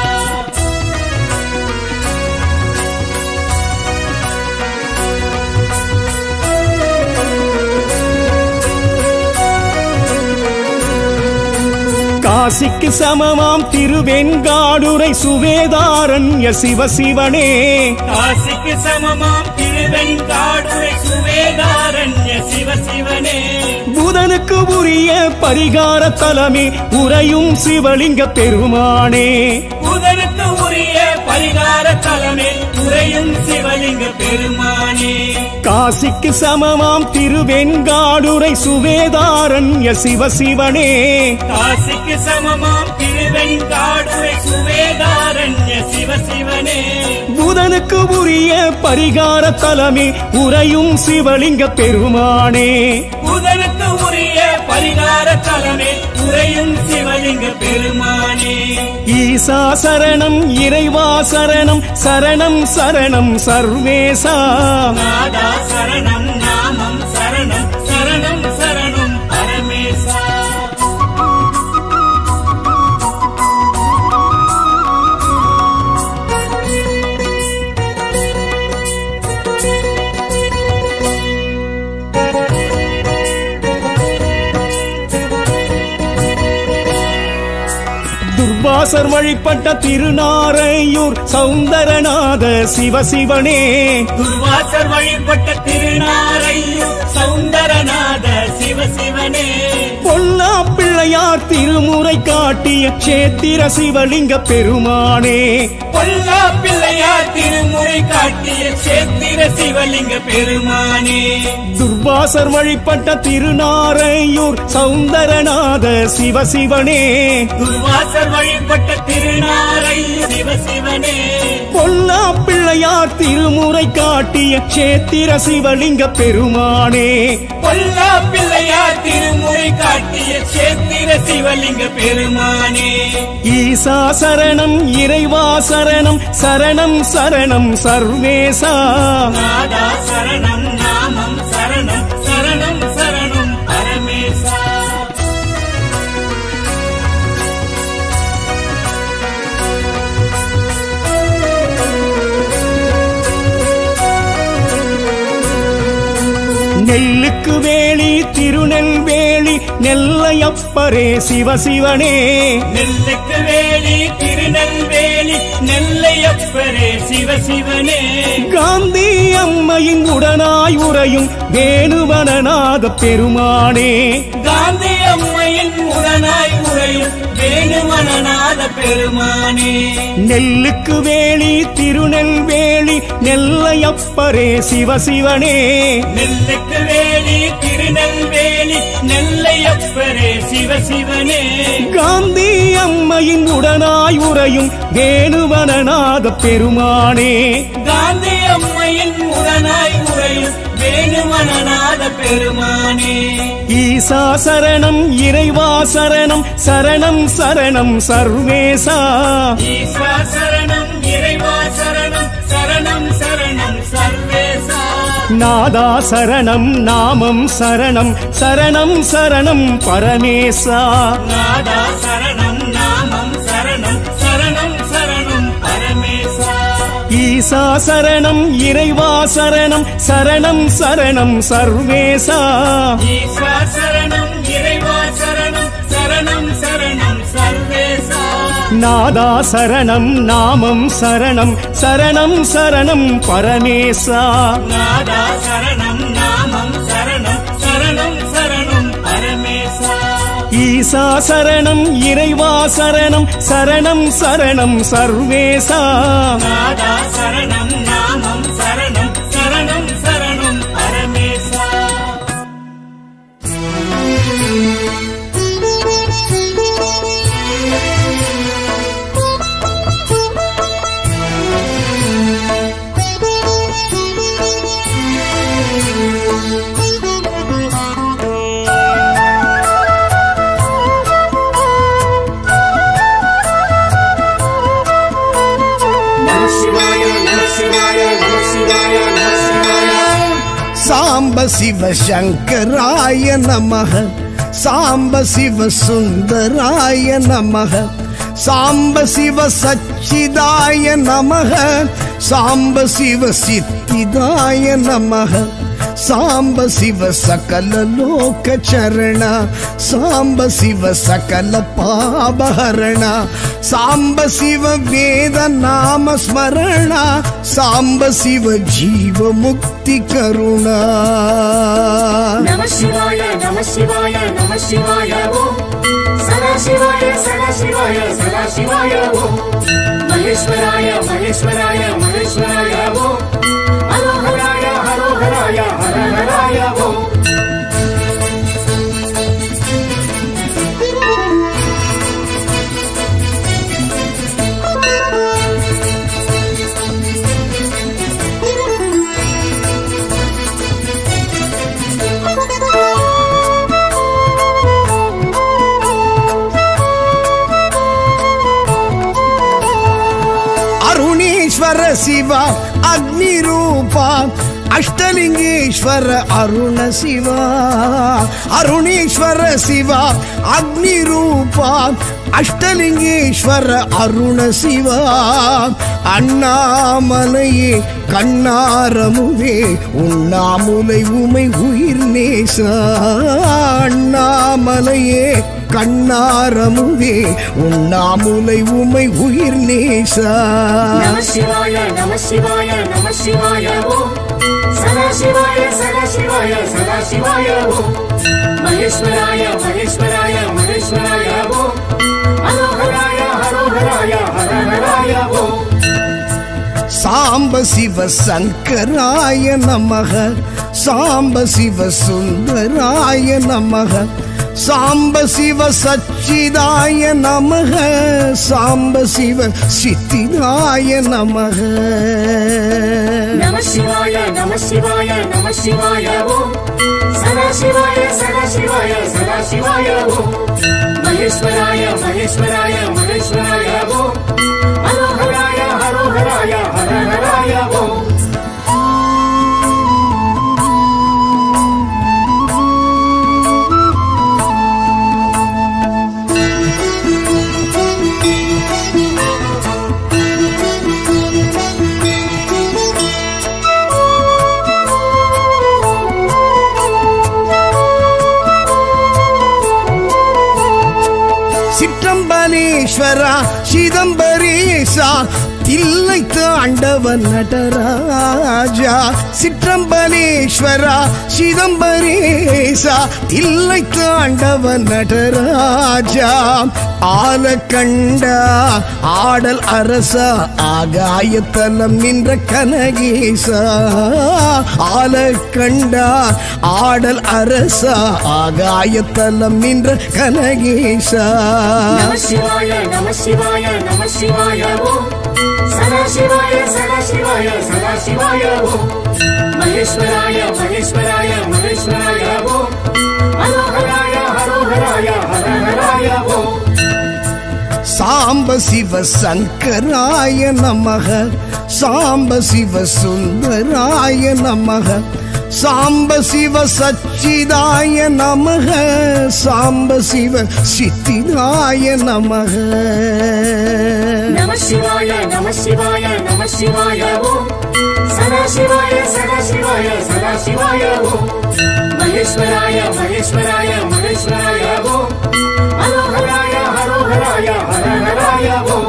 காசிக்கு சமமாம் திருவெண்காடுரை சுவேதாரண்ய சிவசிவனே காசிக்கு சமமாம் திருவெண்காடுரை சுவேதாரண்ய சிவசிவனே புதனுக்கு உரிய பரிகார தலமே உறையும் சிவலிங்க பெருமானே புதனுக்கு உரிய பரிகார தலமே உறையும் சிவலிங்க பெருமானே காசிக்கு சமமாம் திருவெண்காடுரை சுவேதாரண்ய சிவசிவனே காசிக்கு காசிக்கு சமமாம் திருவெண்காடுரை சுவேதாரண்ய சிவசிவனே புதனுக்கு உரிய பரிகார தலமே உறையும் சிவலிங்க பெருமானே புதனுக்கு உரிய பரிகார தலமே உறையும் சிவலிங்க பெருமானே ஈசா சரணம் இறைவா சரணம் சரணம் சரணம் சர்வேசா நாதா சரணம் நாமம் சரணம் சரணம் சரணம் பரமேசா துர்வாசர் வழிபட்ட திருநாரையூர் சௌந்தரநாத சிவசிவனே துர்வாசர் வழிபட்ட திருநாரையூர் சௌந்தரநாத சிவசிவனே பொல்லா பிள்ளையார் திருமுறை காட்டிய சேத்திர சிவலிங்க பெருமானே பொல்லா பிள்ளையார் திருமுறை காட்டிய சேத்திர சிவலிங்க பெருமானே துர்வாசர் வழிபட்ட திருநாரையூர் சௌந்தரநாத சிவசிவனே துர்வாசர் வழிபட்ட திருநாரையூர் சிவசிவனே பொல்லா பிள்ளையார் திருமுறை காட்டிய சேத்திர சிவலிங்க பெருமானே பொல்லா பிள்ளையார் திருமுறை காட்டிய சேத்திர சிவலிங்க பெருமானே ஈசா சரணம் இறைவா சரணம் சரணம் சரணம் சர்வேசா நாதா சரணம் நாமம் சரணம் சரணம் சரணம் பரமேசா நெல்லுக்கு வேலி திருநெல்வேலி நெல்லையப்பரே சிவசிவனே நெல்லுக்கு வேலி திருநெல்வேலி நெல்லையப்பரே சிவசிவனே காந்தி அம்மையின் உடனாய் உறையும் வேணுவனநாத பெருமானே காந்தி அம்மையின் உடனாய் உறையும் வேணுவனநாத பெருமானே நெல்லுக்கு வேலி திருநெல்வேலி நெல்லையப்பரே சிவசிவனே நெல்லுக்கு வேலி திருநெல்வேலி நெல்லையப்பரே சிவசிவனே காந்தி அம்மையின் உடனாய் உறையும் வேணுவனநாத பெருமானே காந்தி அம்மையின் உடனாய் உறையும் வேணுவனநாத பெருமானே ஈசா சரணம் இறைவா சரணம் சரணம் சரணம் சர்வேசா ஈஸ்வா சரணம் இறைவா சரணம் சரணம் சரணம் சர்வேசா நாதா சரணம் நாமம் சரணம் சரணம் சரணம் பரமேசா நாதா சரணம் நாமம் சரணம் சரணம் சரணம் பரமேசா ஈசா சரணம் இறைவா சரணம் சரணம் சரணம் சர்வேசா ஈஸ்வா சரணம் இறைவா சரணம் சரணம் சரணம் சர்வேசா நாதா சரணம் நாமம் சரணம் சரணம் சரணம் பரமேசா நாதா சரணம் நாமம் சரணம் சரணம் சரணம் பரமேசா ஈசா சரணம் இறைவா சரணம் சரணம் சரணம் சர்வேசா நாதா சரணம் நாமம் சரணம் சரணம் சரணம் பரமேசா நம சிவாய நம சிவாய நம சிவாய நம சிவாய சாம்ப சிவ சங்கராய நமஹ சாம்ப சிவ சுந்தராய நமஹ சாம்ப சிவ சச்சிதாய நமஹ சாம்ப சிவ சித்திதாய நமஹ சாம்ப சிவ சகல லோக சரண சாம்ப சிவ சகல பாபஹரண சாம்ப சிவ வேத நாம ஸ்மரண சாம்ப சிவ ஜீவ முக்தி கருணா நம சிவாய நம சிவாய நம சிவாய ஓம் சதா சிவாய சதா சிவாய சதா சிவாய ஓம் மகேஸ்வராய மகேஸ்வராய மகேஸ்வராய ஓம் ஹரோஹராய ஹரோஹராய ஹரஹராய ஓம் பரசிவா அக்னி ரூபா அஷ்டலிங்கேஸ்வர அருண சிவா அருணேஸ்வர சிவா அக்னி ரூபா அஷ்டலிங்கேஸ்வர அருண சிவா அண்ணாமலையே கண்ணாரமுவே உண்ணாமுலை உமை உயிர் நேசா அண்ணாமலையே கண்ணாரமுவே உண்ணாமுலை உமை உயிர் நேசா நம சிவாய நம சிவாய நம சிவாய ஓம் சதா சிவாய சதா சிவாய சதா சிவாய ஓம் மகேஸ்வராய மகேஸ்வராய மகேஸ்வராய ஓம் ஹரோஹராய ஹரோஹராய ஹரஹராய ஓம் சாம்ப சிவ சங்கராய நமக சாம்ப சிவ சுந்தராய நமக சாம்ப சிவ சச்சிதாய நமக சாம்ப சிவ சித்திதாய நமக நம சிவாய நம சிவாய நம சிவாய ஓம் சதா சிவாய சதா சிவாய சதா சிவாய ஓம் மகேஸ்வராய மகேஸ்வராய மகேஸ்வராய ஓம் ஹரோஹராய ஹரோஹராய ஹரஹராய ஓம் சிற்றம்பலேஸ்வரா சிதம்பரேசா தில்லை தாண்டவன் நடராஜா சிற்றம்பலேஸ்வரா சிதம்பரேசா தில்லை தாண்டவன் நடராஜா ஆலக்கண்டா ஆடல் அரசா ஆகாயத்தலம் நின்ற கனகேசா ஆலக்கண்டா ஆடல் அரசா ஆகாயத்தலம் நின்ற கனகேசா நம சிவாய நம சிவாய நம சிவாய ஓம் சதா சிவாய சதா சிவாய சதா சிவாய ஓம் மகேஸ்வராய மகேஸ்வராய மகேஸ்வராய ஓம் ஹரோஹராய ஹரோஹராய ஹரஹராய ஓம் சாம்ப சிவ சங்கராய நமக சாம்ப சிவ சுந்தராய நமக சாம்ப சிவ சச்சிதாய நமக சாம்ப சிவ சித்திதாய நமக நம சிவாய நம சிவாய நம சிவாய ஓம் சதா சிவாய சதா சிவாய சதா சிவாய ஓம் மகேஸ்வராய மகேஸ்வராய மகேஸ்வராய ஓம் ஹரோஹராய ஹரோஹராய ஹரஹராய ஓம்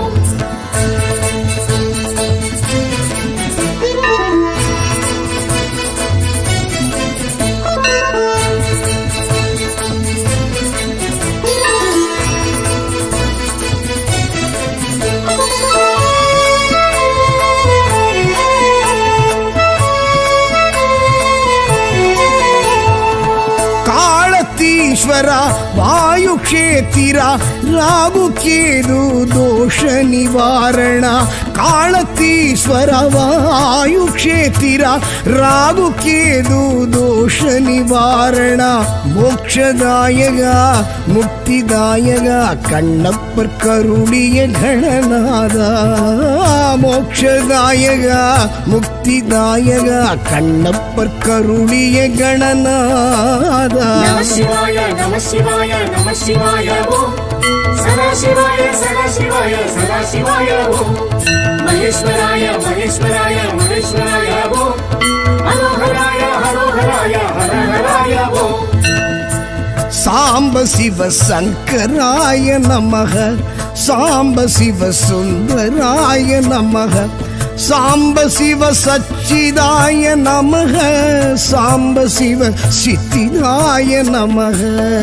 ஈஸ்வரா வாயு க்ஷேத்திரா ராகு கேது தோஷ நிவாரண காலத்தீஸ்வர வாயு க்ஷேத்திரா ராகு கேது தோஷ நிவாரண மோக்ஷதாயகா முக்திதாயகா கண்ணப்பர் கருளிய கணநாதா மோக்ஷதாயகா முக்திதாயகா கண்ணப்பர் கருளிய கணநாதா நம சிவாய நம சிவாய நம சிவாய ஓம் சதா சிவாய சதா சிவாய சதா சிவாய ஓம் மகேஸ்வராய மகேஸ்வராய மகேஸ்வராய ஓம் ஹரோஹராய ஹரோஹராய ஹரஹராய ஓம் சாம்ப சிவ சங்கராய நமக சாம்ப சிவ சுந்தராய நமக சாம்ப சிவ சச்சிதாய நமக சாம்ப சிவ சித்திதாய நமக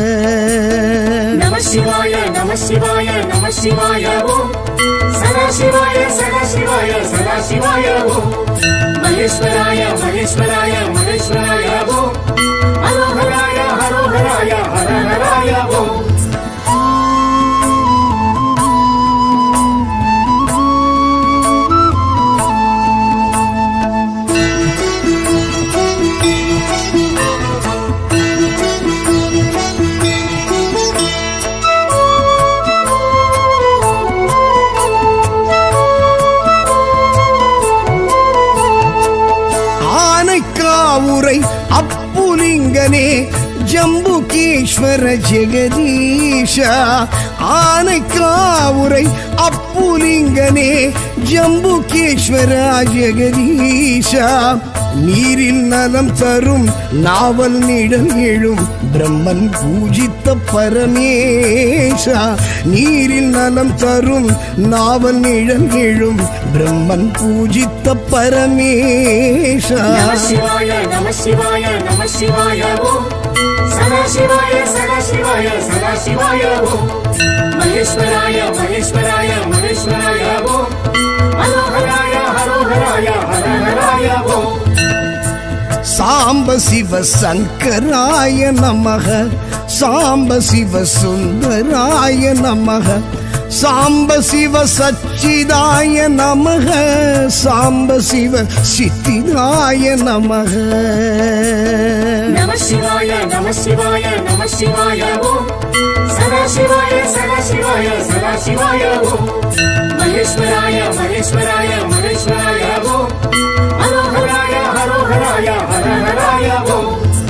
நம சிவாய நம சிவாய நம சிவாய ஓம் சதா சிவாய சதா சிவாய சதா சிவாய ஓம் மகேஸ்வராய மகேஸ்வராய மகேஸ்வராய ஓம் ஹரோஹராய ஹரோஹராய ஹரஹராய ஓம் உரை அப்புலிங்கனே ஜம்புகேஸ்வர ஜெகதீஷா ஆனைக்காவுரை அப்புலிங்கனே ஜம்புகேஸ்வர ஜெகதீஷா நீரில் நலம் தரும் நாவல் நிழல் எழும் பிரம்மன் பூஜித்த பரமேஷா நீரில் நலம் தரும் நாவல் நிழல் எழும் பிரம்மன் பூஜித்த பரமேஷா நம சிவாய நம சிவாய நம சிவாய ஓம் சதா சிவாய சதா சிவாய சதா சிவாய ஓம் மகேஸ்வராய மகேஸ்வராய மகேஸ்வராய ஓம் ஹரோஹராய ஹரோஹராய ஹரஹராய ஓம் சாம்ப சிவ சங்கராய நமக சாம்ப சிவ சுந்தராய நமக சாம்ப சிவ சச்சிதாய நமக சாம்ப சிவ சித்திதாய நமக நம சிவாய நம சிவாய நம சிவாய ஓம் சதா சிவாய சதா சிவாய சதா சிவாய ஓம் மகேஸ்வராய மகேஸ்வராய மகேஸ்வராய ஓம் ஹரோஹராய ஹரோஹராய ஹரஹராய ஓம்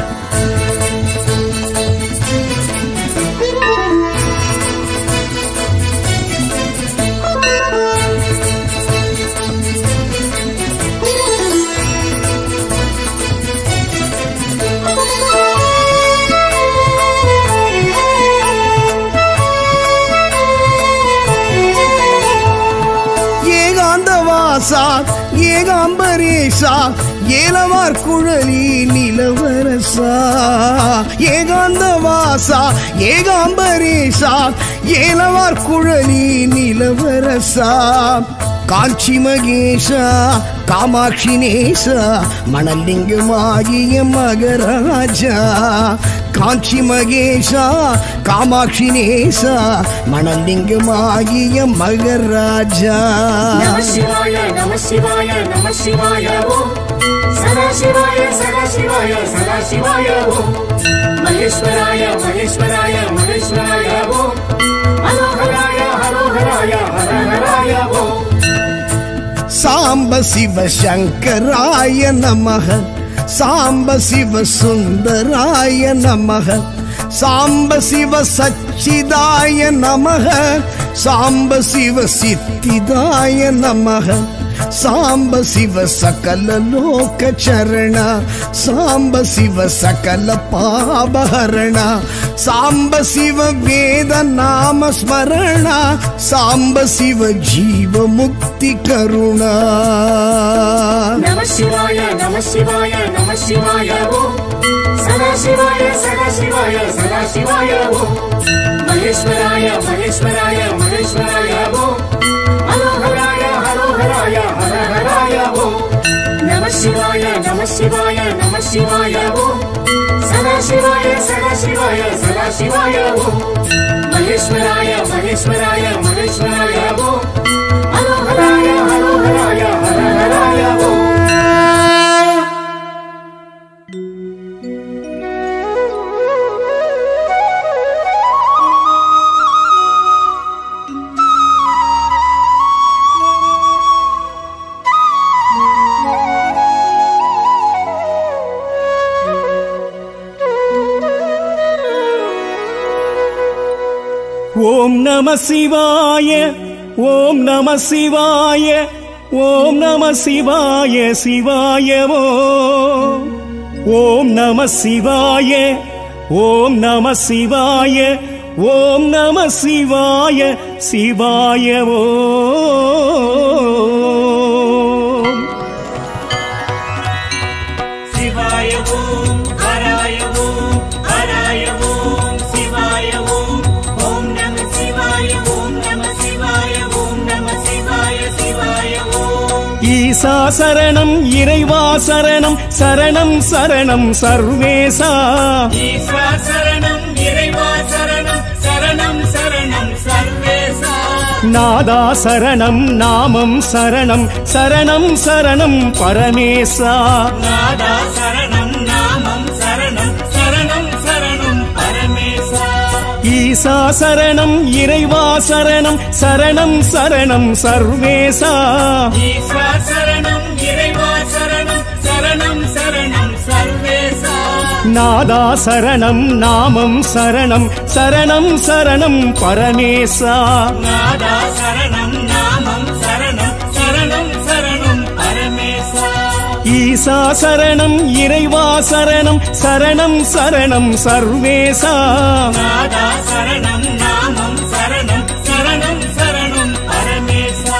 ஏகாந்தவாசா ஏகாம்பரேசா ஏலவார் குழலி நிலவரசா ஏகாந்தவாசா ஏகாம்பரேசா ஏலவார் குழலி நிலவரசா காஞ்சி மகேஷா காமாட்சி நேசா மணலிங்கமாகிய மகராஜா காஞ்சி மகேஷா காமாட்சி நேசா மணலிங்கமாகிய மகராஜா நம சிவாய நம சிவாய நம சிவாய ஓம் சதா சிவாய சதா சிவாய சதா சிவாய ஓம் மகேஸ்வராய மகேஸ்வராய மகேஸ்வராய ஓம் ஹரோஹராய ஹரோஹராய ஹரஹராய ஓம் சாம்ப சிவ சங்கராய நமக சாம்ப சிவ சுந்தராய நமக சாம்ப சிவ சச்சிதாய நமக சாம்ப சிவ சித்திதாய நமக சாம்ப சிவ சகல லோக சரண சாம்ப சிவ சகல பாபஹரண சாம்ப சிவ வேத நாம ஸ்மரண சாம்ப சிவ ஜீவ முக்தி கருணா நம சிவாய நம சிவாய நம சிவாய ஓம் சதா சிவாய சதா சிவாய சதா சிவாய ஓம் மகேஸ்வராய மகேஸ்வராய மகேஸ்வராய ஓம் ஹரோஹராய ஹரோஹராய ஹரஹராய ஓம் நம சிவாய நம சிவாய நம சிவாய ஓம் சதா சிவாய சதா சிவாய சதா சிவாய ஓம் மகேஸ்வராய மகேஸ்வராய மகேஸ்வராய ஓம் ஹரோஹராய ஹரோஹராய ஹரஹராய ஓம் ஓம் நம சிவாய ஓம் நம சிவாய ஓம் நம சிவாய சிவாய ஓம் ஓம் நம சிவாய ஓம் நம சிவாய ஓம் நம சிவாய சிவாய ஓம் சிவாய ஓம் ஹராய ஓம் ஹராய ஓம் சிவாய ஓம் ஓம் நம சிவாய ஓம் நம சிவாய ஓம் நம சிவாய சிவாய ஓம் ஈசா சரணம் இறைவா சரணம் சரணம் சரணம் சர்வேசா ஈஸ்வர சரணம் இறைவா சரணம் சரணம் சரணம் சர்வேசா நாதா சரணம் நாமம் சரணம் சரணம் சரணம் பரமேசா நாதா சரணம் நாமம் சரணம் சரணம் சரணம் பரமேசா ஈசா சரணம் இறைவா சரணம் சரணம் சரணம் சர்வேசா ஈஸ்வர சரணம் இறைவா சரணம் சரணம் சரணம் சர்வே நாதா சரணம் நாமம் சரணம் சரணம் சரணம் பரமேசா நாதா சரணம் நாமம் சரணம் சரணம் சரணம் பரமேசா ஈசா சரணம் இறைவா சரணம் சரணம் சரணம் சர்வேசா நாதா சரணம் நாமம் சரணம் சரணம் சரணம் பரமேசா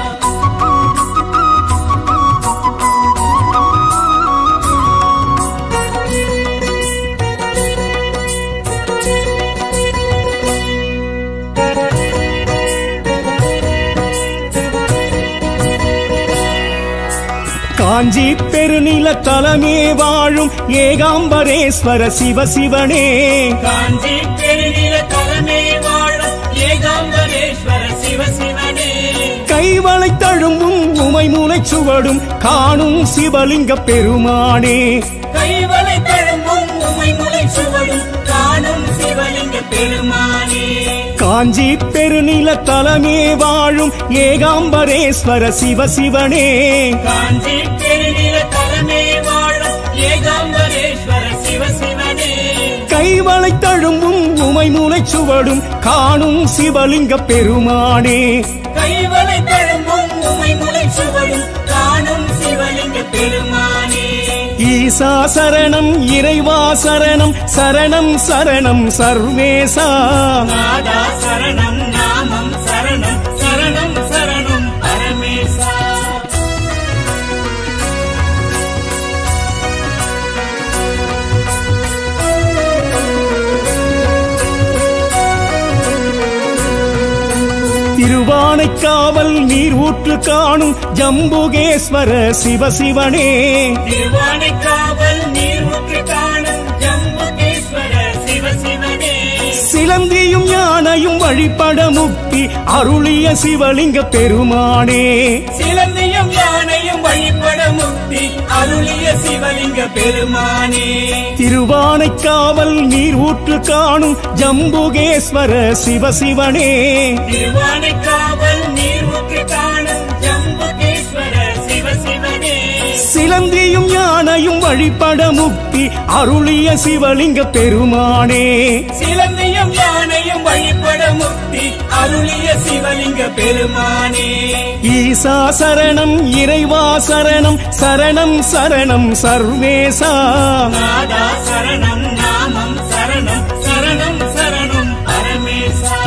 காஞ்சி பெருநில தலமே வாழும் ஏகாம்பரேஸ்வர சிவசிவனே காஞ்சி பெருநில தலமே வாழும் ஏகாம்பரேஸ்வர சிவசிவனே கைவளை தழும்பும் உமை மூலைச் சுவடும் காணும் சிவலிங்க பெருமானே கைவளை தழும்பும் உமை முளை சுவடும் காணும் சிவலிங்க பெருமானே காஞ்சி பெருநில தலமே வாழும் ஏகாம்பரேஸ்வர சிவசிவனே காஞ்சி பெருநில தலமே வாழும் ஏகாம்பரேஸ்வர சிவசிவனே கைவளை தழும்பும் உமை மூலைச் சுவடும் காணும் சிவலிங்க பெருமானே கைவளை தழும்பும் உமை முளை சுவடும் காணும் சிவலிங்க பெருமானே ஈசா சரணம் இறைவா சரணம் சரணம் சரணம் சர்வேசா நாதா சரணம் நாமம் சரணம் சரணம் சரணம் பரமேசா திருவானைக்காவல் நீர் ஊற்று காணும் ஜம்புகேஸ்வர சிவசிவனே திருவானைக்காவல் நீர் ஊற்று காணும் ஜம்புகேஸ்வர சிவசிவனே சிலந்தியும் யானையும் வழிபட முக்தி அருளிய சிவலிங்க பெருமானே சிலந்தியும் யானையும் வழிபட முக்தி அருளிய சிவலிங்க பெருமானே திருவானைக்காவல் நீர் ஊற்று காணும் ஜம்புகேஸ்வர சிவசிவனே திருவானைக்காவல் நீர் ஊற்று காணும் ஜம்புகேஸ்வர சிவசிவனே சிலந்தியும் யானையும் வழிபட முக்தி அருளிய சிவலிங்க பெருமானே சிலந்தியும் யானையும் வழிபட முக்தி அருளிய சிவலிங்க பெருமானே ஈசா சரணம் இறைவா சரணம் சரணம் சரணம் சர்வேசா நாதா சரணம் நாமம் சரணம் சரணம் சரணம் பரமேசா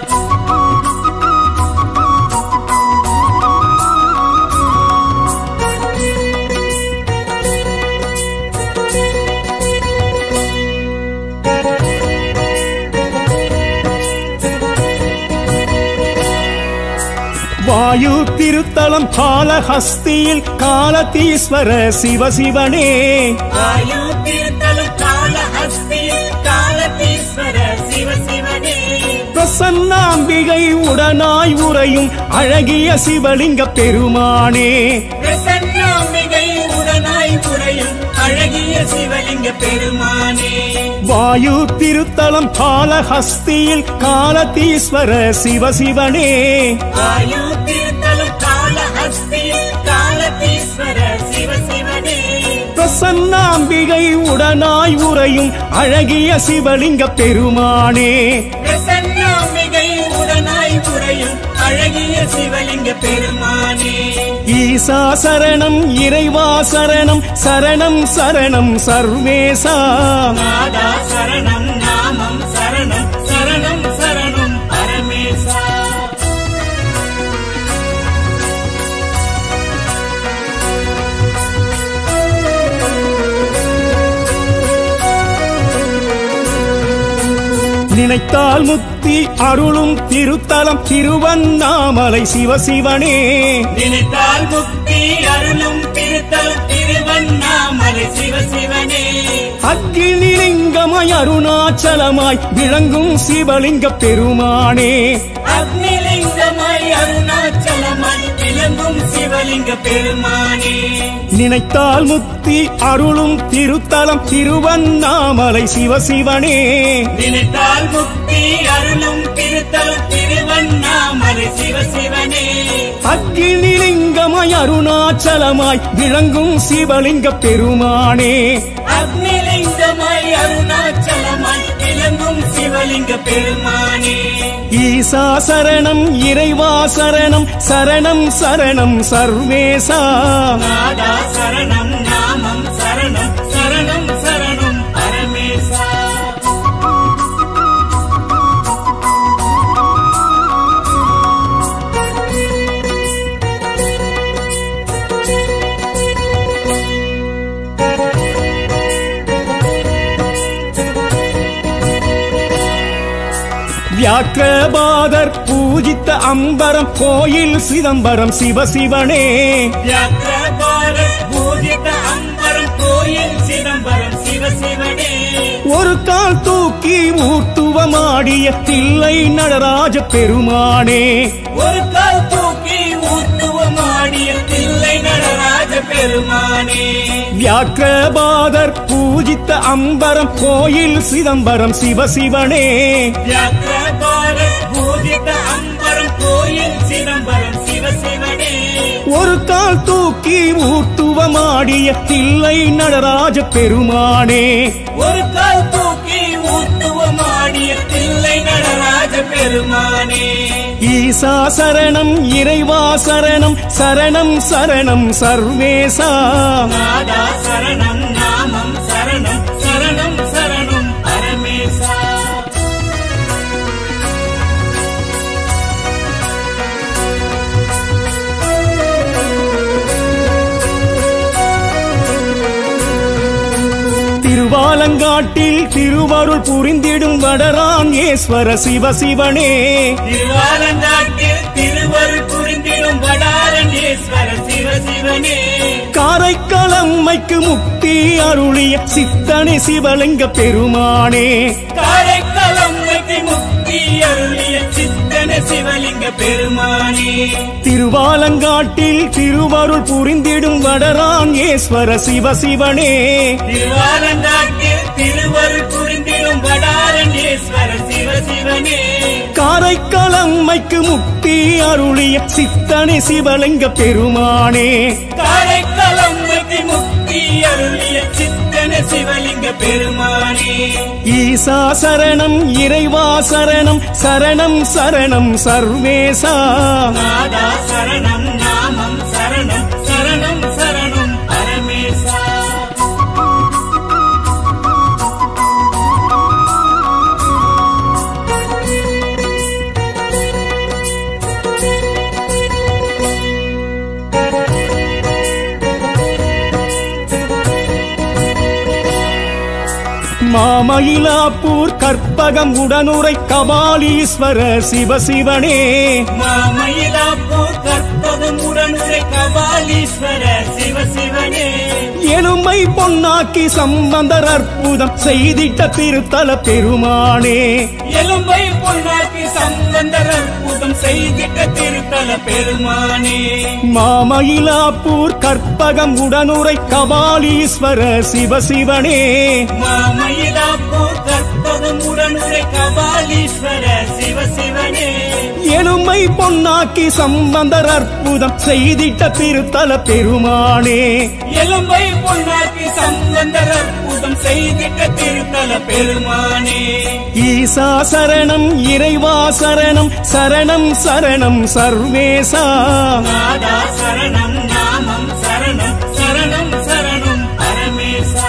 வாயு திருத்தலம் காலஹஸ்தியில் காலதீஸ்வர சிவசிவனே வாயு திருத்தலம் காலஹஸ்தியில் காலதீஸ்வர சிவசிவனே பிரசன்னாம்பிகை உடனாய் உறையும் அழகிய சிவலிங்க பெருமானே பிரசன்னாம்பிகை உடனாய் உறையும் அழகிய சிவலிங்க பெருமானே வாயு திருத்தலம் காலஹஸ்தியில் காலதீஸ்வர சிவசிவனே வாயு திருத்தலம் காலஹஸ்தியில் காலதீஸ்வர சிவசிவனே பிரசன்னாம்பிகை உடனாய் உறையும் அழகிய சிவலிங்க பெருமானே பிரசன்னாம்பிகை உடனாய் உறையும் அழகிய சிவலிங்க பெருமானே ஈசா சரணம் இறைவா சரணம் சரணம் சரணம் சர்வேசா நாதா சரணம் நாமம் சரணம் சரணம் சரணம் பரமேசா நினைத்தால் முக்தி அருளும் திருத்தலம் திருவண்ணாமலை சிவசிவனே நினைத்தால் முக்தி அருளும் திருத்தலம் திருவண்ணாமலை சிவசிவனே அக்னிலிங்கமாய் அருணாச்சலமாய் விளங்கும் சிவலிங்க பெருமானே அக்னிலிங்கமாய் அருணாச்சலமாய் விளங்கும் சிவலிங்க பெருமானே நினைத்தால் முக்தி அருளும் திருத்தலம் திருவண்ணாமலை சிவசிவனே நினைத்தால் முக்தி அருளும் திருத்தலம் திருவண்ணாமலை சிவசிவனே அக்னிலிங்கமாய் அருணாச்சலமாய் விளங்கும் சிவலிங்க பெருமானே அக்னிலிங்கமாய் அருணாச்சலமாய் விளங்கும் சிவலிங்க பெருமானே. ஈசா சரணம் இறைவா சரணம் சரணம் சரணம் சர்வேசா. நாதா சரணம் நாமம் சரணம் சரணம் சரணம் பரமேசா. வியாக்கிரபாதர் பூஜித்த அம்பரம் கோயில் சிதம்பரம் சிவசிவனே. வியாக்கிரபாதர் பூஜித்த அம்பரம் கோயில் சிதம்பரம் சிவசிவனே. ஒரு கால் தூக்கி ஊர்த்துவமாடிய தில்லை நடராஜ பெருமானே. ஒரு கால் தூக்கி ஊர்த்துவமாடிய தில்லை நடராஜ பெருமானே. வியாக்கிரபாதர் பூஜித்த அம்பரம் கோயில் சிதம்பரம் சிவசிவனே. வியாக்கிரபாதர் பூஜித்த அம்பரம் கோயில் சிதம்பரம் சிவசிவனே. ஒரு கால் தூக்கி ஊர்த்துவமாடிய தில்லை நடராஜ பெருமானே. ஒரு கால் தூக்கி ஊர்த்துவமாடிய தில்லை நடராஜ பெருமானே. ஈசா சரணம் இறைவா சரணம் சரணம் சரணம் சர்வேசா. நாதா சரணம் நாமம் சரணம் சரணம் சரணம் பரமேசா. திருவாலங்காட்டில் திருவருள் புரிந்திடும் வடரான் ஈஸ்வர சிவசிவனே. திருவாலங்காட்டில் திருவருள் புரிந்திடும் வடாரண்யேஸ்வர சிவசிவனே. காரைக்காலம்மைக்கு முக்தி அருளிய சித்தனை சிவலிங்க பெருமானே. காரைக்காலம்மைக்கு முக்தி அருளிய சித்தன சிவலிங்க பெருமானே. திருவாலங்காட்டில் திருவருள் புரிந்திடும் வடரான் ஈஸ்வர சிவசிவனே. திருவாலங்காட்டில் திருவருள் புரிந்திடும் வடாரண்யேஸ்வர சிவசிவனே. காரைக்காலம்மைக்கு முக்தி அருளிய சித்தனை சிவலிங்க பெருமானே. காரைக்காலம்மைக்கு முக்தி அருளிய சித்தன சிவலிங்க பெருமானே. ஈசா சரணம் இறைவா சரணம் சரணம் சரணம் சர்வேசா. நாதா சரணம் நாமம் சரணம் சரணம் சரணம் பரமேசா. மாமயிலாப்பூர் கற்பகம் உடனுரை கபாலீஸ்வர சிவசிவனே. மாமயிலாப்பூர் கற்பகம் உடனுரை கபாலீஸ்வர சிவசிவனே. எலும்பை பொன்னாக்கி சம்பந்தர் அற்புதம் செய்திட்ட திருத்தல பெருமானே. எலும்பை பொன்னாக்கி சம்பந்தர் அற்புதம் செய்திட்ட திருத்தல பெருமானே. மாமயிலாப்பூர் கற்பகம் உடனுரை கபாலீஸ்வர சிவசிவனே. மாமயிலாப்பூர் கற்பகம் உடனுரை கபாலீஸ்வர சிவசிவனே. எலும்பை பொன்னாக்கி சம்பந்தர் அற்புதம் செய்திட்ட திருத்தல பெருமானே. எலும்பை பொன்னாக்கி சம்பந்தர் அற்புதம் செய்திட்ட திருத்தல பெருமானே. ஈசா சரணம் இறைவா சரணம் சரணம் சரணம் சர்வேசா. நாதா சரணம் நாமம் சரணம் சரணம் சரணம் பரமேசா.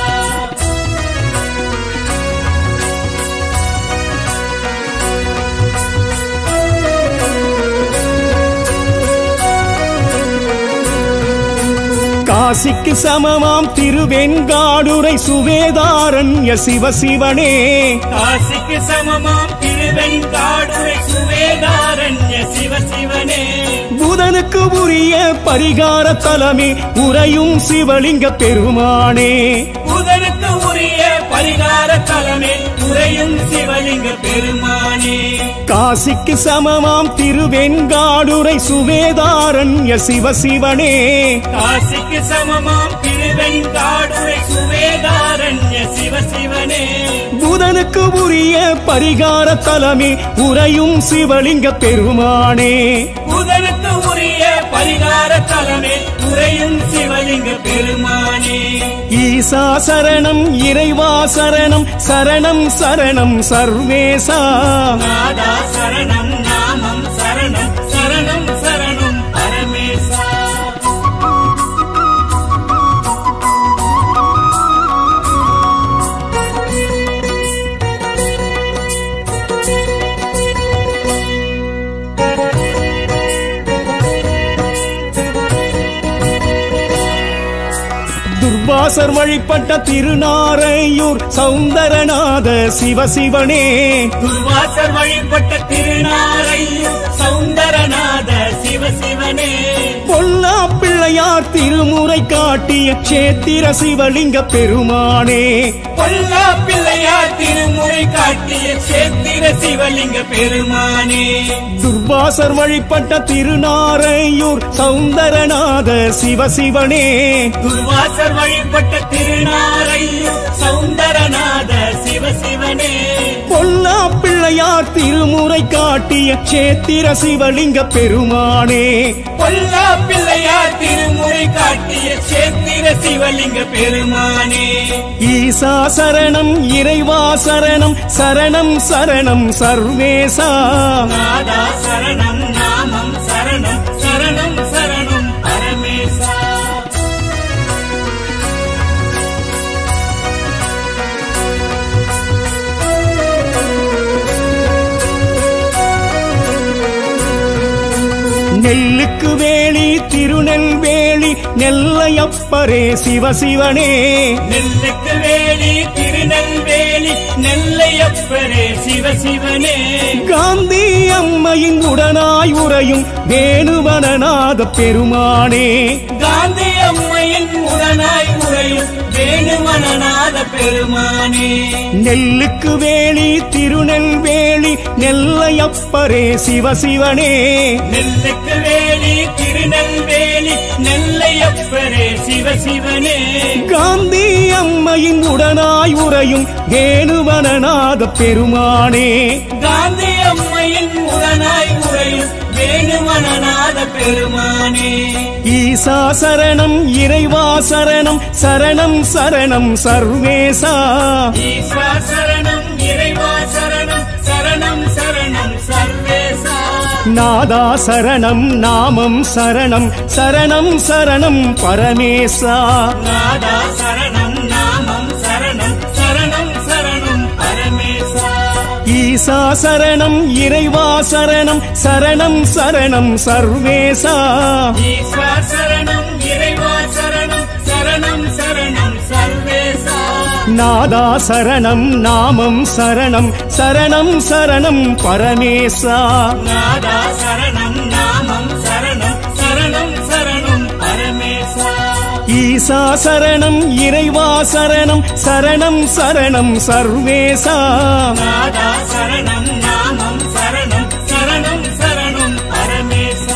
காசிக்கு சமமாம் திருவெண்காடுரை சுவேதாரண்ய சிவசிவனே. காசிக்கு சமமாம் திருவெண்காடுரை சுவேதாரண்ய சிவசிவனே. புதனுக்கு உரிய பரிகார தலமே உறையும் சிவலிங்க பெருமானே. புதனுக்கு உரிய பரிகார தலமே உறையும் சிவலிங்க பெருமானே. காசிக்கு சமமாம் திருவெண்காடுரை சுவேதாரண்ய சிவசிவனே. காசிக்கு சமமாம் திருவெண்காடுரை சுவேதாரண்ய சிவசிவனே. புதனுக்கு உரிய பரிகார தலமே உறையும் சிவலிங்க பெருமானே. புதனுக்கு உரிய பரிகார பரிகார தலமே உறையும் சிவலிங்க பெருமானே. ஈசா சரணம் இறைவா சரணம் சரணம் சரணம் சர்வேசா. நாதா சரணம் நாமம் சரணம் சரணம் சரணம் பரமேசா. துர்வாசர் வழிபட்ட திருநாரையூர் சௌந்தரநாத சிவசிவனே. துர்வாசர் வழிபட்ட திருநாரையூர் சௌந்தரநாத சிவசிவனே. பொல்லா பிள்ளையார் திருமுறை காட்டிய சேத்திர சிவலிங்க பெருமானே. பொல்லா பிள்ளையார் திருமுறை காட்டிய சேத்திர சிவலிங்க பெருமானே. துர்வாசர் வழிபட்ட திருநாரையூர் சௌந்தரநாத சிவசிவனே. துர்வாசர் வழிபட்ட திருநாரையூர் சௌந்தரநாத சிவசிவனே. பொல்லா பிள்ளையார் திருமுறை காட்டிய சேத்திர சிவலிங்க பெருமானே. பொல்லா பிள்ளையார் திருமுறை காட்டிய சேத்திர சிவலிங்க பெருமானே. ஈசா சரணம் இறைவா சரணம் சரணம் சரணம் சர்வேசா. நாதா சரணம் நாமம் சரணம் சரணம் சரணம் பரமேசா. நெல்லுக்கு வேலி திருநெல்வேலி நெல்லையப்பரே சிவசிவனே. நெல்லுக்கு வேலி திருநெல்வேலி நெல்லையப்பரே சிவசிவனே. காந்தி அம்மையின் உடனாய் உறையும் வேணுவனநாத பெருமானே. காந்தி அம்மையின் உடனாய் உறையும் வேணுவனநாத பெருமானே. நெல்லுக்கு வேலி திருநெல்வேலி நெல்லையப்பரே சிவசிவனே. நெல்லுக்கு வேலி திருநெல்வேலி நெல்லையப்பரே சிவசிவனே. காந்தி அம்மையின் உடனாய் உறையும் வேணுவனநாத பெருமானே. காந்தி அம்மையின் உடனாய் உறையும் வேணுவனநாத பெருமானே. ஈசா சரணம் இறைவா சரணம் சரணம் சரணம் சர்வேசா. ஈஸ்வா சரணம் இறைவா சரணம் சரணம் சரணம் சர்வேசா. நாதா சரணம் நாமம் சரணம் சரணம் சரணம் பரமேசா. நாதா சரணம் நாமம் சரணம் சரணம் சரணம் பரமேசா. ஈசா சரணம் இறைவா சரணம் சரணம் சரணம் சர்வேசா. ஈஸ்வா சரணம் இறைவா சரணம் சரணம் சரணம் சர்வேசா. நாதா சரணம் நாமம் சரணம் சரணம் சரணம் பரமேசா. நாதா சரணம் நாமம் சரணம் சரணம் சரணம் பரமேசா. ஈசா சரணம் இறைவா சரணம் சரணம் சரணம் சர்வேசா. நாதா சரணம் நாமம் சரணம் சரணம் சரணம் பரமேசா.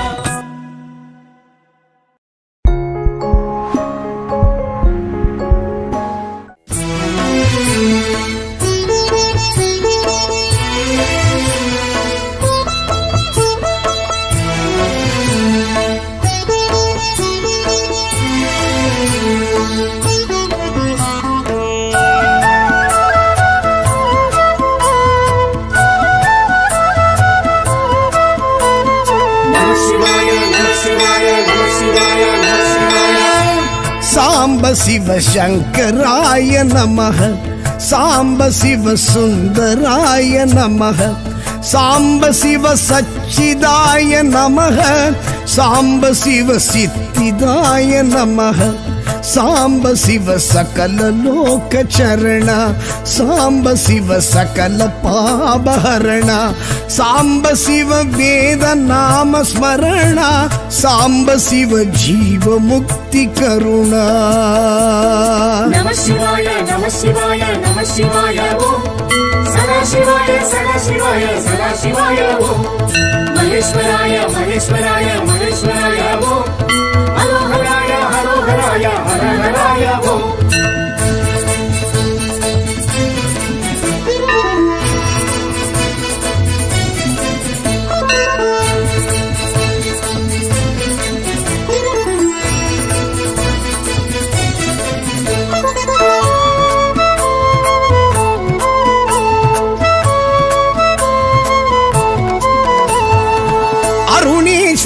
சாம்ப சிவ சங்கராய நமஹ. சாம்ப சிவ சுந்தராய நமஹ. சாம்ப சிவ சச்சிதாய நமஹ. சாம்ப சிவ சித்திதாய நமஹ. சாம்ப சிவ சகல லோக சரண. சாம்ப சிவ சகல பாபஹரண. சாம்ப சிவ வேத நாம ஸ்மரண. சாம்ப சிவ ஜீவ முக்தி கருணா. நம சிவாய நம சிவாய நம சிவாய ஓம். சதா சிவாய சதா சிவாய சதா சிவாய ஓம். மகேஸ்வராய மகேஸ்வராய மகேஸ்வராய ஓம். ஹரோஹராய ஹரோஹராய ஹரஹராய ஓம்.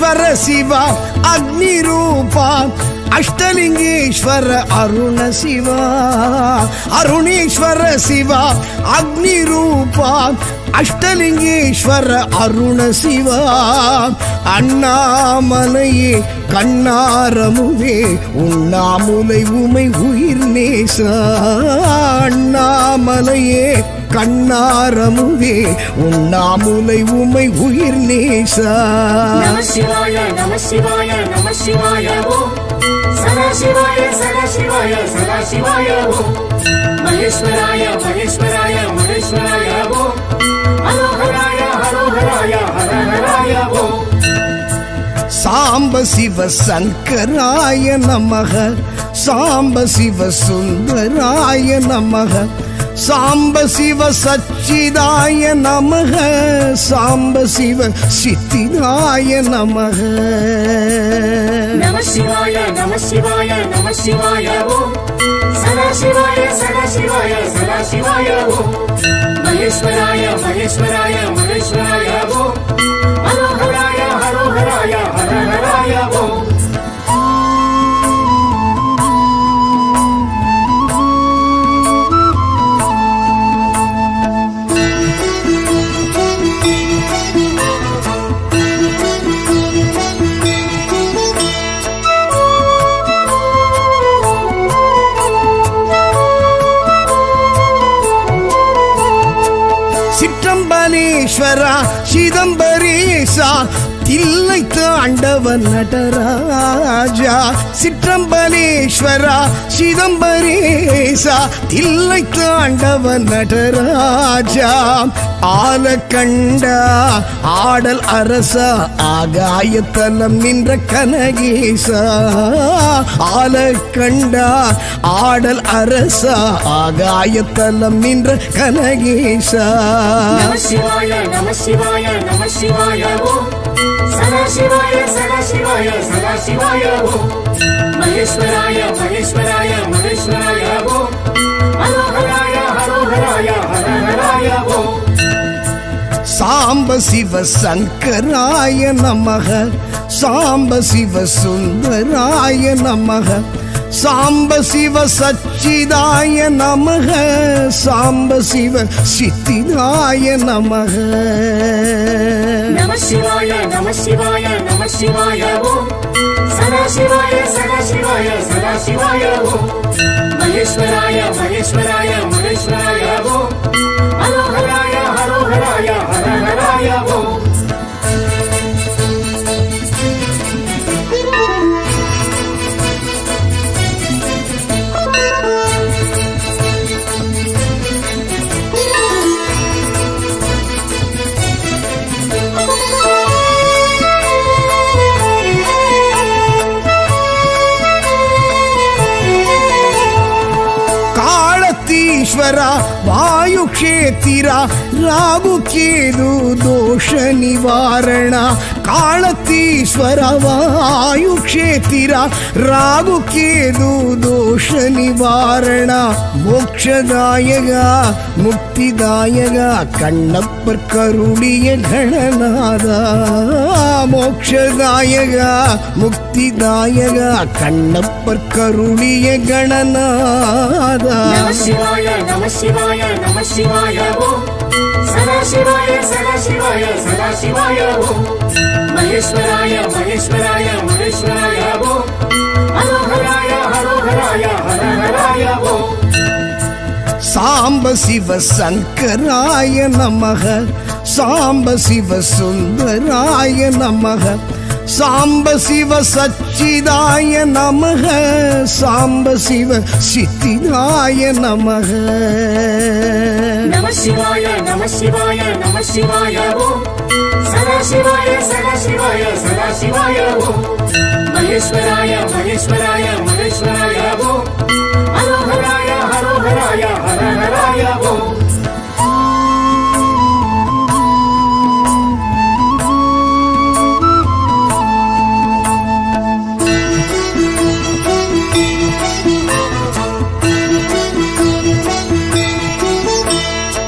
ಅರುಣೀಶ್ವರ ಶಿವ ಅಗ್ನಿರೂಪ ಅಷ್ಟಲಿಂಗೇಶ್ವರ ಅರುಣ ಶಿವ ಅರುಣೀಶ್ವರ ಶಿವ ಅಗ್ನಿರೂಪ அஷ்டலிங்கேஸ்வர அருண சிவா அண்ணாமலையே கண்ணாரமுவே உண்ணாமுலை உமை உயிர் நேசா அண்ணாமலையே கண்ணாரமுவே உண்ணாமுலை உமை உயிர் நேசா நம சிவாய நம சிவாய நம சிவாய ஓம் சதா சிவாய சதா சிவாய சதா சிவாய ஓம் மகேஸ்வராய மகேஸ்வராய மகேஸ்வராய ஓம் ஹரோஹராய ஹரோஹராய ஹரஹராய ஓம் சாம்ப சிவ சங்கராய நமக சாம்ப சிவ சுந்தராய நமக சாம்ப சிவ சச்சிதாய நமக சாம்ப சிவ சித்திதாய நமக நம சிவாய நம சிவாய நம சிவாய ஓம் சதா சிவாய சதா சிவாய சதா சிவாய ஓம் மகேஸ்வராய மகேஸ்வராய மகேஸ்வராய ஓம் ஹரோஹராய ஹரோஹராய ஹரஹராய ஓம் சிற்றம்பலேஸ்வரா சிதம்பரேசா தில்லை தாண்டவன் நடராஜா சிற்றம்பலேஸ்வரா சிதம்பரேசா தில்லை தாண்டவன் நடராஜா ஆலக்கண்டா ஆடல் அரசா ஆகாயத்தலம் நின்ற கனகேசா ஆலக்கண்டா ஆடல் அரசா ஆகாயத்தலம் நின்ற கனகேசா நம சிவாய நம சிவாய நம சிவாய ஓம் சதா சிவாய சதா சிவாய சதா சிவாய ஓம் மகேஸ்வராய மகேஸ்வராய மகேஸ்வராய ஓம் ஹரோஹராய ஹரோஹராய ஹரஹராய ஓம் சாம்ப சிவ சங்கராய நமக சாம்ப சிவ சுந்தராய நமக சாம்ப சிவ சச்சிதாய நமக சாம்ப சிவ சித்திதாய நமக நம சிவாய நம சிவாய நம சிவாய ஓம் சதா சிவாய சதா சிவாய சதா சிவாய ஓம் மகேஸ்வராய மகேஸ்வராய மகேஸ்வராய ஓம் ஹரோஹராய ஹரோஹராய ஹரஹராய ஓம் ஈஸ்வரா வாயு க்ஷேத்திரா ராகு கேது தோஷ நிவாரண காலத்தீஸ்வர வாயு க்ஷேத்திரா ராகு கேது தோஷ நிவாரண மோக்ஷதாயக முக்திதாயக கண்ணப்பர் கருளிய கணநாதா மோக்ஷதாயக முக்திதாயக கண்ணப்பர் கருளிய கணநாதா நம சிவாய நம சிவாய நம சிவாய ஓம் சதா சிவாய சதா சிவாய சதா சிவாய ஓம் மகேஸ்வராய மகேஸ்வராய மகேஸ்வராய ஓம் ஹரோஹராய ஹரோஹராய ஹரஹராய ஓம் சாம்ப சிவ சங்கராய நமக சாம்ப சிவ சுந்தராய நமக சாம்ப சிவ சச்சிதாய நமக சாம்ப சிவ சித்திதாய நமக நம சிவாய நம சிவாய நம சிவாய ஓம் சதா சிவாய சதா சிவாய சதா சிவாய ஓம் மகேஸ்வராய மகேஸ்வராய மகேஸ்வராய ஓம் ஹரோஹராய ஹரோஹராய ஹரஹராய ஓம் சாம்ப சிவ சங்கராய நமக சாம்ப சிவ சுந்தராய நமக சாம்ப சிவ சச்சிதாய நமக சாம்ப சிவ சித்திதாய நமக நம சிவாய நம சிவாய நம சிவாய ஓம் சதா சிவாய சதா சிவாய சதா சிவாய ஓம் மகேஸ்வராய மகேஸ்வராய மகேஸ்வராய ஓம் ஹரோஹராய ஹரோஹராய ஹரஹராய ஓம் நம சிவாய நம சிவாய நம சிவாய ஓம்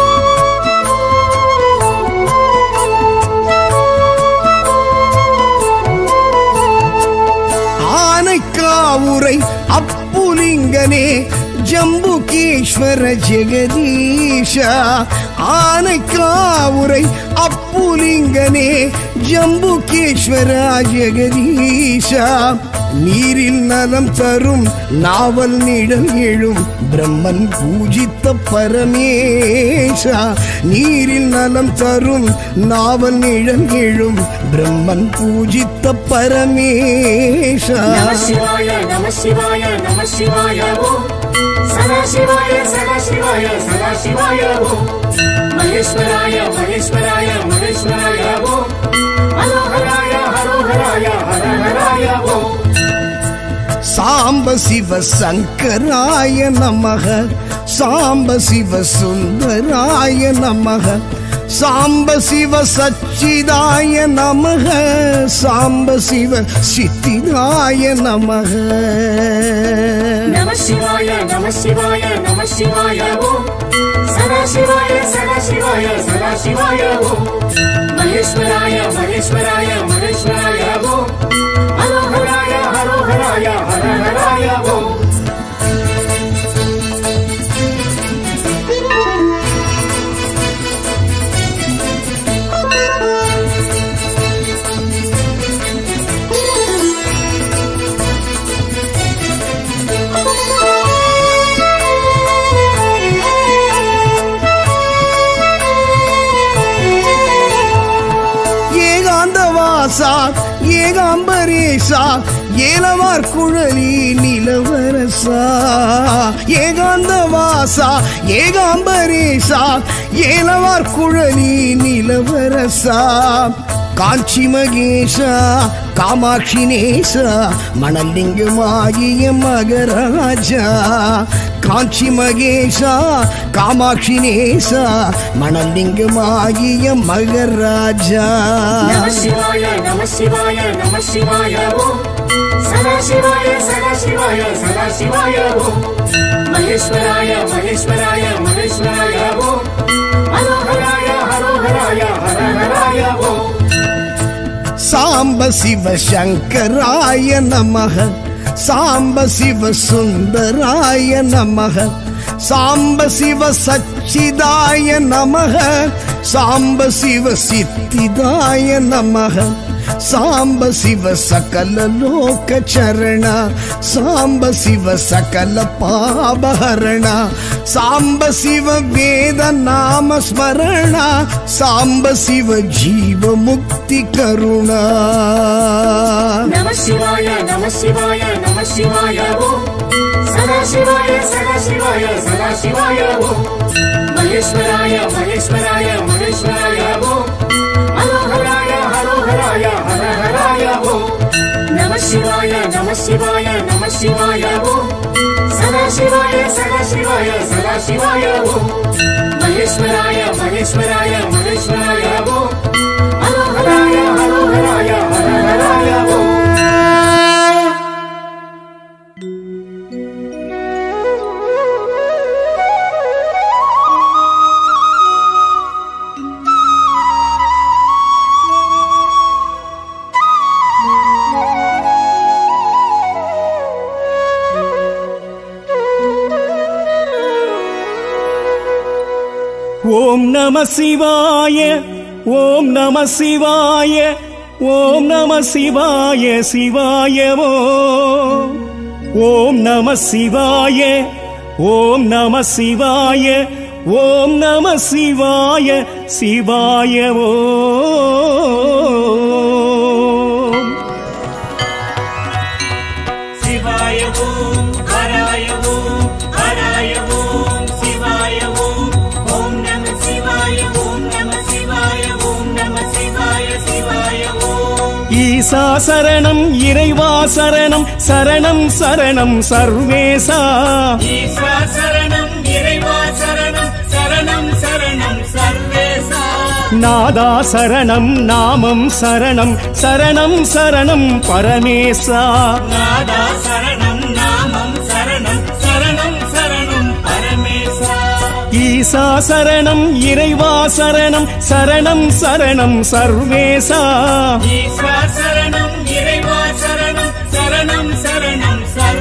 சதா சிவாய சதா சிவாய சதா சிவாய ஓம் மகேஸ்வராய மகேஸ்வராய மகேஸ்வராய ஓம் ஹரோஹராய ஹரோஹராய ஹரஹராய ஓம் ஆனைக்காவுரை அப்புலிங்கனே ஜம்புகேஸ்வர ஜெகதீஷா ஆனைக்காவுரை அப்புலிங்கனே ஜம்புகேஸ்வர ஜெகதீஷா நீரில் நலம் தரும் நாவல் நிழல் எழும் பிரம்மன் பூஜித்த பரமேஷா நீரில் நலம் தரும் நாவல் நிழல் எழும் பிரம்மன் பூஜித்த பரமேஷா நம சிவாய நம சிவாய நம சிவாய ஓம் சதா சிவாய சதா சிவாய சதா சிவாய ஓம் மகேஸ்வராய மகேஸ்வராய மகேஸ்வராய ஓம் ஹரோஹராய ஹரோஹராய ஹரஹராய ஓம் சாம்ப சிவ சங்கராய நமக சாம்ப சிவ சுந்தராய நமக சாம்ப சிவ சச்சிதாய நமக சாம்ப சிவ சித்திதாய நமக நம சிவாய நம சிவாய நம சிவாய ஓம் சதா சிவாய சதா சிவாய சதா சிவாய ஓம் மகேஸ்வராய மகேஸ்வராய மகேஸ்வராய ஓம் ஹரோஹராய ஹரோஹராய ஹரஹராய ஓம் ஏகாம்பரேசா ஏலவார் குழலி நிலவரசா ஏகாந்தவாசா ஏகாம்பரேசா ஏலவார் குழலி நிலவரசா காஞ்சி மகேஷா காமாட்சி நேசா மணலிங்கமாகிய மகராஜா காஞ்சி மகேஷா காமாட்சி நேசா மணலிங்கமாகிய மகராஜா நம சிவாய நம சிவாய நம சிவாய ஓம் சதா சிவாய சதா சிவாய சதா சிவாய ஓம் மகேஸ்வராய மகேஸ்வராய மகேஸ்வராய ஓம் ஹரோஹராய ஹரோஹராய ஹரஹராய ஓம் சாம்ப சிவ சங்கராய நமக சாம்ப சிவ சுந்தராய நமக சாம்ப சிவ சச்சிதாய நமக சாம்ப சிவ சித்திதாய நமக சாம்ப சிவ சகல லோக சரண சாம்ப சிவ சகல பாபஹரண சாம்ப சிவ வேத நாம ஸ்மரண சாம்ப சிவ ஜீவ முக்தி கருணா நம சிவாய நம சிவாய நம சிவாய ஓம் சதா சிவாய சதா சிவாய சதா சிவாய ஓம் மகேஸ்வராய மகேஸ்வராய மகேஸ்வராய ஓம் ஹரோஹராய ஹரோஹராய ஹரஹராய ஓம் நம சிவாய நம சிவாய நம சிவாய ஓம் சதா சிவாய சதா சிவாய சதா சிவாய ஓம் மகேஸ்வராய மகேஸ்வராய மகேஸ்வராய ஓம் ஹரோஹராய ஹரோஹராய ஹரஹராய ஓம் ஓம் நம சிவாய ஓம் நம சிவாய ஓம் நம சிவாய சிவாய ஓம் ஓம் நம சிவாய ஓம் நம சிவாய ஓம் நம சிவாய சிவாய ஓம் சிவாய ஓம் ஹராய ஓம் ஹராய ஓம் சிவாய ஓம் ஓம் நம சிவாய ஓம் நம சிவாய ஓம் நம சிவாய சிவாய ஓம் ஈசா சரணம் இறைவா சரணம் சரணம் சரணம் சர்வேசா ஈஸ்வர சரணம் இறைவா சரணம் சரணம் சரணம் சர்வேசா நாதா சரணம் நாமம் சரணம் சரணம் சரணம் பரமேசா நாதா சரணம் நாமம் சரணம் சரணம் சரணம் பரமேசா ஈசா சரணம் இறைவா சரணம் சரணம் சரணம் சர்வேசா ஈஸ்வர சரணம் இறைவா சரணம் சரணம் சரணம் சர்வேசா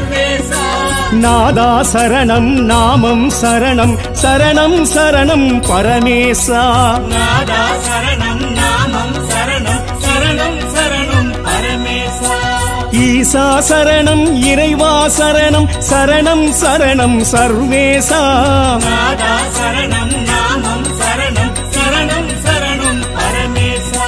நாதா சரணம் நாமம் சரணம் சரணம் சரணம் பரமேசா நாதா சரணம் நாமம் சரணம் சரணம் சரணம் பரமேசா ஈசா சரணம் இறைவா சரணம் சரணம் சரணம் சர்வேசா நாதா சரணம் நாமம் சரணம் சரணம் சரணம் பரமேசா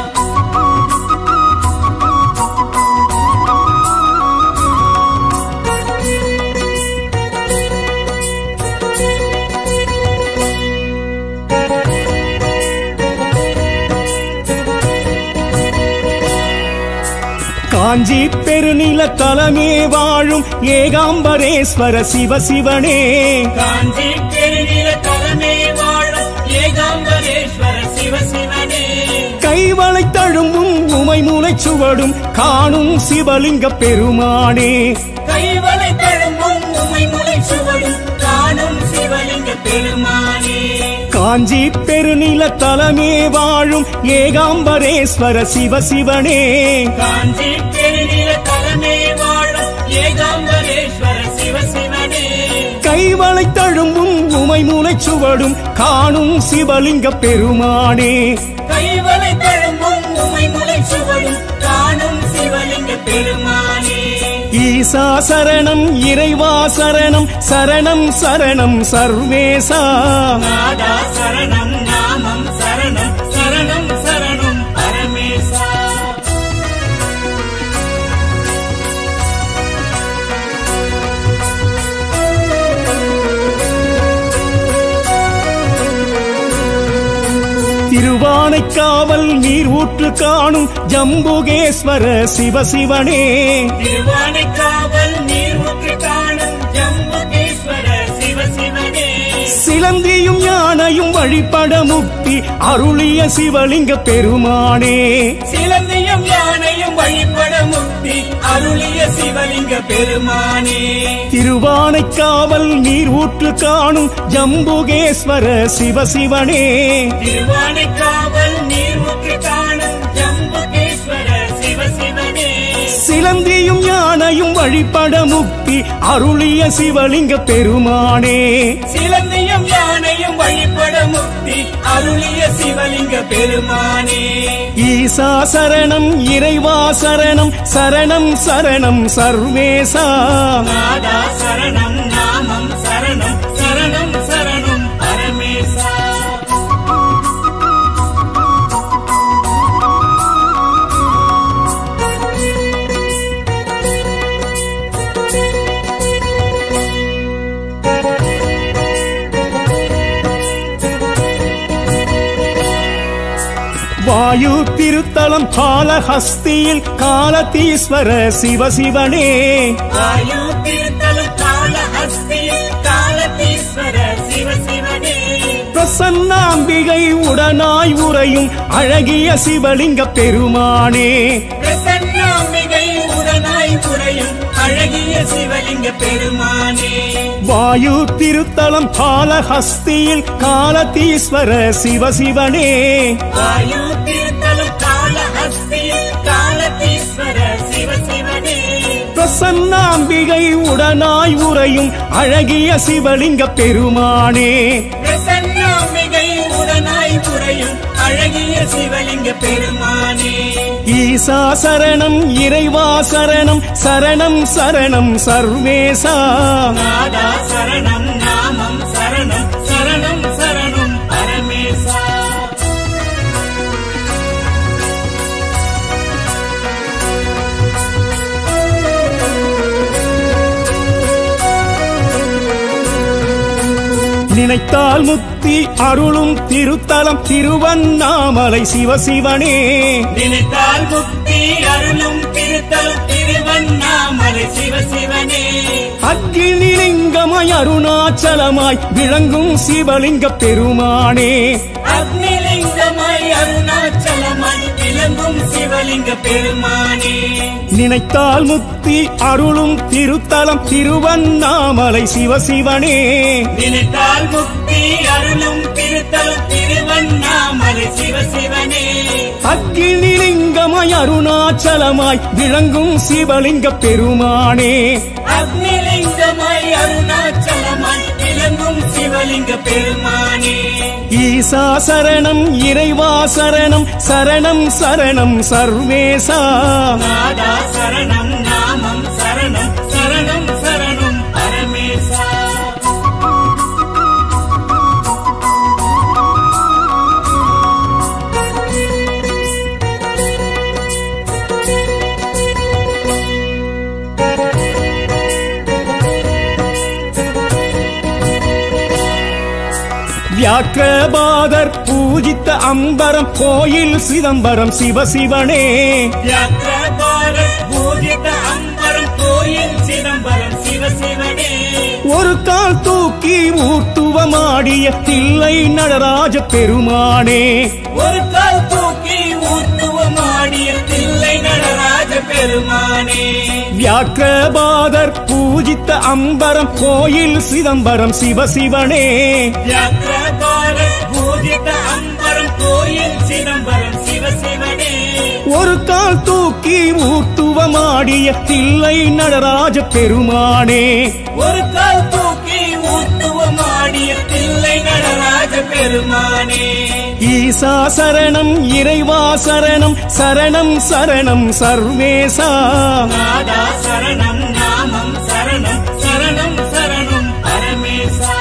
காஞ்சி பெருநில தலமே வாழும் ஏகாம்பரேஸ்வர சிவ சிவனே காஞ்சி பெருநில தலமே வாழும் ஏகாம்பரேஸ்வர சிவ சிவனே கைவளை தழும்பும் உமை மூளைச் சுவடும் காணும் சிவலிங்க பெருமானே கைவளை தழும்பும் உமை முளை சுவடும் காணும் சிவலிங்க பெருமானே காஞ்சி பெருநில தலமே வாழும் ஏகாம்பரேஸ்வர சிவ சிவனே காஞ்சி பெருநில தலமே வாழும் ஏகாம்பரேஸ்வர சிவ சிவனே கைவளை தழும்பும் உமை மூளைச் சுவடும் காணும் சிவலிங்க பெருமானே கைவளை தழும்பும் உமை முளை சுவடும் காணும் சிவலிங்க பெருமானே ஈசா சரணம் இறைவா சரணம் சரணம் சரணம் சர்வேசா நாதா சரணம் நாமம் சரணம் சரணம் சரணம் பரமேசா திருவானைக்காவல் நீர் ஊற்று காணும் ஜம்புகேஸ்வர சிவ சிவனே திருவானைக்காவல் நீர் ஊற்று காணும் ஜம்புகேஸ்வர சிவ சிவனே சிலந்தியும் யானையும் வழிபட முக்தி அருளிய சிவலிங்க பெருமானே சிலந்தியும் யானையும் வழிபட முக்தி அருளிய சிவலிங்க பெருமானே திருவானைக்காவல் நீர் ஊற்று காணும் ஜம்புகேஸ்வர சிவ சிவனே திருவானைக்காவல் நீர் ஊற்று காணும் ஜம்புகேஸ்வர சிவ சிவனே சிலந்தியும் யானையும் வழிபட முக்தி அருளிய சிவலிங்க பெருமானே சிலந்தியும் யானையும் வழிபட முக்தி அருளிய சிவலிங்க பெருமானே ஈசா சரணம் இறைவா சரணம் சரணம் சரணம் சர்வேசா நாதா சரணம் நாமம் சரணம் சரணம் சரணம் பரமேசா வாயு திருத்தலம் காலஹஸ்தியில் காலதீஸ்வர சிவ சிவனே வாயு திருத்தலம் காலஹஸ்தியில் காலதீஸ்வர சிவ சிவனே பிரசன்னாம்பிகை உடனாய் உறையும் அழகிய சிவலிங்க பெருமானே பிரசன்னாம்பிகை உடனாய் உறையும் அழகிய சிவலிங்க பெருமானே வாயு திருத்தலம் காலஹஸ்தியில் காலதீஸ்வர சிவ சிவனே வாயு திருத்தலம் காலஹஸ்தியில் காலதீஸ்வர சிவ சிவனே பிரசன்னாம்பிகை உடனாய் உறையும் அழகிய சிவலிங்க பெருமானே பிரசன்னாம்பிகை உடனாய் உறையும் அழகிய சிவலிங்க பெருமானே ஈசா சரணம் இறைவா சரணம் சரணம் சரணம் சர்வேசா நாதா சரணம் நாமம் சரணம் சரணம் சரணம் பரமேசா நினைத்தால் முக்தி அருளும் திருத்தலம் திருவண்ணாமலை சிவசிவனே நினைத்தால் முக்தி அருளும் திருத்தலம் திருவண்ணாமலை சிவ சிவனே அக்னிலிங்கமாய் அருணாச்சலமாய் விளங்கும் சிவலிங்க பெருமானே அக்னிலிங்கமாய் அருணாச்சலமாய் விளங்கும் சிவலிங்க பெருமானே. நினைத்தால் முக்தி அருளும் திருத்தலம் திருவண்ணாமலை சிவசிவனே. நினைத்தால் முக்தி அருளும் திருத்தலம் திருவண்ணாமலை சிவசிவனே. அக்கினிலிங்கமாய் அருணாச்சலமாய் விளங்கும் சிவலிங்க பெருமானே. அக்னிலிங்கமாய் அருணாச்சலமாய் விளங்கும் சிவலிங்க பெருமானே. ஈசா சரணம் இறைவா சரணம் சரணம் சரணம் சர்வேசா. நாதா சரணம் நாமம் சரணம் சரணம் சரணம் பரமேசா. வியாக்கிரபாதர் பூஜித்த அம்பரம் கோயில் சிதம்பரம் சிவசிவனே. வியாக்கிரபாதர் பூஜித்த அம்பரம் கோயில் சிதம்பரம் சிவசிவனே. ஒரு கால் தூக்கி ஊர்த்துவமாடிய தில்லை நடராஜ பெருமானே. ஒரு கால் தூக்கி ஊர்த்துவமாடிய தில்லை நடராஜ பெருமானே. வியாக்கிரபாதர் பூஜித்த அம்பரம் கோயில் சிதம்பரம் சிவசிவனே. வியாக்கிரபாதர் பூஜித்த அம்பரம் கோயில் சிதம்பரம் சிவசிவனே. ஒரு கால் தூக்கி ஊர்த்துவமாடிய தில்லை நடராஜ பெருமானே. ஒரு கால் தூக்கி ஊர்த்துவமாடிய தில்லை நடராஜ பெருமானே. ஈசா சரணம் இறைவா சரணம் சரணம் சரணம் சர்வேசா. நாதா சரணம் நாமம் சரணம் சரணம் சரணம் பரமேசா.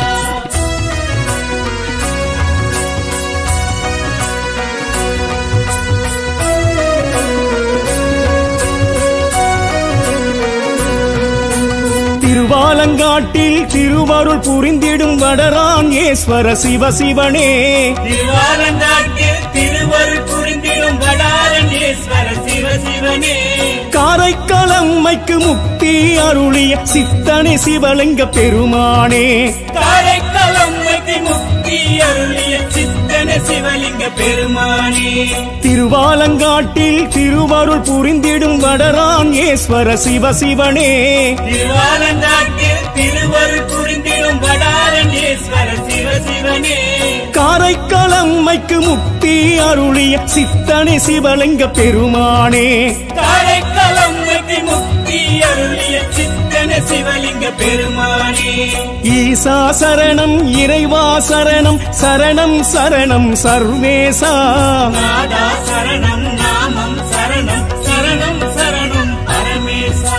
திருவாலங்காட்டில் திருவருள் புரிந்திடும் வடராங்கேஸ்வர சிவசிவனே. திருவாலங்காட்டில் திருவருள் புரிந்திடும் வடாரண்யேஸ்வர சிவசிவனே. காரைக்காலம்மைக்கு முக்தி அருளிய சித்தனை சிவலிங்க பெருமானே. காரைக்காலம்மைக்கு முக்தி அருளிய சித்தன சிவலிங்க பெருமானே. திருவாலங்காட்டில் திருவருள் புரிந்திடும் வடராங்கேஸ்வர சிவசிவனே. திருவாலங்காட்டில் திருவருள் புரிந்திடும் வடாரண்யேஸ்வர சிவசிவனே. காரைக்காலம்மைக்கு முக்தி அருளிய சித்தனை சிவலிங்க பெருமானே. காரைக்காலம்மைக்கு முக்தி அருளிய சித்தன சிவலிங்க பெருமானே. ஈசா சரணம் இறைவா சரணம் சரணம் சரணம் சர்வேசா. நாதா சரணம் நாமம் சரணம் சரணம் சரணம் பரமேசா.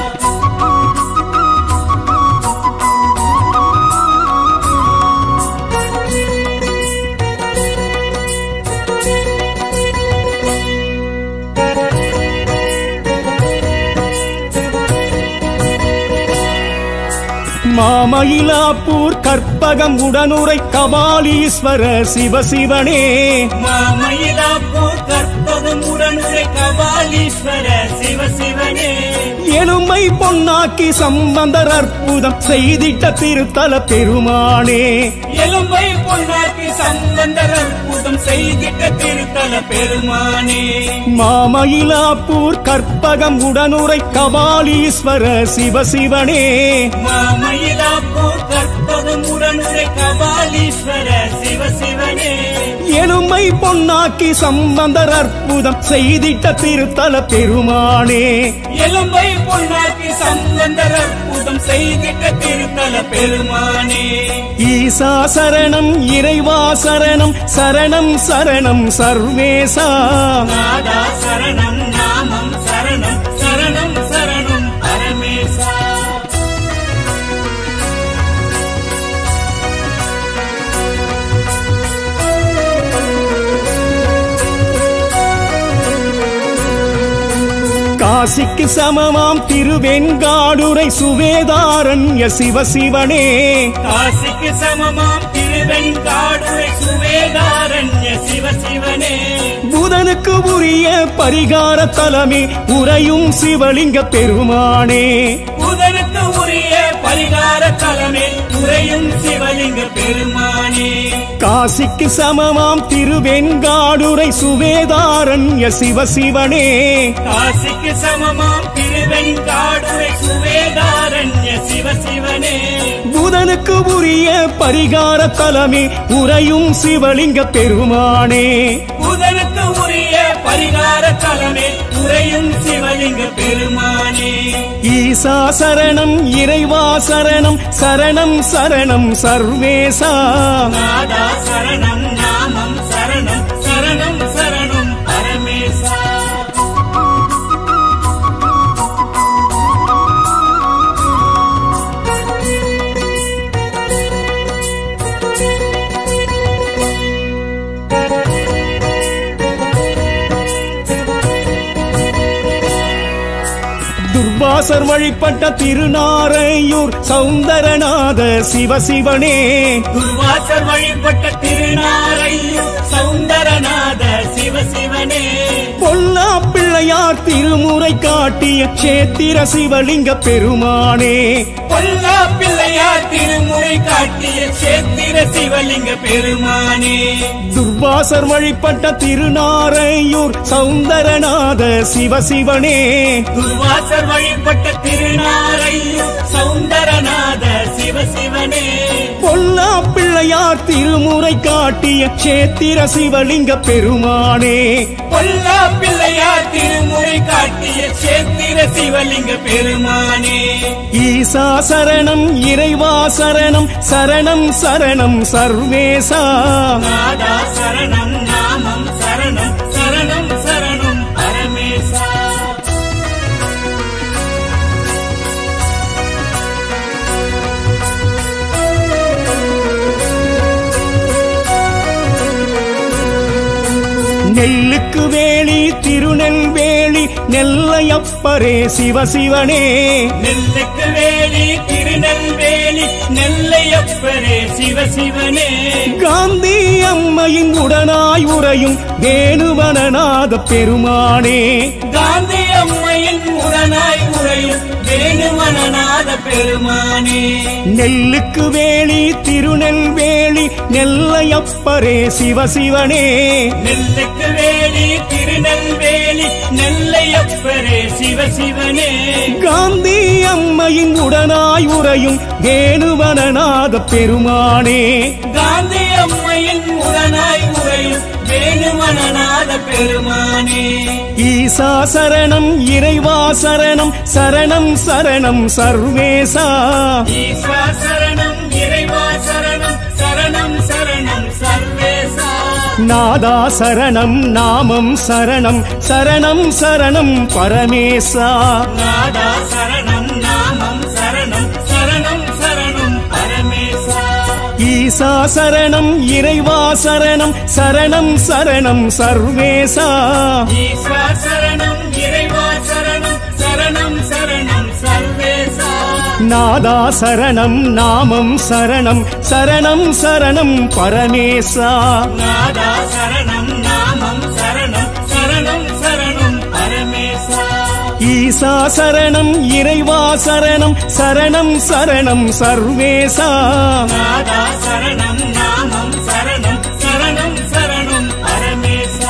மாமயிலாப்பூர் கற்பகம் உடனுரை கபாலீஸ்வர சிவசிவனே. மாமயிலாப்பூர் கற்பகம் உடனுரை கபாலீஸ்வர சிவசிவனே. எலும்பை பொன்னாக்கி சம்பந்தர் அற்புதம் செய்திட்ட திருத்தல பெருமானே. எலும்பை பொன்னாக்கி சம்பந்தர் அற்புதம் செய்திட்ட திருத்தல பெருமானே. மாமயிலாப்பூர் கற்பகம் உடனுரை கபாலீஸ்வர சிவசிவனே. மாமயிலாப்பூர் கற்பகம் உடனுரை கபாலீஸ்வர சிவசிவனே. எலும்பை பொன்னாக்கி சம்பந்தர் அற்புதம் செய்திட்ட திருத்தல பெருமானே. எலும்பை பொன்னாக்கி சம்பந்தர் அற்புதம் செய்திட்ட திருத்தல பெருமானே. ஈசா சரணம் இறைவா சரணம் சரணம் சரணம் சர்வேசா. நாதா சரணம் நாமம் சரணம் சரணம் சரணம் பரமேசா. காசிக்கு சமமாம் திருவெண்காடுரை சுவேதாரண்ய சிவசிவனே. காசிக்கு சமமாம் திருவெண்காடுரை சுவேதாரண்ய சிவசிவனே. புதனுக்கு உரிய பரிகார தலமே உறையும் சிவலிங்க பெருமானே. புதனுக்கு உரிய பரிகார தலமே உறையும் சிவலிங்க பெருமானே. காசிக்கு சமமாம் திருவெண்காடுரை சுவேதாரண்ய சிவசிவனே. காசிக்கு சமமாம் திருவெண்காடுரை சுவேதாரண்ய சிவசிவனே. புதனுக்கு உரிய பரிகார தலமே உறையும் சிவலிங்க பெருமானே. புதனுக்கு உரிய பரிகார தலமே உறையும் சிவலிங்க பெருமானே. ஈசா சரணம் இறைவா சரணம் சரணம் சரணம் சர்வேசா. நாதா சரணம் நாமம் சரணம் சரணம் சரணம் பரமேசா. துர்வாசர் வழிபட்ட திருநாரையூர் சௌந்தரநாத சிவசிவனே. துர்வாசர் வழிபட்ட திருநாரையூர் சௌந்தரநாத சிவசிவனே. பொல்லா பிள்ளையார் திருமுறை காட்டிய சேத்திர சிவலிங்க பெருமானே. பொல்லா பிள்ளையார் திருமுறை காட்டிய சேத்திர சிவலிங்க பெருமானே. துர்வாசர் வழிபட்ட திருநாரையூர் சௌந்தரநாத சிவசிவனே. துர்வாசர் வழிபட்ட திருநாரையூர் சௌந்தரநாத சிவசிவனே. பொல்லா பிள்ளையார் திருமுறை காட்டிய சேத்திர சிவலிங்க பெருமானே. பொல்லா பிள்ளையார் திருமுறை காட்டிய சேத்திர சிவலிங்க பெருமானே. ஈசா சரணம் இறைவா சரணம் சரணம் சரணம் சர்வேசா. நாதா சரணம் நாமம் சரணம் சரணம் சரணம் பரமேசா. நெல்லுக்கு வேலி திருநெல்வேலி நெல்லையப்பரே சிவசிவனே. நெல்லுக்கு வேலி திருநெல்வேலி நெல்லையப்பரே சிவசிவனே. காந்தி அம்மையின் உடனாய் உறையும் வேணுவனநாத பெருமானே. காந்தி அம்மையின் உடனாய் உறையும் வேணுவனநாத பெருமானே. நெல்லுக்கு வேலி திருநெல்வேலி நெல்லையப்பரே சிவசிவனே. நெல்லுக்கு வேலி திருநெல்வேலி நெல்லையப்பரே சிவசிவனே. காந்தி அம்மையின் உடனாய் உறையும் வேணுவனநாத பெருமானே. காந்தி அம்மையின் உடனாய் உறையும் வேணுவனநாத பெருமானே. ஈசா சரணம் இறைவா சரணம் சரணம் சரணம் சர்வேசா. ஈஸ்வா சரணம் இறைவா சரணம் சரணம் சரணம் சர்வேசா. நாதா சரணம் நாமம் சரணம் சரணம் சரணம் பரமேசா. நாதா சரணம் நாமம் சரணம் சரணம் சரணம் பரமேசா. ஈசா சரணம் இறைவா சரணம் சரணம் சரணம் சர்வேசா. ஈஸ்வா சரணம் இறைவா சரணம் சரணம் சரணம் சர்வேசா. நாதா சரணம் நாமம் சரணம் சரணம் சரணம் பரமேசா. நாதா சரணம் நாமம் சரணம் சரணம் சரணம் பரமேசா. ஈசா சரணம் இறைவா சரணம் சரணம் சரணம் சர்வேசா. நாதா சரணம் நாமம் சரணம் சரணம் சரணம் பரமேசா.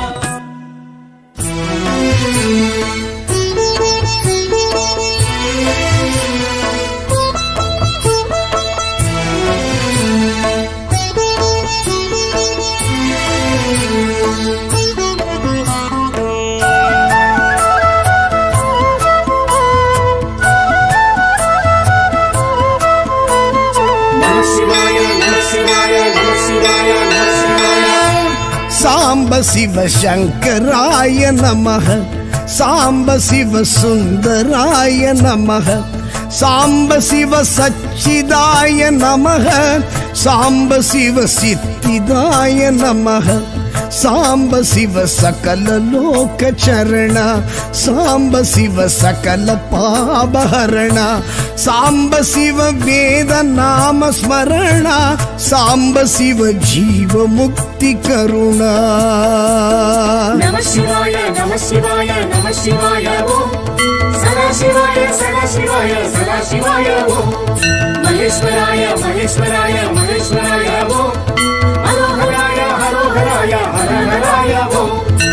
சாம்ப சிவ சங்கராய நமஹ சாம்ப சிவ சுந்தராய நமஹ சாம்ப சிவ சச்சிதாய நமஹ சாம்ப சிவ சித்திதாய நமஹ சாம்ப சிவ சகல லோக சரண சாம்ப சிவ சகல பாபஹரண சாம்ப சிவ வேத நாம ஸ்மரண சாம்ப சிவ ஜீவ முக்தி கருணா. நம சிவாய நம சிவாய நம சிவாய ஓம் சதா सदाशिवाय सदाशिवाय सदाशिवाय ओम महेश्वराय महेश्वराय महेश्वराय ओम हरोहराय हरोहराय हरहराय ओम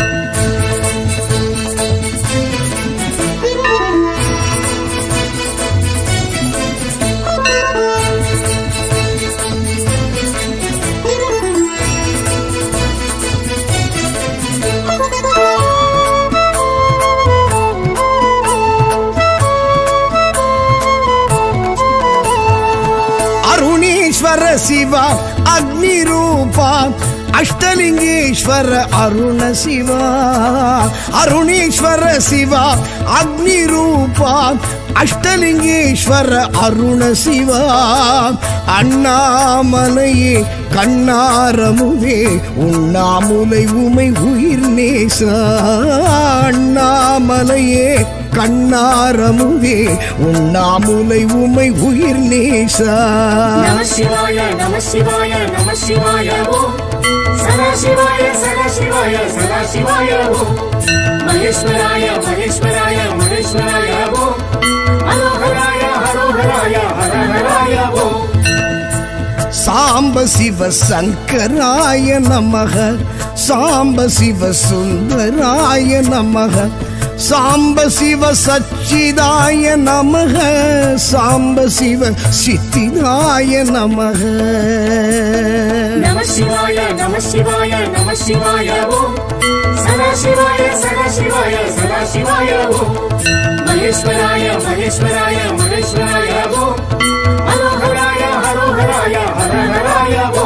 अरुणेश्वर शिवा अग्निरूपा अष्टलिंगेश्वर अरुण शिवा अरुणेश्वर शिवा अग्निरूपा अष्टलिंगेश्वर अरुण शिवा अण्णामलये कण्णारमुवे उण्णामुलै उमै उयिर् नेसा अण्णामलये कण्णारमुवे उण्णामुलै उमै उयिर् नेसा नमः शिवाय नमः शिवाय नमः शिवाय ओम सदाशिवाय सदाशिवाय सदाशिवाय ओम महेश्वराय महेश्वराय महेश्वराय ओम हरोहराय हरोहराय हरहराय ओम साम्ब शिव शंकराय नमः साम्ब शिव सुंदराय नमः साम्ब शिव सच्चिदाय नमः साम्ब शिव सिद्धिदाय नमः नमः शिवाय नमः शिवाय नमः शिवाय ओम सदाशिवाय सदाशिवाय सदाशिवाय ओम महेश्वराय महेश्वराय महेश्वराय ओम हरोहराय हरोहराय हरहराय ओम